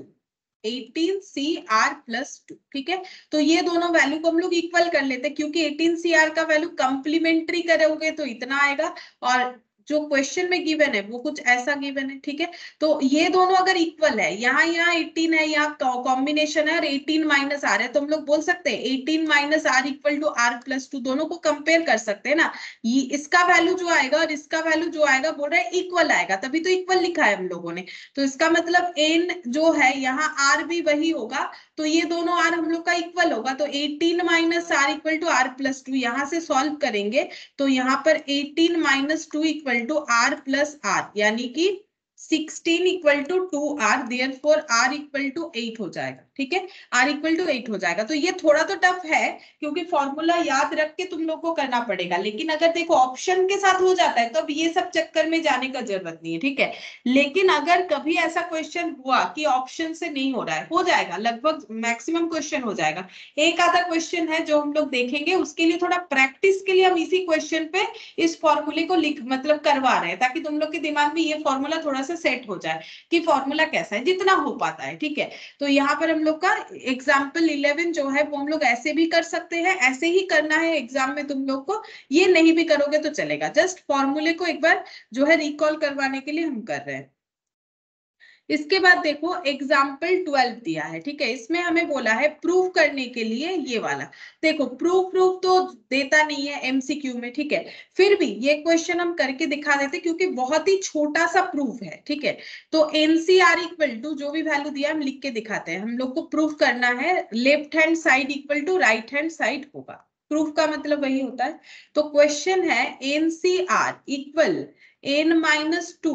18CR+2। ठीक है, तो ये दोनों वैल्यू को हम लोग इक्वल कर लेते हैं, क्योंकि 18CR का वैल्यू कंप्लीमेंट्री करोगे तो इतना आएगा, और जो क्वेश्चन में गिवन है वो कुछ ऐसा गिवन है। ठीक है, तो ये दोनों अगर इक्वल है, यहाँ यहाँ 18 है, यहाँ कॉम्बिनेशन है, और 18 - R है, तो हम लोग बोल सकते हैं 18 - R इक्वल टू R+2, दोनों को कंपेयर कर सकते हैं ना। ये इसका वैल्यू जो आएगा और इसका वैल्यू जो आएगा, बोल रहे हैं इक्वल आएगा, तभी तो इक्वल लिखा है हम लोगों ने। तो इसका मतलब n जो है यहाँ R भी वही होगा, तो ये दोनों R हम लोग का इक्वल होगा, तो 18 - R इक्वल टू R+2, यहां से सॉल्व करेंगे तो यहाँ पर 18 - 2 इक्वल टू R+R, यानी कि 16 equal to 2R, therefore R equal to 8 हो जाएगा। ठीक है, R इक्वल टू 8 हो जाएगा। तो ये थोड़ा तो टफ है, क्योंकि फॉर्मूला याद रख के तुम लोग को करना पड़ेगा, लेकिन अगर देखो ऑप्शन के साथ हो जाता है तो अब ये सब चक्कर में जाने का जरूरत नहीं है। ठीक है, लेकिन अगर कभी ऐसा क्वेश्चन हुआ कि ऑप्शन से नहीं हो रहा है, हो जाएगा, लगभग मैक्सिमम क्वेश्चन हो जाएगा। एक आधा क्वेश्चन है जो हम लोग देखेंगे, उसके लिए थोड़ा प्रैक्टिस के लिए हम इसी क्वेश्चन पे इस फॉर्मूले को लिख मतलब करवा रहे हैं, ताकि तुम लोग के दिमाग में ये फॉर्मूला थोड़ा सा सेट हो जाए कि फॉर्मूला कैसा है, जितना हो पाता है। ठीक है, तो यहाँ पर हम लोग का एग्जाम्पल 11 जो है वो हम लोग ऐसे भी कर सकते हैं, ऐसे ही करना है एग्जाम में तुम लोग को, ये नहीं भी करोगे तो चलेगा, जस्ट फॉर्मूले को एक बार जो है रिकॉल करवाने के लिए हम कर रहे हैं। इसके बाद देखो एग्जाम्पल 12 दिया है। ठीक है, इसमें हमें बोला है प्रूव करने के लिए ये वाला। देखो प्रूफ तो देता नहीं है एमसीक्यू में, ठीक है, फिर भी ये क्वेश्चन हम करके दिखा देते क्योंकि बहुत ही छोटा सा प्रूफ है। ठीक है, तो एनसीआर इक्वल टू जो भी वैल्यू दिया हम लिख के दिखाते हैं। हम लोग को प्रूफ करना है left hand side equal to right hand side होगा, प्रूफ का मतलब वही होता है। तो क्वेश्चन है एनसीआर इक्वल n-2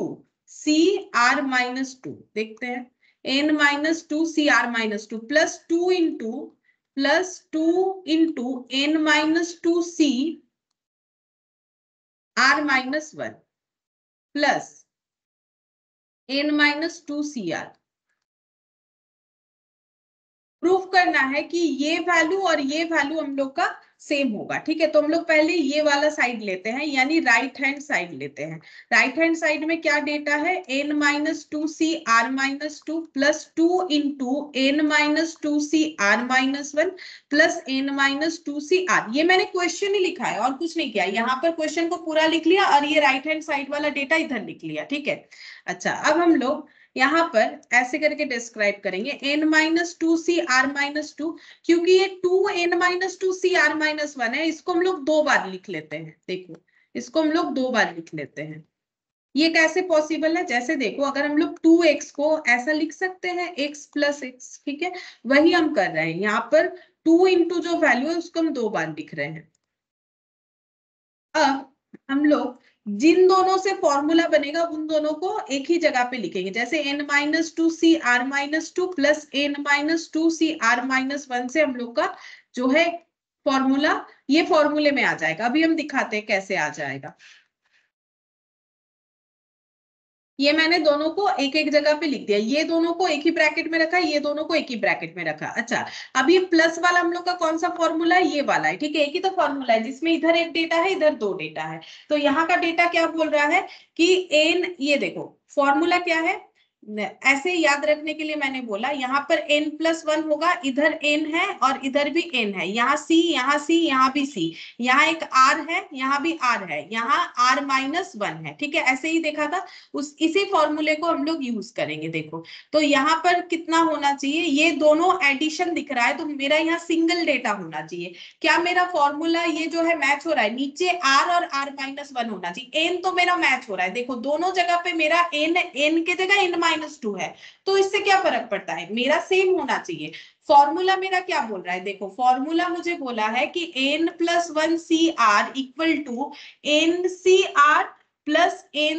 CR-2, देखते हैं n-2 CR-2 +2 into n-2 CR-1 plus n-2 CR। Proof करना है कि ये वैल्यू और ये वैल्यू हम लोग का सेम होगा। ठीक है, तो हम लोग पहले ये वाला साइड लेते हैं, यानी राइट हैंड साइड लेते हैं। राइट हैंड साइड में क्या डेटा है, n-2 CR-2 +2 into n-2 CR-1 plus n-2 CR। ये मैंने क्वेश्चन ही लिखा है और कुछ नहीं किया, यहाँ पर क्वेश्चन को पूरा लिख लिया और ये राइट हैंड साइड वाला डेटा इधर लिख लिया। ठीक है, अच्छा अब हम लोग यहाँ पर ऐसे करके डिस्क्राइब करेंगे n-2 CR-2, क्योंकि ये 2n-2 CR-1 है, इसको हम लोग 2 बार लिख लेते हैं। देखो इसको हम लोग 2 बार लिख लेते हैं। ये कैसे पॉसिबल है, जैसे देखो अगर हम लोग 2x को ऐसा लिख सकते हैं x + x, ठीक है, वही हम कर रहे हैं यहाँ पर। 2 इंटू जो वैल्यू है उसको हम 2 बार लिख रहे हैं। अब हम लोग जिन दोनों से फॉर्मूला बनेगा उन दोनों को एक ही जगह पे लिखेंगे, जैसे n-2 CR-2 plus n-2 CR-1 से हम लोग का जो है फॉर्मूला ये फॉर्मूले में आ जाएगा। अभी हम दिखाते हैं कैसे आ जाएगा। ये मैंने दोनों को एक एक जगह पे लिख दिया, ये दोनों को एक ही ब्रैकेट में रखा, ये दोनों को एक ही ब्रैकेट में रखा। अच्छा, अब ये प्लस वाला हम लोग का कौन सा फॉर्मूला है, ये वाला है, ठीक है। एक ही तो फॉर्मूला है जिसमें इधर एक डेटा है, इधर दो डेटा है। तो यहाँ का डेटा क्या बोल रहा है कि एन, ये देखो फॉर्मूला क्या है, ऐसे याद रखने के लिए मैंने बोला यहाँ पर n+1 होगा, इधर n है और इधर भी n है, यहाँ c, यहाँ c, यहाँ भी c, यहाँ एक r है, यहाँ भी r है, यहाँ r-1 है, ठीक है। ऐसे ही देखा था, उस इसी फॉर्मूले को हम लोग यूज करेंगे। देखो तो यहाँ पर कितना होना चाहिए, ये दोनों एडिशन दिख रहा है तो मेरा यहाँ सिंगल डेटा होना चाहिए। क्या मेरा फॉर्मूला ये जो है मैच हो रहा है, नीचे r और r-1 होना चाहिए, n तो मेरा मैच हो रहा है। देखो दोनों जगह पे मेरा n के जगह n-2 है, तो इससे क्या फर्क पड़ता है, मेरा सेम होना चाहिए। फॉर्मूला मेरा क्या बोल रहा है, देखो फॉर्मूला मुझे बोला है कि n+1cr equal to ncr plus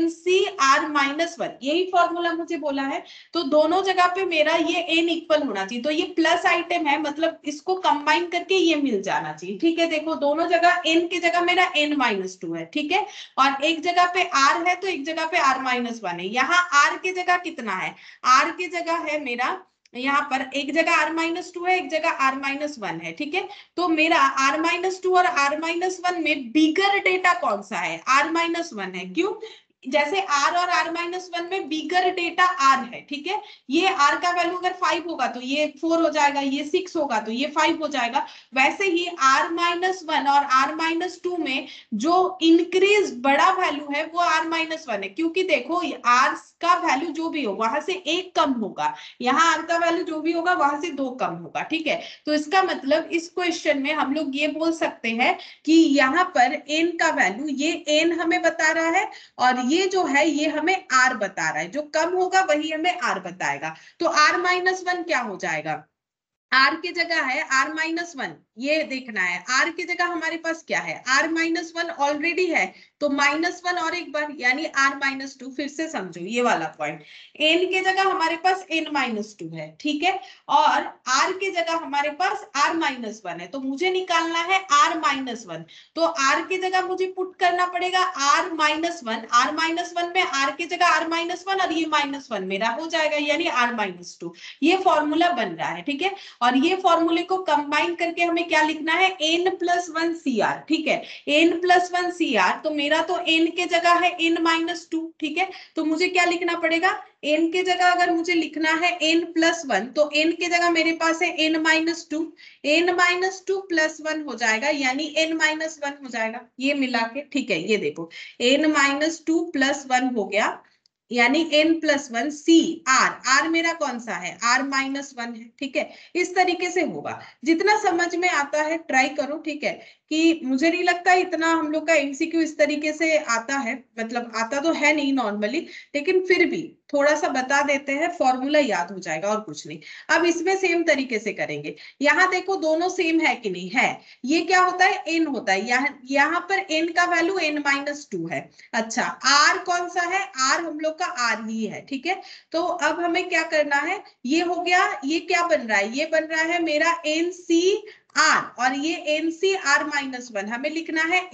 ncr-1, यही फॉर्मूला मुझे बोला है। तो दोनों जगह पे मेरा ये n इक्वल होना चाहिए, तो ये प्लस आइटम है, मतलब इसको कंबाइन करके ये मिल जाना चाहिए, ठीक है। देखो दोनों जगह n की जगह मेरा n-2 है, ठीक है, और एक जगह पे r है तो एक जगह पे r-1 है। यहाँ r की जगह कितना है, r की जगह है मेरा, यहाँ पर एक जगह r-2 है, एक जगह r-1 है, ठीक है। तो मेरा r-2 और r-1 में बिगर डेटा कौन सा है, r-1 है। क्यों, जैसे r और r-1 में बिगर डेटा r है, ठीक है। ये r का वैल्यू अगर 5 होगा तो ये 4 हो जाएगा, ये 6 होगा तो ये 5 हो जाएगा। वैसे ही r-1 और r-2 में जो इंक्रीज बड़ा वैल्यू है वो r-1 है, क्योंकि देखो r का वैल्यू जो भी हो वहां से एक कम होगा, यहाँ r का वैल्यू जो भी होगा वहां से 2 कम होगा, ठीक है। तो इसका मतलब इस क्वेश्चन में हम लोग ये बोल सकते हैं कि यहाँ पर n का वैल्यू, ये n हमें बता रहा है और ये जो है ये हमें r बता रहा है, जो कम होगा वही हमें r बताएगा। तो r-1 क्या हो जाएगा, r की जगह है r-1, ये देखना है r की जगह हमारे पास क्या है, r-1 ऑलरेडी है, तो -1 और एक बार यानी r-2। फिर से समझो ये वाला पॉइंट, n की जगह हमारे पास n-2 है, ठीक है, और r की जगह हमारे पास r-1 है, तो मुझे निकालना है r-1। तो r की जगह मुझे पुट करना पड़ेगा r-1, r-1 में r की जगह r-1 और ये -1 मेरा हो जाएगा यानी r-2। ये फॉर्मूला बन रहा है, ठीक है। और ये फॉर्मूले को कंबाइन करके हमें क्या लिखना है, n+1cr, ठीक है, n+1cr। तो मेरा तो n के जगह है n-2, ठीक है, तो मुझे क्या लिखना पड़ेगा, n के जगह अगर मुझे लिखना है n+1 तो n के जगह मेरे पास है n-2, n-2 +1 हो जाएगा यानी n-1 हो जाएगा, ये मिला के, ठीक है। ये देखो n-2 +1 हो गया यानी n+1 c r मेरा कौन सा है, r-1 है, ठीक है। इस तरीके से होगा, जितना समझ में आता है ट्राई करो, ठीक है। कि मुझे नहीं लगता इतना हम लोग का एमसीक्यू इस तरीके से आता है, मतलब आता तो है नहीं नॉर्मली, लेकिन फिर भी थोड़ा सा बता देते हैं, फॉर्मूला याद हो जाएगा और कुछ नहीं। अब इसमें सेम तरीके से करेंगे, यहाँ देखो दोनों सेम है कि नहीं है, ये क्या होता है n होता है, यहाँ पर n का वैल्यू n-2 है। अच्छा r कौन सा है, r हम लोग का r ही है, ठीक है। तो अब हमें क्या करना है, ये हो गया, ये क्या बन रहा है, ये बन रहा है मेरा NCR और ये NCR-1, हमें लिखना है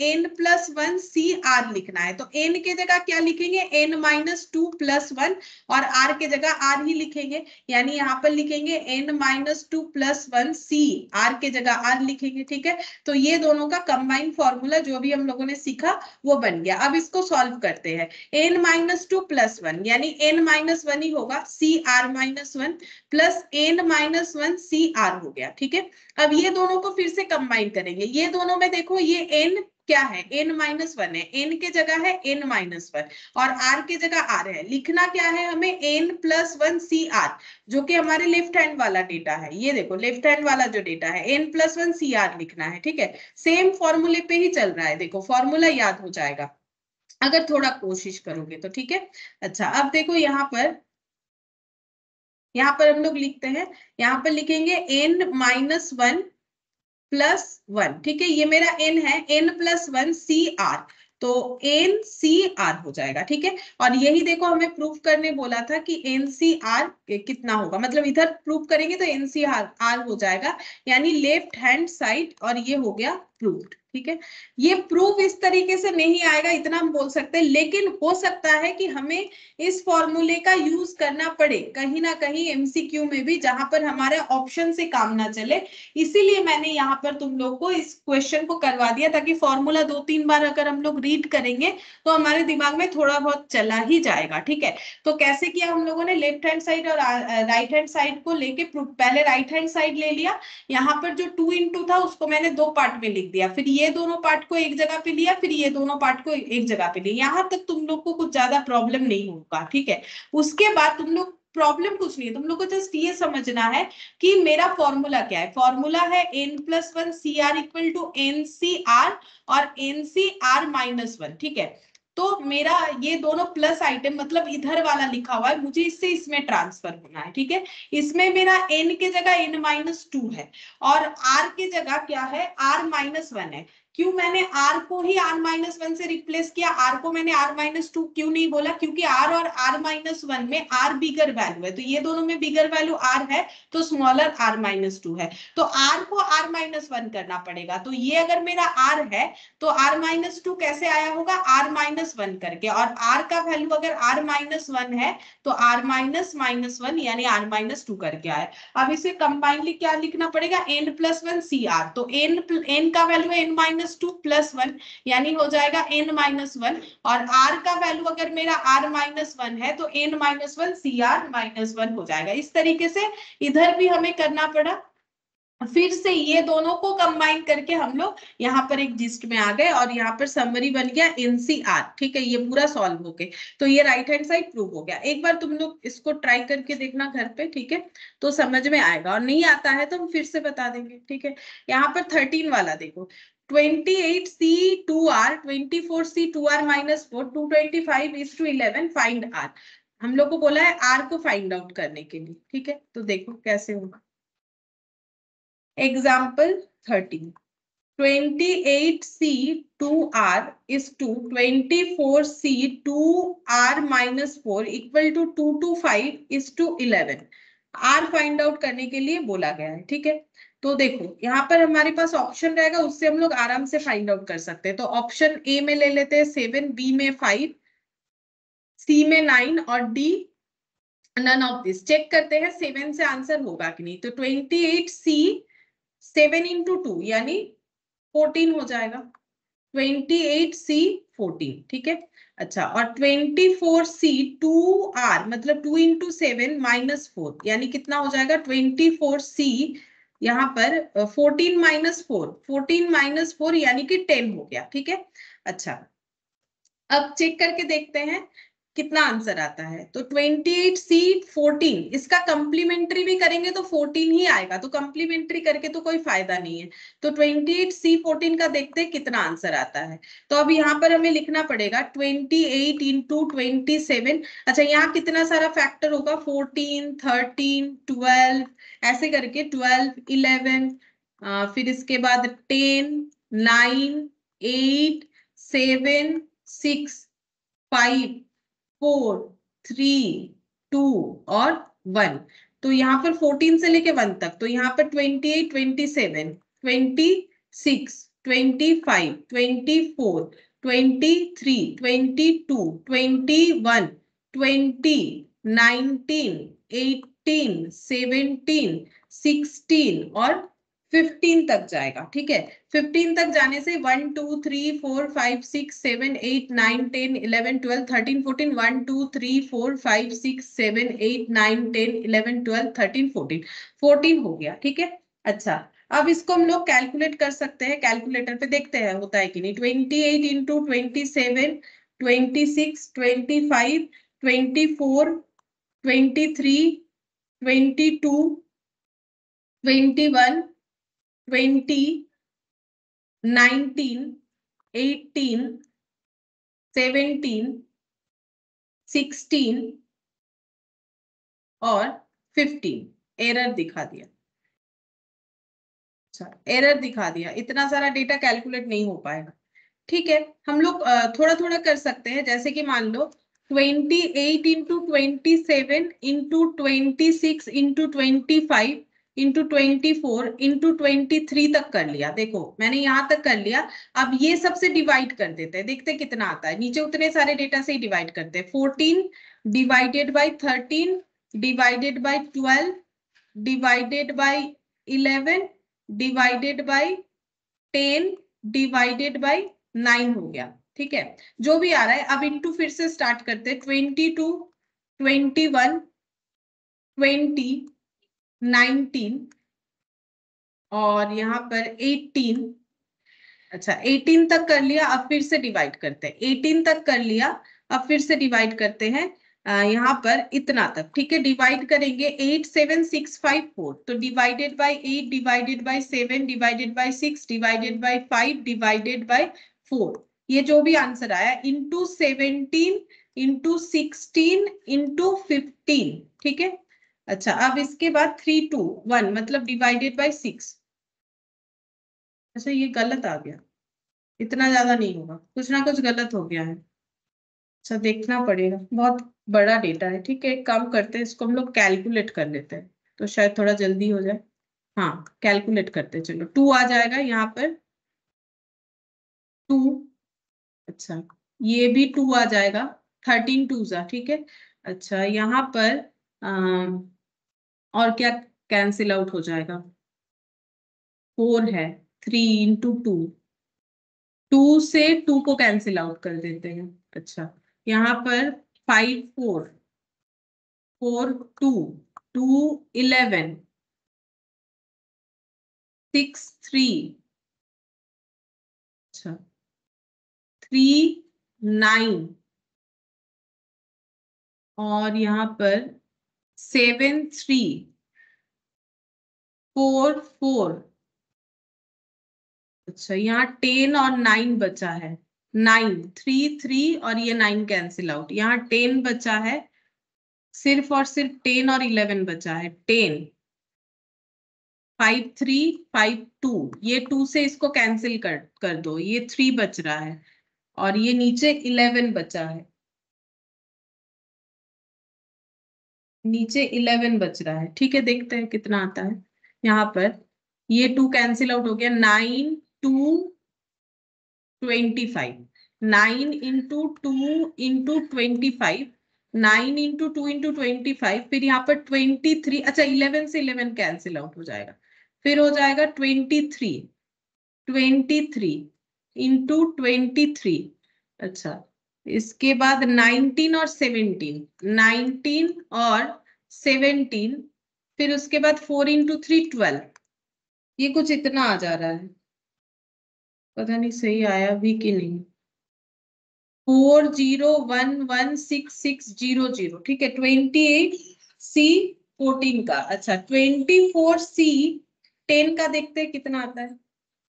n+1CR लिखना है। तो n के जगह क्या लिखेंगे, n-2 +1 और r के जगह r ही लिखेंगे, यानी यहाँ पर लिखेंगे n-2 +1 c, r के जगह r लिखेंगे, ठीक है। तो ये दोनों का कंबाइंड फॉर्मूला जो भी हम लोगों ने सीखा वो बन गया। अब इसको सॉल्व करते हैं, n-2 +1 यानी n-1 ही होगा, CR-1 प्लस n-1 CR हो गया, ठीक है। अब ये दोनों को फिर से कंबाइन करेंगे, ये दोनों में देखो ये n क्या है, n-1 है, n के जगह है n-1 और r के जगह r है। लिखना क्या है हमें, n+1 CR, जो कि हमारे लेफ्ट हैंड वाला डेटा है। ये देखो लेफ्ट हैंड वाला जो डेटा है n+1 CR लिखना है, ठीक है। सेम फॉर्मूले पे ही चल रहा है, देखो फॉर्मूला याद हो जाएगा अगर थोड़ा कोशिश करोगे तो, ठीक है। अच्छा अब देखो यहाँ पर हम लोग लिखते हैं, यहाँ पर लिखेंगे n-1 +1, ठीक है। ये मेरा n है, n+1 CR, तो NCR हो जाएगा, ठीक है। और यही देखो हमें प्रूफ करने बोला था कि NCR कितना होगा, मतलब इधर प्रूफ करेंगे तो NCR हो जाएगा यानी लेफ्ट हैंड साइड, और ये हो गया प्रूफ्ड। ठीक है। ये प्रूफ इस तरीके से नहीं आएगा, इतना हम बोल सकते हैं, लेकिन हो सकता है कि हमें इस फॉर्मूले का यूज करना पड़े कहीं ना कहीं एमसीक्यू में भी, जहां पर हमारे ऑप्शन से काम ना चले। इसीलिए मैंने यहाँ पर तुम लोग को इस क्वेश्चन को करवा दिया, ताकि फॉर्मूला 2-3 बार अगर हम लोग रीड करेंगे तो हमारे दिमाग में थोड़ा बहुत चला ही जाएगा। ठीक है, तो कैसे किया हम लोगों ने, लेफ्ट हैंड साइड और राइट हैंड साइड को लेके, पहले राइट हैंड साइड ले लिया, यहाँ पर जो 2 into था उसको मैंने 2 पार्ट में लिख दिया, फिर ये दोनों पार्ट को एक जगह पे लिया, फिर ये दोनों पार्ट को एक जगह पे लिया। यहाँ तक तुम लोग को कुछ ज्यादा प्रॉब्लम नहीं होगा। ठीक है, उसके बाद तुम लोग, प्रॉब्लम कुछ नहीं है, तुम लोग को जस्ट ये समझना है कि मेरा फॉर्मूला क्या है। फॉर्मूला है n+1 CR equal to NCR और NCR -1। ठीक है, तो मेरा ये दोनों प्लस आइटम मतलब इधर वाला लिखा हुआ है, मुझे इससे इसमें ट्रांसफर होना है। ठीक है, इसमें मेरा n के जगह n-2 है और r के जगह क्या है, r-1 है। क्यों मैंने r को ही r-1 से रिप्लेस किया, r को मैंने r-2 क्यों नहीं बोला, क्योंकि r और r-1 में r बिगर वैल्यू है, तो ये दोनों में बिगर वैल्यू r है तो स्मॉलर r-2 है, तो r को r-1 करना पड़ेगा। तो ये अगर मेरा r है तो r-2 कैसे आया होगा, r-1 करके, और r का वैल्यू अगर r-1 है तो r-1 यानी r-2 करके आए। अब इसे कंबाइनली क्या लिखना पड़ेगा, n+1 CR, तो n का वैल्यू है n-2 +1 यानी हो जाएगा n-1, और r का वैल्यू अगर मेरा r-1 है तो n-1 CR-1 हो जाएगा। इस तरीके से इधर भी हमें करना पड़ा, फिर से ये दोनों को कंबाइन करके हम लोग यहाँ पर एक जिस्ट में आ गए और यहाँ पर समरी बन गया NCR। ठीक है, ये पूरा सॉल्व हो गया, तो ये राइट हैंड साइड प्रूव हो गया। एक बार तुम लोग इसको ट्राई करके देखना घर पे, ठीक है, तो समझ में आएगा, और नहीं आता है तो हम फिर से बता देंगे। ठीक है, यहाँ पर 13 वाला देखो, 28C2R 24C2R -4 225:11 फाइंड R। हम लोग को बोला है R को फाइंड आउट करने के लिए। ठीक है, तो देखो कैसे होगा। Example 13. 28C2R is to 24C2R -4 equal to 225 is to 11. R find out करने के लिए बोला गया है। ठीक है, तो देखो यहाँ पर हमारे पास ऑप्शन रहेगा, उससे हम लोग आराम से फाइंड आउट कर सकते हैं। तो ऑप्शन ए में ले लेते हैं 7, बी में 5, सी में 9 और d none of this. Check करते हैं 7 से आंसर होगा कि नहीं। तो 28C 7 into 2 यानी 14 हो जाएगा, 28C 14। ठीक है, अच्छा, और 24C 2R मतलब 2 into 7 -4 यानी कितना हो जाएगा, 24C यहाँ पर 14 - 4 यानी कि 10 हो गया। ठीक है, अच्छा, अब चेक करके देखते हैं कितना आंसर आता है। तो 28C 14, इसका कंप्लीमेंट्री भी करेंगे तो 14 ही आएगा, तो कंप्लीमेंट्री करके तो कोई फायदा नहीं है। तो 28C 14 का देखते हैं कितना आंसर आता है। तो अब यहाँ पर हमें लिखना पड़ेगा 28 into 27। अच्छा, यहाँ कितना सारा फैक्टर होगा, 14 13 12 ऐसे करके, 12 11 फिर इसके बाद 10 9 8 7 6 5 4 3 2 और 1। तो यहाँ पर 14 से लेके 1 तक, तो यहाँ पर 28 27 26 25 24 23 22 21 20 19 18 17 16 और 15 तक जाएगा। ठीक है, 15 तक जाने से 1 2 3 4 5 6 7 8 9 10 11 12 13 14 1 2 3 4 5 6 7 8 9 10 11 12 13 14 14 हो गया। ठीक है, अच्छा, अब इसको हम लोग कैलकुलेट कर सकते हैं, कैलकुलेटर पे देखते हैं होता है कि नहीं। 28 into 27 26 25 24 23 22 21 20 19 18 17 16 और 15 एरर दिखा दिया। अच्छा, एरर दिखा दिया, इतना सारा डेटा कैलकुलेट नहीं हो पाएगा। ठीक है, हम लोग थोड़ा थोड़ा कर सकते हैं, जैसे कि मान लो 28 into 27 into 26 into 25 into 24 into 23 तक कर लिया। देखो मैंने यहाँ तक कर लिया। अब ये सबसे डिवाइड कर देते हैं, देखते हैं कितना आता है। नीचे उतने सारे डेटा से ही डिवाइड करते हैं। 14 divided by 13 divided by 12 divided by 11 divided by 10 divided by 9 हो गया। ठीक है, जो भी आ रहा है। अब इंटू फिर से स्टार्ट करते हैं। 22 21 20 19 और यहाँ पर 18। अच्छा 18 तक कर लिया, अब फिर से डिवाइड करते हैं। 18 तक कर लिया, अब फिर से डिवाइड करते हैं यहाँ पर इतना तक। ठीक है, डिवाइड करेंगे 8 7 6 5 4, तो divided by 8 divided by 7 divided by 6 divided by 5 divided by 4, ये जो भी आंसर आया इंटू 17 इंटू 16 इंटू 15। ठीक है, अच्छा अब इसके बाद 3 2 1 मतलब डिवाइडेड बाय 6। अच्छा ये गलत आ गया, इतना ज्यादा नहीं होगा, कुछ ना कुछ गलत हो गया है। अच्छा देखना पड़ेगा, बहुत बड़ा डेटा है। ठीक है, एक काम करते हैं, इसको हम लोग कैलकुलेट कर लेते हैं तो शायद थोड़ा जल्दी हो जाए। हाँ कैलकुलेट करते हैं, चलो 2 आ जाएगा यहाँ पर 2। अच्छा ये भी 2 आ जाएगा, 13 2 जा। ठीक है, अच्छा यहाँ पर और क्या कैंसिल आउट हो जाएगा? 4 है, 3 इंटू 2, 2 से 2 को कैंसिल आउट कर देते हैं। अच्छा यहाँ पर 5 4 4 2 2 11 6 3। अच्छा 3 9 और यहाँ पर 7 3 4 4। अच्छा यहाँ 10 और 9 बचा है, 9 3 3 और ये 9 कैंसिल आउट। यहाँ 10 बचा है, सिर्फ और सिर्फ 10 और 11 बचा है। 10 5 3 5 2, ये 2 से इसको कैंसिल कर दो, ये 3 बच रहा है और ये नीचे 11 बचा है, नीचे 11 बच रहा है। ठीक है, देखते हैं कितना आता है। यहाँ पर ये 2 कैंसिल आउट हो गया, 9 2 25, 9 इंटू 2 इंटू 25, 9 इंटू 2 इंटू 25, फिर यहाँ पर 23। अच्छा 11 से 11 कैंसिल आउट हो जाएगा, फिर हो जाएगा 23 23 इंटू 23। अच्छा इसके बाद 19 और 17, 19 और 17, फिर उसके बाद 4 इंटू 3 12। ये कुछ इतना आ जा रहा है, पता नहीं सही आया भी कि नहीं। 40116600। ठीक है, 28C14 का। अच्छा 24C10 का देखते हैं कितना आता है।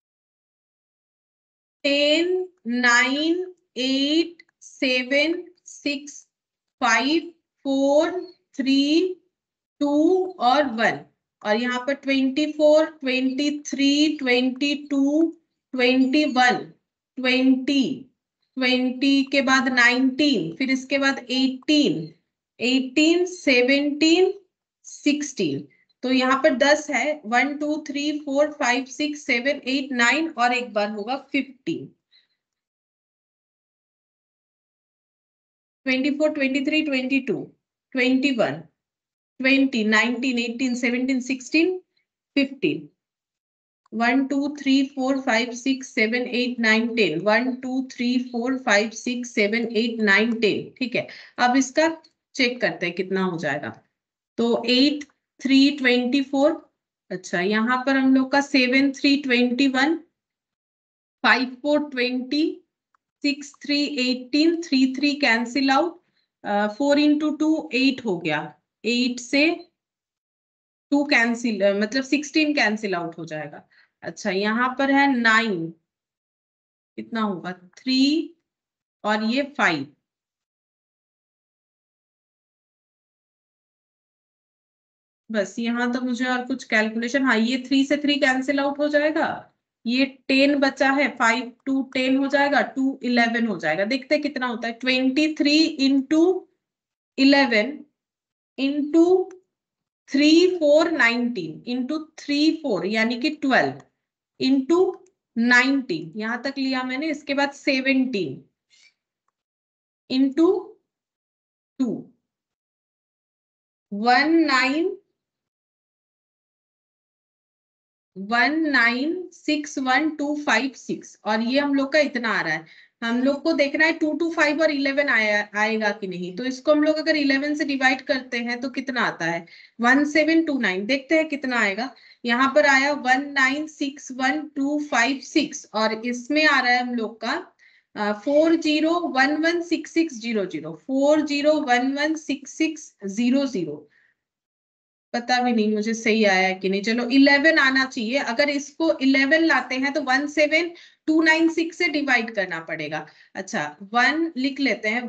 10 9 8 7 6 5 4 3 2 और 1, और यहाँ पर 24 23 22 21 20 20 के बाद 19, फिर इसके बाद 18 18 17 16। तो यहाँ पर 10 है, 1 2 3 4 5 6 7 8 9 और एक बार होगा 15। 24 23 22 21 20 19 18 17 16 15। 1 2 3 4 5 6 7 8 9 10, 1 2 3 4 5 6 7 8 9 10। ठीक है, अब इसका चेक करते हैं कितना हो जाएगा। तो 8 3 24। अच्छा यहाँ पर हम लोग का 7 3 21, 5 4 20, 6 3 18, 3 3 कैंसिल आउट, 4 इंटू 2 8 हो गया, 8 से 2 कैंसिल मतलब 16 कैंसिल आउट हो जाएगा। अच्छा यहाँ पर है 9, कितना होगा 3 और ये 5। बस यहाँ तो मुझे और कुछ कैलकुलेशन, हाँ ये 3 से 3 कैंसिल आउट हो जाएगा, ये 10 बचा है, 5 2 10 हो जाएगा, 2 11 हो जाएगा। देखते हैं कितना होता है। 23 इंटू 11 इंटू 3 4 19 इंटू 3 4 यानी कि 12 इंटू 19 यहां तक लिया मैंने। इसके बाद 17 इंटू 2 1961256 और ये हम लोग का इतना आ रहा है। हम लोग को देखना है 2 2 5 और 11 आएगा कि नहीं। तो इसको हम लोग अगर 11 से डिवाइड करते हैं तो कितना आता है 1729। देखते हैं कितना आएगा। यहाँ पर आया 1961256 और इसमें आ रहा है हम लोग का 40116600 40116600। पता भी नहीं मुझे सही आया कि नहीं। चलो 11 आना चाहिए। अगर इसको 11 लाते हैं तो 17296 से डिवाइड करना पड़ेगा। अच्छा 1 लिख लेते हैं।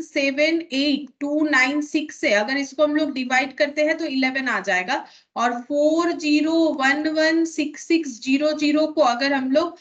178 296 से अगर इसको हम लोग डिवाइड करते हैं तो 11 आ जाएगा। और 40116600 को अगर हम लोग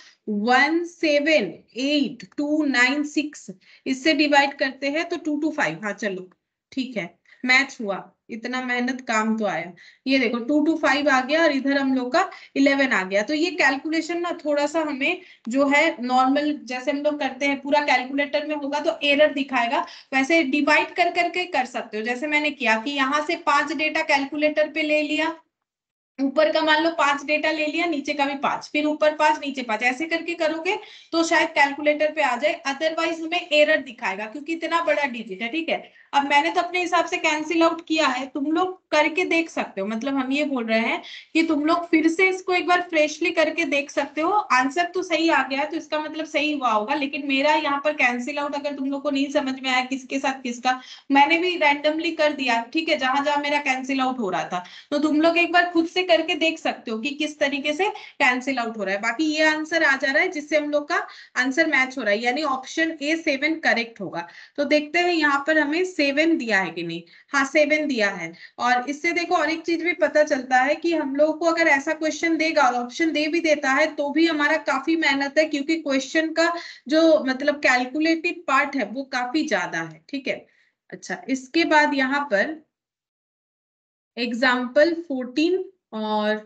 178 296 इससे डिवाइड करते हैं तो 225। हाँ चलो ठीक है, मैच हुआ। इतना मेहनत काम तो आया। ये देखो 225 आ गया और इधर हम लोग का 11 आ गया। तो ये कैलकुलेशन ना थोड़ा सा हमें जो है नॉर्मल जैसे हम लोग करते हैं पूरा कैलकुलेटर में होगा तो एरर दिखाएगा। वैसे डिवाइड कर करके कर सकते हो जैसे मैंने किया कि यहाँ से 5 डेटा कैलकुलेटर पे ले लिया, ऊपर का मान लो 5 डेटा ले लिया, नीचे का भी 5, फिर ऊपर 5 नीचे 5, ऐसे करके करोगे तो शायद कैलकुलेटर पे आ जाए। अदरवाइज हमें एरर दिखाएगा क्योंकि इतना बड़ा डिजिट है। ठीक है, अब मैंने तो अपने हिसाब से कैंसिल आउट किया है, तुम लोग करके देख सकते हो। मतलब हम ये बोल रहे हैं कि तुम लोग फिर से इसको एक बार फ्रेशली करके देख सकते हो। आंसर तो सही आ गया तो इसका मतलब सही हुआ होगा, लेकिन मेरा यहाँ पर कैंसिल आउट अगर तुम लोग को नहीं समझ में आया किसके साथ किसका, मैंने भी रैंडमली कर दिया। ठीक है, जहां जहां मेरा कैंसिल आउट हो रहा था। तो तुम लोग एक बार खुद से करके देख सकते हो कि किस तरीके से कैंसिल आउट हो रहा है। बाकी ये आंसर आ जा रहा है जिससे हम लोग का आंसर मैच हो रहा है, यानी ऑप्शन ए 7 करेक्ट होगा। तो देखते हैं यहाँ पर हमें 7 दिया है कि नहीं। हाँ 7 दिया है। और इससे देखो और एक चीज भी पता चलता है कि हम लोग को अगर ऐसा क्वेश्चन देगा और ऑप्शन दे भी देता है तो भी हमारा काफी मेहनत है, क्योंकि क्वेश्चन का जो मतलब कैलकुलेटेड पार्ट है वो काफी ज्यादा है। ठीक है, अच्छा इसके बाद यहाँ पर एग्जाम्पल 14 और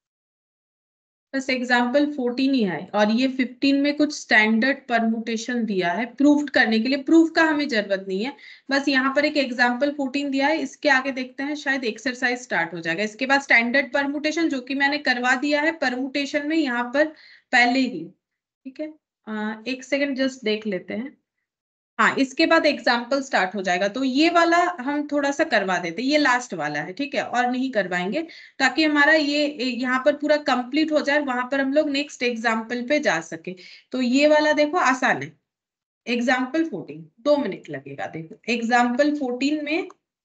बस एग्जाम्पल 14 ही है। और ये 15 में कुछ स्टैंडर्ड परमुटेशन दिया है प्रूफ करने के लिए। प्रूफ का हमें जरूरत नहीं है, बस यहाँ पर एक एग्जाम्पल 14 दिया है। इसके आगे देखते हैं शायद एक्सरसाइज स्टार्ट हो जाएगा। इसके बाद स्टैंडर्ड परमुटेशन जो कि मैंने करवा दिया है परमुटेशन में यहाँ पर पहले ही। ठीक है, एक सेकेंड जस्ट देख लेते हैं। हाँ इसके बाद एग्जाम्पल स्टार्ट हो जाएगा। तो ये वाला हम थोड़ा सा करवा देते, ये लास्ट वाला है। ठीक है, और नहीं करवाएंगे ताकि हमारा ये यहाँ पर पूरा कंप्लीट हो जाए, वहां पर हम लोग नेक्स्ट एग्जाम्पल पे जा सके। तो ये वाला देखो आसान है। एग्जाम्पल 14 2 मिनट लगेगा। देखो एग्जाम्पल 14 में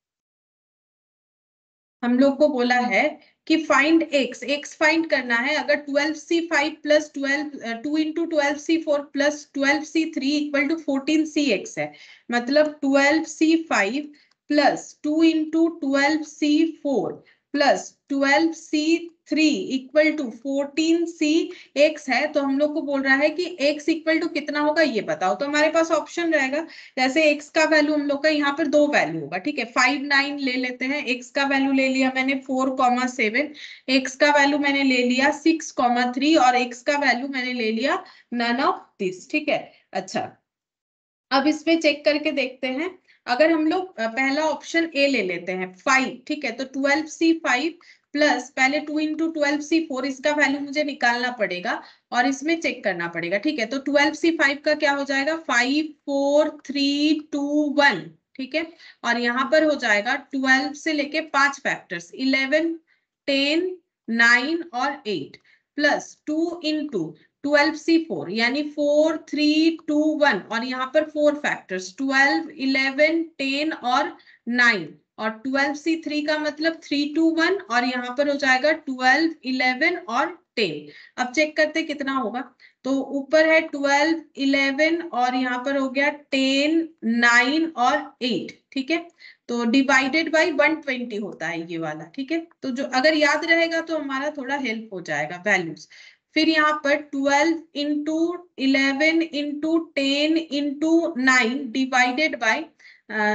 हम लोग को बोला है कि फाइंड एक्स। एक्स फाइंड करना है। अगर 12c5 plus 12 2 into 12c4 plus 12c3 equal to 14cx है, मतलब 12c5 plus 2 into 12c4 plus 12c3 equal to 14cx है। तो हम लोग को बोल रहा है कि x इक्वल टू कितना होगा ये बताओ। तो हमारे पास ऑप्शन रहेगा, जैसे x का वैल्यू हम लोग का यहाँ पर 2 वैल्यू होगा। ठीक है, 5 9 ले लेते हैं। x का वैल्यू ले लिया मैंने 4,7, x का वैल्यू मैंने ले लिया 6,3 और x का वैल्यू मैंने ले लिया नन ऑफ दिस। ठीक है, अच्छा अब इसमें चेक करके देखते हैं। अगर हम लोग पहला ऑप्शन ए ले लेते हैं 5, ठीक है, तो 12c5 प्लस पहले 2 इंटू 12c4 इसका वैल्यू मुझे निकालना पड़ेगा और इसमें चेक करना पड़ेगा। ठीक है, तो 12c5 का क्या हो जाएगा 5 4 3 2 1। ठीक है, और यहाँ पर हो जाएगा 12 से लेके 5 फैक्टर्स 11 10 9 और 8 प्लस 2 इंटू 12c4 यानी 4 3 2 1 और यहाँ पर 4 फैक्टर्स 12 11 10 और 9 और 12c3 का मतलब 3 2 1 और यहाँ पर हो जाएगा 12 11 और 10। अब चेक करते कितना होगा। तो ऊपर है 12 11 और यहाँ पर हो गया 10 9 और 8। ठीक है, तो डिवाइडेड बाई 120 होता है ये वाला। ठीक है, तो जो अगर याद रहेगा तो हमारा थोड़ा हेल्प हो जाएगा वैल्यूज। फिर यहाँ पर 12 into 11 into 10 into 9 divided by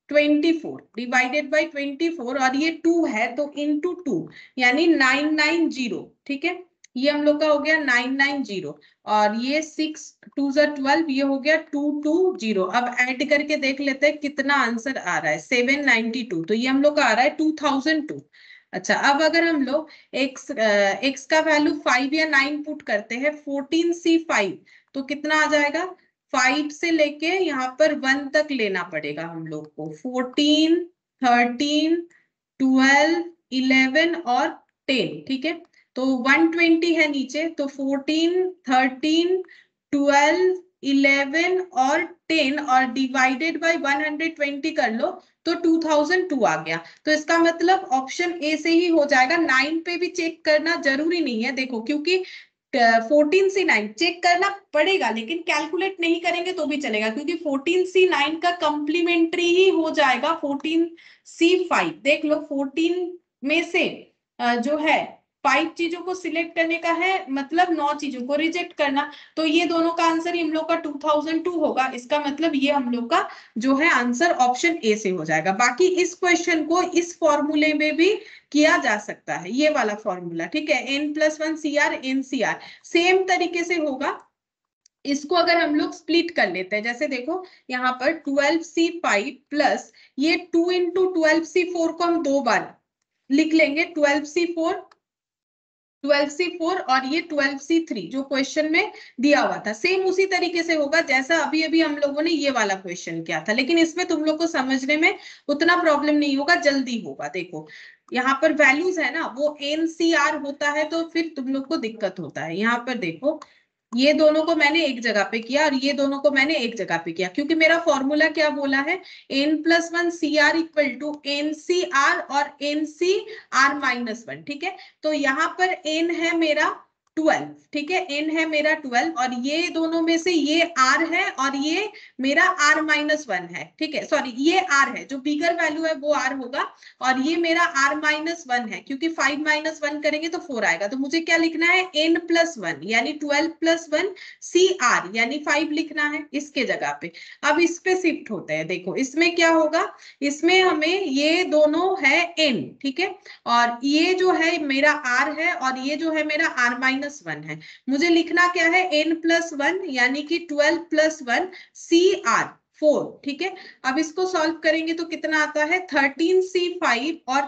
24 divided by 24 और ये 2 है तो इंटू 2 यानी 990, ठीक है, ये हम लोग का हो गया 990 और ये 6 2 12, ये हो गया 220। अब ऐड करके देख लेते हैं कितना आंसर आ रहा है, 792, तो ये हम लोग का आ रहा है 2002। अच्छा, अब अगर हम लोग x का वैल्यू 5 या 9 पुट करते हैं 14C5 तो कितना आ जाएगा, 5 से लेके यहाँ पर 1 तक लेना पड़ेगा हम लोग को, 14 13 12 11 और 10, ठीक है, तो 120 है नीचे, तो 14 13 12 11 और 10 और डिवाइडेड बाय 120 कर लो तो 2002 आ गया। तो इसका मतलब ऑप्शन ए से ही हो जाएगा। 9 पे भी चेक करना जरूरी नहीं है, देखो, क्योंकि 14C9 चेक करना पड़ेगा लेकिन कैलकुलेट नहीं करेंगे तो भी चलेगा, क्योंकि 14C9 का कंप्लीमेंट्री ही हो जाएगा 14C5। देख लो, 14 में से जो है 5 चीजों को सिलेक्ट करने का है, मतलब 9 चीजों को रिजेक्ट करना, तो ये दोनों का आंसर हम लोग का 2002 होगा। इसका मतलब ये हम लोग का जो है आंसर ऑप्शन ए से हो जाएगा। बाकी इस क्वेश्चन को इस फॉर्मूले में भी किया जा सकता है, ये वाला फॉर्मूला, ठीक है, n+1 CR NCR सेम तरीके से होगा। इसको अगर हम लोग स्प्लिट कर लेते हैं, जैसे देखो यहाँ पर 12C5 प्लस ये 2 × 12C4 को हम 2 बार लिख लेंगे, 12C4 और ये 12C3 जो क्वेश्चन में दिया हुआ था, सेम उसी तरीके से होगा जैसा अभी अभी हम लोगों ने ये वाला क्वेश्चन किया था, लेकिन इसमें तुम लोग को समझने में उतना प्रॉब्लम नहीं होगा, जल्दी होगा। देखो यहाँ पर वैल्यूज है ना, वो NCR होता है तो फिर तुम लोग को दिक्कत होता है। यहाँ पर देखो, ये दोनों को मैंने एक जगह पे किया और ये दोनों को मैंने एक जगह पे किया, क्योंकि मेरा फॉर्मूला क्या बोला है, n+1 CR = NCR और NCR-1, ठीक है, तो यहाँ पर n है मेरा 12, ठीक है, n है मेरा 12 और ये दोनों में से ये r है और ये मेरा r-1 है, ठीक है, सॉरी ये r है, जो बिगर वैल्यू है वो r होगा और ये मेरा r-1 है, क्योंकि 5 - 1 करेंगे तो 4 आएगा, तो मुझे क्या लिखना है, n+1 यानी 12 + 1 CR यानी 5 लिखना है इसके जगह पे। अब इस पे शिफ्ट होते हैं, देखो इसमें क्या होगा, इसमें हमें ये दोनों है n, ठीक है, और ये जो है मेरा r है और ये जो है मेरा r-1 है, मुझे लिखना क्या है, n+1 यानी कि 12 + 1 CR 4, ठीक है। अब इसको सॉल्व करेंगे तो कितना आता है, 13C5 और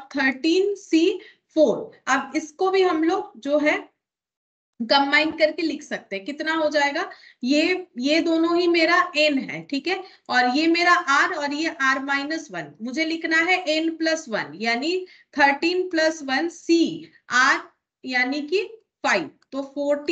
13C4। अब इसको भी हम लोग जो है कंबाइन करके लिख सकते हैं, कितना हो जाएगा, ये दोनों ही मेरा n है, ठीक है, और ये मेरा r और ये r-1, मुझे लिखना है n+1 यानी 13 + 1 CR यानी कि 5, तो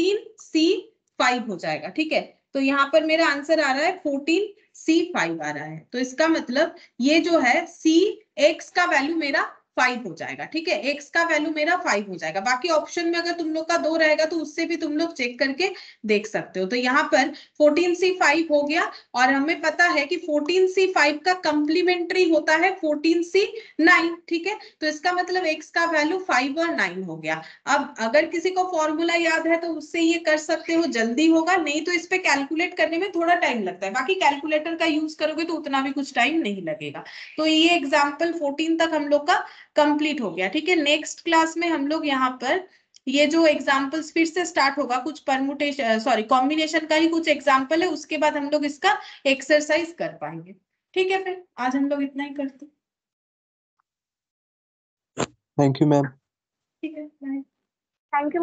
14C5 हो जाएगा, ठीक है। तो यहाँ पर मेरा आंसर आ रहा है 14C5 आ रहा है, तो इसका मतलब ये जो है x का वैल्यू मेरा 5 हो जाएगा, ठीक है, x का वैल्यू मेरा 5 हो जाएगा। बाकी ऑप्शन में अगर तुम लोग का 2 रहेगा तो उससे भी तुम लोग चेक करके देख सकते हो। तो यहाँ पर 14C5 हो गया और हमें पता है कि 14C5 का कंप्लीमेंट्री होता है 14C9, ठीक है, तो इसका मतलब x का वैल्यू 5 और 9 हो गया। अब अगर किसी को फॉर्मूला याद है तो उससे ये कर सकते हो, जल्दी होगा, नहीं तो इस पे कैलकुलेट करने में थोड़ा टाइम लगता है, बाकी कैलकुलेटर का यूज करोगे तो उतना भी कुछ टाइम नहीं लगेगा। तो ये एग्जाम्पल 14 तक हम लोग का कंप्लीट हो गया, ठीक है। नेक्स्ट क्लास में हम लोग यहाँ पर ये जो एग्जाम्पल्स फिर से स्टार्ट होगा, कुछ परमुटेशन सॉरी कॉम्बिनेशन का ही कुछ एग्जाम्पल है, उसके बाद हम लोग इसका एक्सरसाइज कर पाएंगे, ठीक है। फिर आज हम लोग इतना ही करते हैं, थैंक यू मैम। ठीक है, बाय। Thank you.